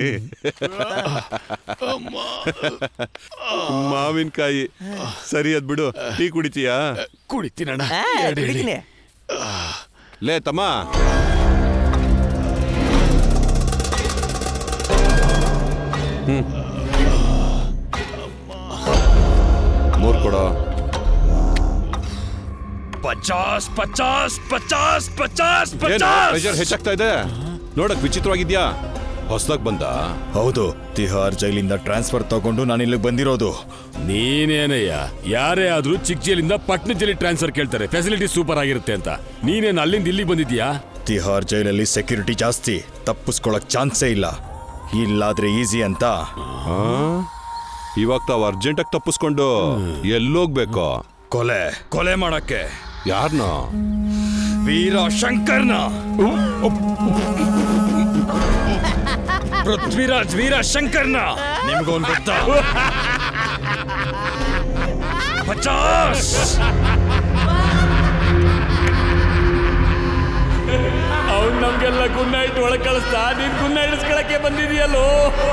ಮಾವಿನಕಾಯಿ ಸರಿ ಅದ್ ಬಿಡು. ಟೀ ಕುಡಿತೀಯಾ? ಕುಡಿತೀನಣ್ಣ. ಲೇ ತಮ್ಮ, ಮೂರ್ ಕೊಡೋ. 50 50 50 50 ಪ್ರೆಷರ್ ಹೆಚ್ಚಾಗ್ತಾ ಇದೆ. ನೋಡಕ್ ವಿಚಿತ್ರವಾಗಿದ್ಯಾ? ಹೊಸದಾಗ್ ಬಂದ? ಹೌದು, ತಿಹಾರ್ ಜೈಲಿಂದ ಟ್ರಾನ್ಸ್ಫರ್ ತಗೊಂಡು ನಾನು ಇಲ್ಲಿಗೆ ಬಂದಿರೋದು. ನೀನೇನಯ್ಯ, ಯಾರೇ ಆದ್ರೂ ಚಿಕ್ಕ ಜೈಲಿಂದ ಪಟ್ನ ಜೈಲಿ ಟ್ರಾನ್ಸ್ಫರ್ ಕೇಳ್ತಾರೆ, ಫೆಸಿಲಿಟಿ ಸೂಪರ್ ಆಗಿರುತ್ತೆ ಅಂತ. ನೀನೇನು ಅಲ್ಲಿಂದ ಇಲ್ಲಿಗೆ ಬಂದಿದ್ಯಾ? ತಿಹಾರ್ ಜೈಲಲ್ಲಿ ಸೆಕ್ಯೂರಿಟಿ ಜಾಸ್ತಿ, ತಪ್ಪಿಸ್ಕೊಳಕ್ ಚಾನ್ಸೇ ಇಲ್ಲ. ಇಲ್ಲಾದ್ರೆ ಈಸಿ ಅಂತ. ಇವಾಗ ತಾವ್ ಅರ್ಜೆಂಟಾಗಿ ತಪ್ಪಿಸ್ಕೊಂಡು ಎಲ್ಲೋಗ್ಬೇಕು? ಕೊಲೆ ಮಾಡಕ್ಕೆ. ಯಾರನ್ನ? ವೀರ ಶಂಕರ್ನ. ಪೃಥ್ವಿರಾಜ್ ವೀರ ಶಂಕರ್ನ. ನಿಮ್ಗೊಂದು ಗೊತ್ತಾ? 50. ಅವ್ನು ನಮ್ಗೆಲ್ಲ ಗುನ್ನ ಇಟ್ಟು ಒಳಗೆ ಕಳಿಸ್ತಾ, ನೀನ್ ಗುನ್ನ ಇಳಿಸ್ಕೊಳಕ್ಕೆ ಬಂದಿದೆಯಲ್ಲೋ.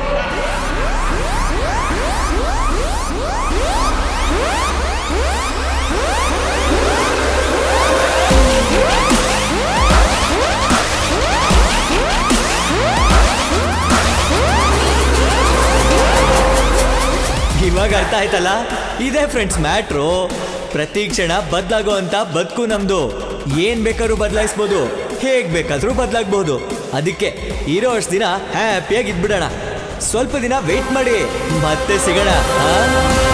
ಇವಾಗ ಅರ್ಥ ಆಯ್ತಲ್ಲ? ಇದೇ ಫ್ರೆಂಡ್ಸ್ ಮ್ಯಾಟ್ರು. ಪ್ರತಿ ಕ್ಷಣ ಬದಲಾಗೋ ಅಂತ ಬದುಕು ನಮ್ದು. ಏನ್ ಬೇಕಾದ್ರೂ ಬದಲಾಯಿಸ್ಬೋದು, ಹೇಗ್ ಬೇಕಾದ್ರೂ ಬದಲಾಗ್ಬೋದು. ಅದಕ್ಕೆ ಇರೋ ಅಷ್ಟು ದಿನ ಹ್ಯಾಪಿಯಾಗಿ ಇದ್ಬಿಡೋಣ. ಸ್ವಲ್ಪ ದಿನ ವೇಟ್ ಮಾಡಿ, ಮತ್ತೆ ಸಿಗೋಣ.